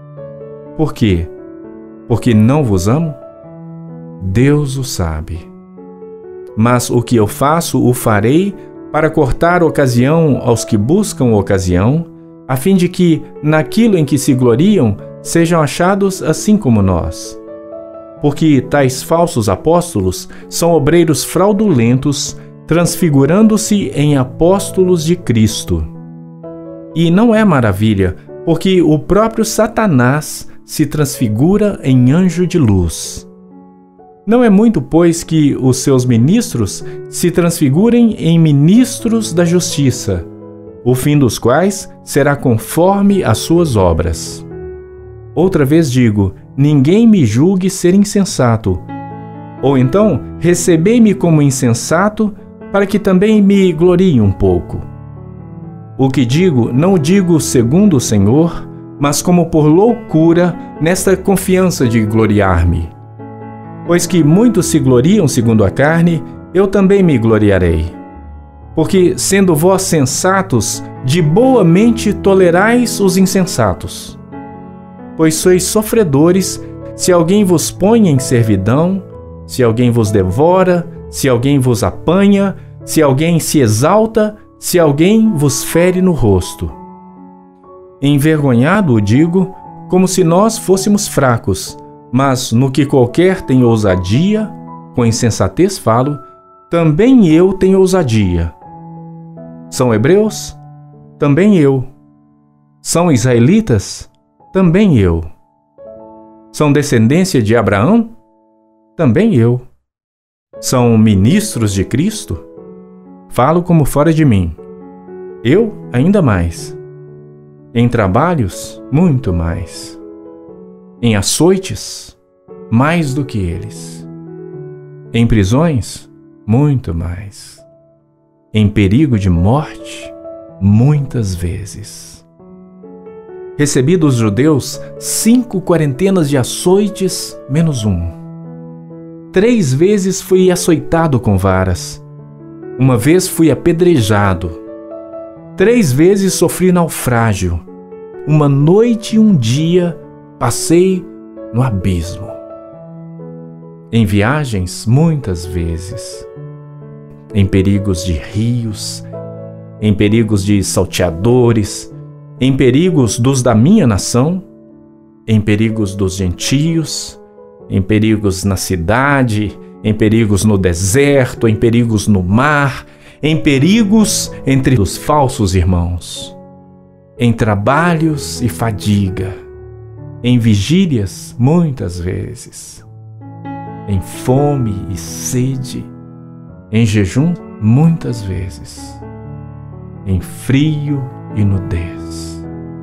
Por quê? Porque não vos amo? Deus o sabe. Mas o que eu faço, o farei para cortar ocasião aos que buscam ocasião, a fim de que, naquilo em que se gloriam, sejam achados assim como nós. Porque tais falsos apóstolos são obreiros fraudulentos, transfigurando-se em apóstolos de Cristo. E não é maravilha, porque o próprio Satanás se transfigura em anjo de luz. Não é muito, pois, que os seus ministros se transfigurem em ministros da justiça, o fim dos quais será conforme as suas obras. Outra vez digo, ninguém me julgue ser insensato. Ou então, recebei-me como insensato, para que também me glorie um pouco. O que digo, não digo segundo o Senhor, mas como por loucura, nesta confiança de gloriar-me. Pois que muitos se gloriam segundo a carne, eu também me gloriarei. Porque, sendo vós sensatos, de boa mente tolerais os insensatos. Pois sois sofredores, se alguém vos põe em servidão, se alguém vos devora, se alguém vos apanha, se alguém se exalta, se alguém vos fere no rosto. Envergonhado o digo, como se nós fôssemos fracos, mas no que qualquer tem ousadia, com insensatez falo, também eu tenho ousadia. São hebreus? Também eu. São israelitas? Também eu. São descendência de Abraão? Também eu. São ministros de Cristo? Falo como fora de mim. Eu, ainda mais. Em trabalhos, muito mais. Em açoites, mais do que eles. Em prisões, muito mais. Em perigo de morte, muitas vezes. Recebi dos judeus 5 quarentenas de açoites, menos 1. 3 vezes fui açoitado com varas. 1 vez fui apedrejado. 3 vezes sofri naufrágio. 1 noite e 1 dia passei no abismo. Em viagens, muitas vezes. Em perigos de rios, em perigos de salteadores, em perigos dos da minha nação, em perigos dos gentios, em perigos na cidade, em perigos no deserto, em perigos no mar, em perigos entre os falsos irmãos, em trabalhos e fadiga, em vigílias muitas vezes, em fome e sede, em jejum muitas vezes, em frio e nudez.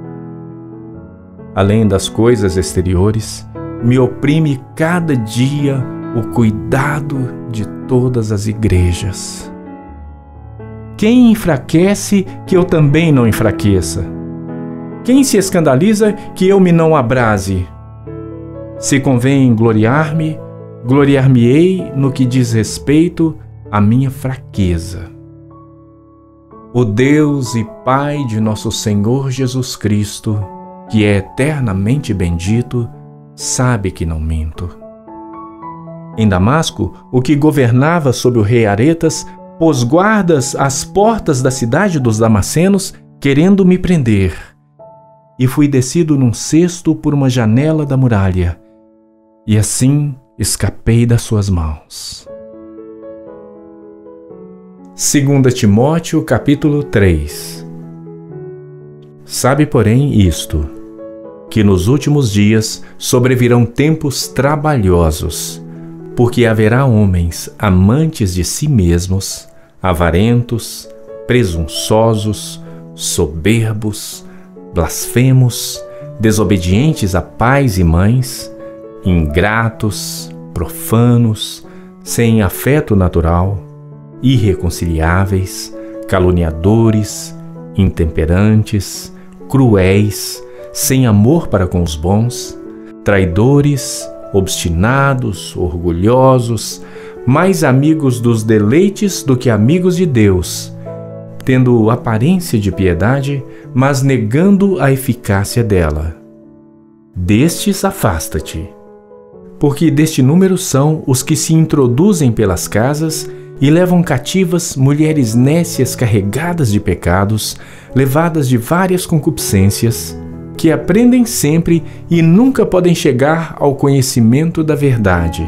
Além das coisas exteriores, me oprime cada dia o cuidado de todas as igrejas. Quem enfraquece, que eu também não enfraqueça? Quem se escandaliza, que eu me não abrase? Se convém gloriar-me, gloriar-me-ei no que diz respeito à minha fraqueza. O Deus e Pai de nosso Senhor Jesus Cristo, que é eternamente bendito, sabe que não minto. Em Damasco, o que governava sobre o rei Aretas pôs guardas às portas da cidade dos Damascenos, querendo me prender. e fui descido num cesto por uma janela da muralha, e assim escapei das suas mãos. 2 Timóteo capítulo 3. Sabe, porém, isto, que nos últimos dias sobrevirão tempos trabalhosos, porque haverá homens amantes de si mesmos, avarentos, presunçosos, soberbos, blasfemos, desobedientes a pais e mães, ingratos, profanos, sem afeto natural, irreconciliáveis, caluniadores, intemperantes, cruéis, sem amor para com os bons, traidores, obstinados, orgulhosos, mais amigos dos deleites do que amigos de Deus, tendo aparência de piedade, mas negando a eficácia dela. Destes afasta-te, porque deste número são os que se introduzem pelas casas e levam cativas mulheres nécias carregadas de pecados, levadas de várias concupiscências, que aprendem sempre e nunca podem chegar ao conhecimento da verdade.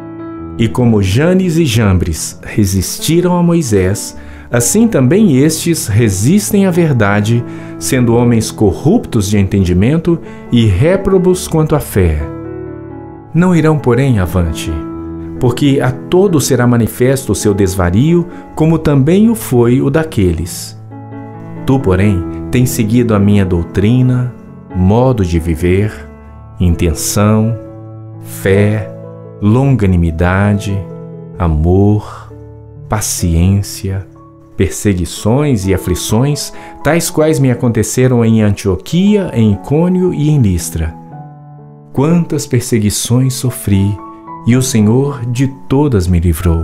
E como Janes e Jambres resistiram a Moisés, assim também estes resistem à verdade, sendo homens corruptos de entendimento e réprobos quanto à fé. Não irão, porém, avante, porque a todos será manifesto o seu desvario, como também o foi o daqueles. Tu, porém, tens seguido a minha doutrina, modo de viver, intenção, fé, longanimidade, amor, paciência, perseguições e aflições, tais quais me aconteceram em Antioquia, em Icônio e em Listra. Quantas perseguições sofri, e o Senhor de todas me livrou.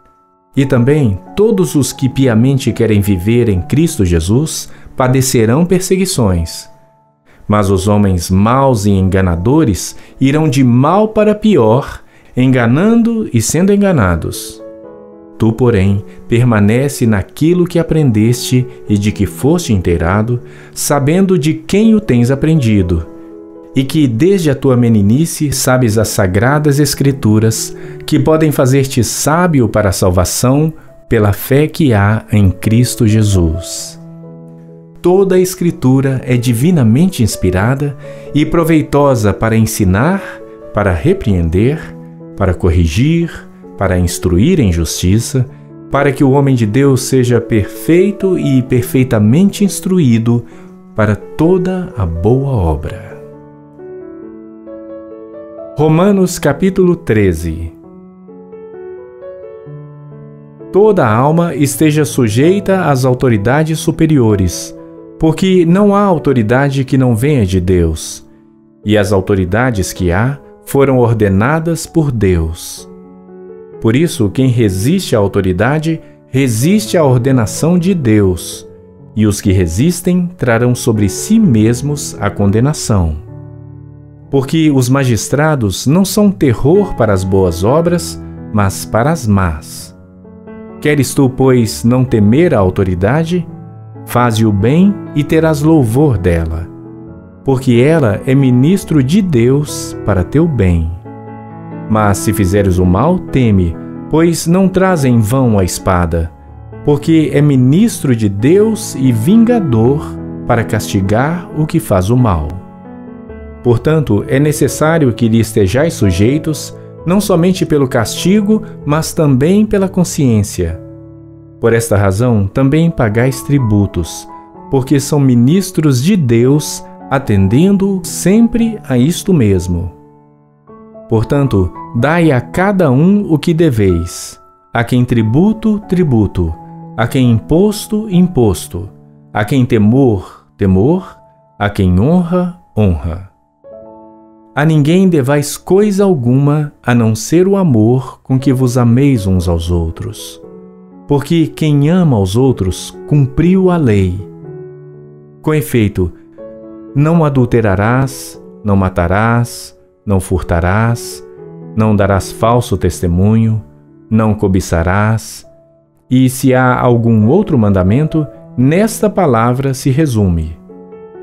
E também todos os que piamente querem viver em Cristo Jesus padecerão perseguições. Mas os homens maus e enganadores irão de mal para pior, enganando e sendo enganados. Tu, porém, permanece naquilo que aprendeste e de que foste inteirado, sabendo de quem o tens aprendido, e que desde a tua meninice sabes as sagradas Escrituras, que podem fazer-te sábio para a salvação pela fé que há em Cristo Jesus. Toda a Escritura é divinamente inspirada e proveitosa para ensinar, para repreender, para corrigir, para instruir em justiça, para que o homem de Deus seja perfeito e perfeitamente instruído para toda a boa obra. Romanos capítulo 13. Toda alma esteja sujeita às autoridades superiores, porque não há autoridade que não venha de Deus, e as autoridades que há foram ordenadas por Deus. Por isso, quem resiste à autoridade, resiste à ordenação de Deus, e os que resistem trarão sobre si mesmos a condenação. Porque os magistrados não são terror para as boas obras, mas para as más. Queres tu, pois, não temer a autoridade? Faze o bem e terás louvor dela, porque ela é ministro de Deus para teu bem. Mas se fizeres o mal, teme, pois não traz em vão a espada, porque é ministro de Deus e vingador para castigar o que faz o mal. Portanto, é necessário que lhe estejais sujeitos, não somente pelo castigo, mas também pela consciência. Por esta razão, também pagais tributos, porque são ministros de Deus, atendendo sempre a isto mesmo. Portanto, dai a cada um o que deveis: a quem tributo, tributo; a quem imposto, imposto; a quem temor, temor; a quem honra, honra. A ninguém devais coisa alguma, a não ser o amor com que vos ameis uns aos outros. Porque quem ama aos outros, cumpriu a lei. Com efeito, não adulterarás, não matarás, não furtarás, não darás falso testemunho, não cobiçarás, e se há algum outro mandamento, nesta palavra se resume: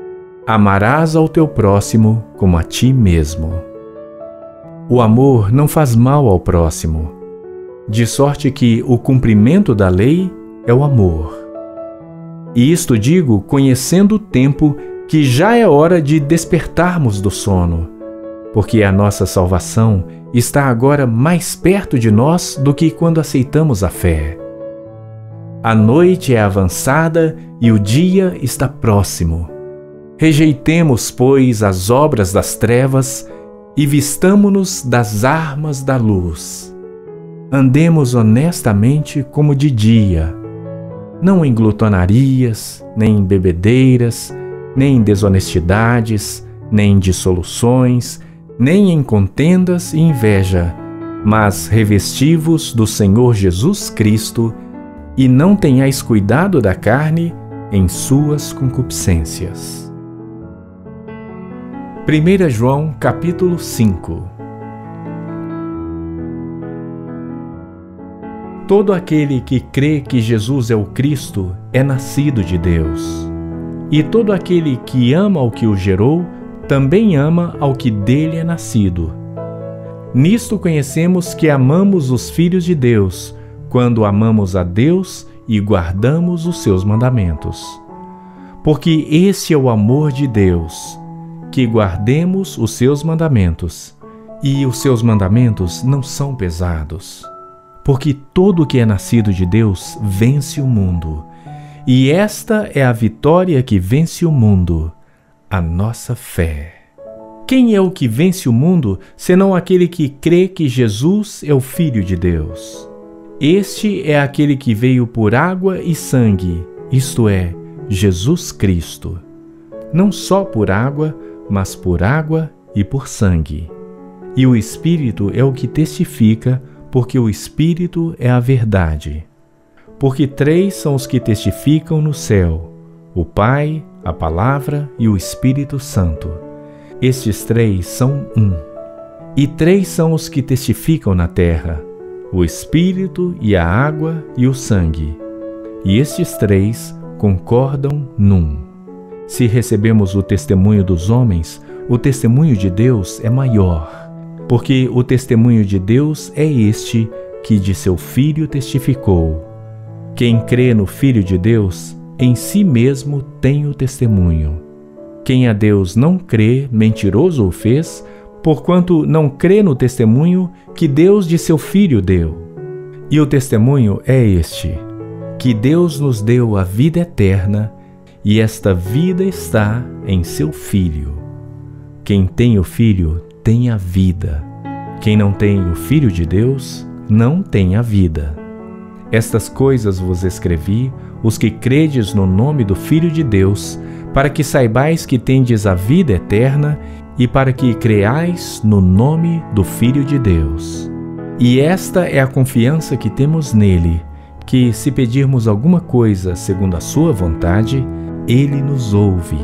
Amarás ao teu próximo como a ti mesmo. O amor não faz mal ao próximo, de sorte que o cumprimento da lei é o amor. E isto digo conhecendo o tempo, que já é hora de despertarmos do sono, porque a nossa salvação está agora mais perto de nós do que quando aceitamos a fé. A noite é avançada e o dia está próximo. Rejeitemos, pois, as obras das trevas e vistamo-nos das armas da luz. Andemos honestamente como de dia, não em glutonarias, nem em bebedeiras, nem em desonestidades, nem em dissoluções, nem em contendas e inveja, mas revesti-vos do Senhor Jesus Cristo e não tenhais cuidado da carne em suas concupiscências. 1 João capítulo 5. Todo aquele que crê que Jesus é o Cristo é nascido de Deus. E todo aquele que ama ao que o gerou, também ama ao que dele é nascido. Nisto conhecemos que amamos os filhos de Deus, quando amamos a Deus e guardamos os seus mandamentos. Porque esse é o amor de Deus, que guardemos os seus mandamentos. E os seus mandamentos não são pesados. Porque todo o que é nascido de Deus vence o mundo. E esta é a vitória que vence o mundo, a nossa fé. Quem é o que vence o mundo, senão aquele que crê que Jesus é o Filho de Deus? Este é aquele que veio por água e sangue, isto é, Jesus Cristo. Não só por água, mas por água e por sangue. E o Espírito é o que testifica, porque o Espírito é a verdade. Porque 3 são os que testificam no céu: o Pai, a Palavra e o Espírito Santo. Estes 3 são um. E 3 são os que testificam na terra: o Espírito e a água e o sangue. E estes 3 concordam num. Se recebemos o testemunho dos homens, o testemunho de Deus é maior, porque o testemunho de Deus é este que de seu Filho testificou. Quem crê no Filho de Deus, em si mesmo tem o testemunho. Quem a Deus não crê, mentiroso o fez, porquanto não crê no testemunho que Deus de seu Filho deu. E o testemunho é este, que Deus nos deu a vida eterna, e esta vida está em seu Filho. Quem tem o Filho tem a vida. Quem não tem o Filho de Deus não tem a vida. Estas coisas vos escrevi, os que credes no nome do Filho de Deus, para que saibais que tendes a vida eterna e para que creais no nome do Filho de Deus. E esta é a confiança que temos nele, que se pedirmos alguma coisa segundo a sua vontade, ele nos ouve.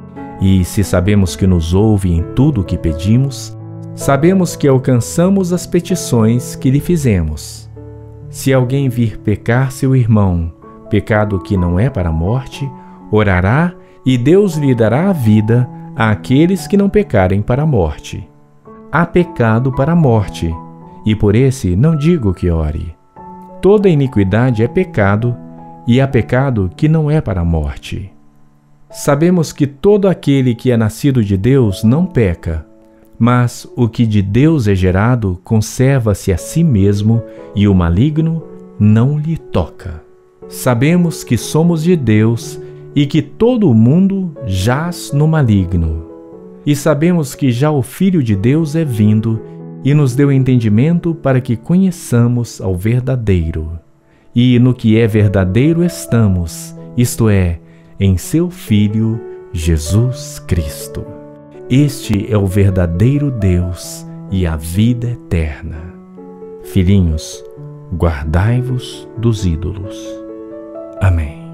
E se sabemos que nos ouve em tudo o que pedimos, sabemos que alcançamos as petições que lhe fizemos. Se alguém vir pecar seu irmão, pecado que não é para a morte, orará e Deus lhe dará a vida àqueles que não pecarem para a morte. Há pecado para a morte, e por esse não digo que ore. Toda iniquidade é pecado, e há pecado que não é para a morte. Sabemos que todo aquele que é nascido de Deus não peca, mas o que de Deus é gerado conserva-se a si mesmo, e o maligno não lhe toca. Sabemos que somos de Deus e que todo o mundo jaz no maligno. E sabemos que já o Filho de Deus é vindo e nos deu entendimento para que conheçamos ao verdadeiro. E no que é verdadeiro estamos, isto é, em seu Filho Jesus Cristo. Este é o verdadeiro Deus e a vida eterna. Filhinhos, guardai-vos dos ídolos. Amém.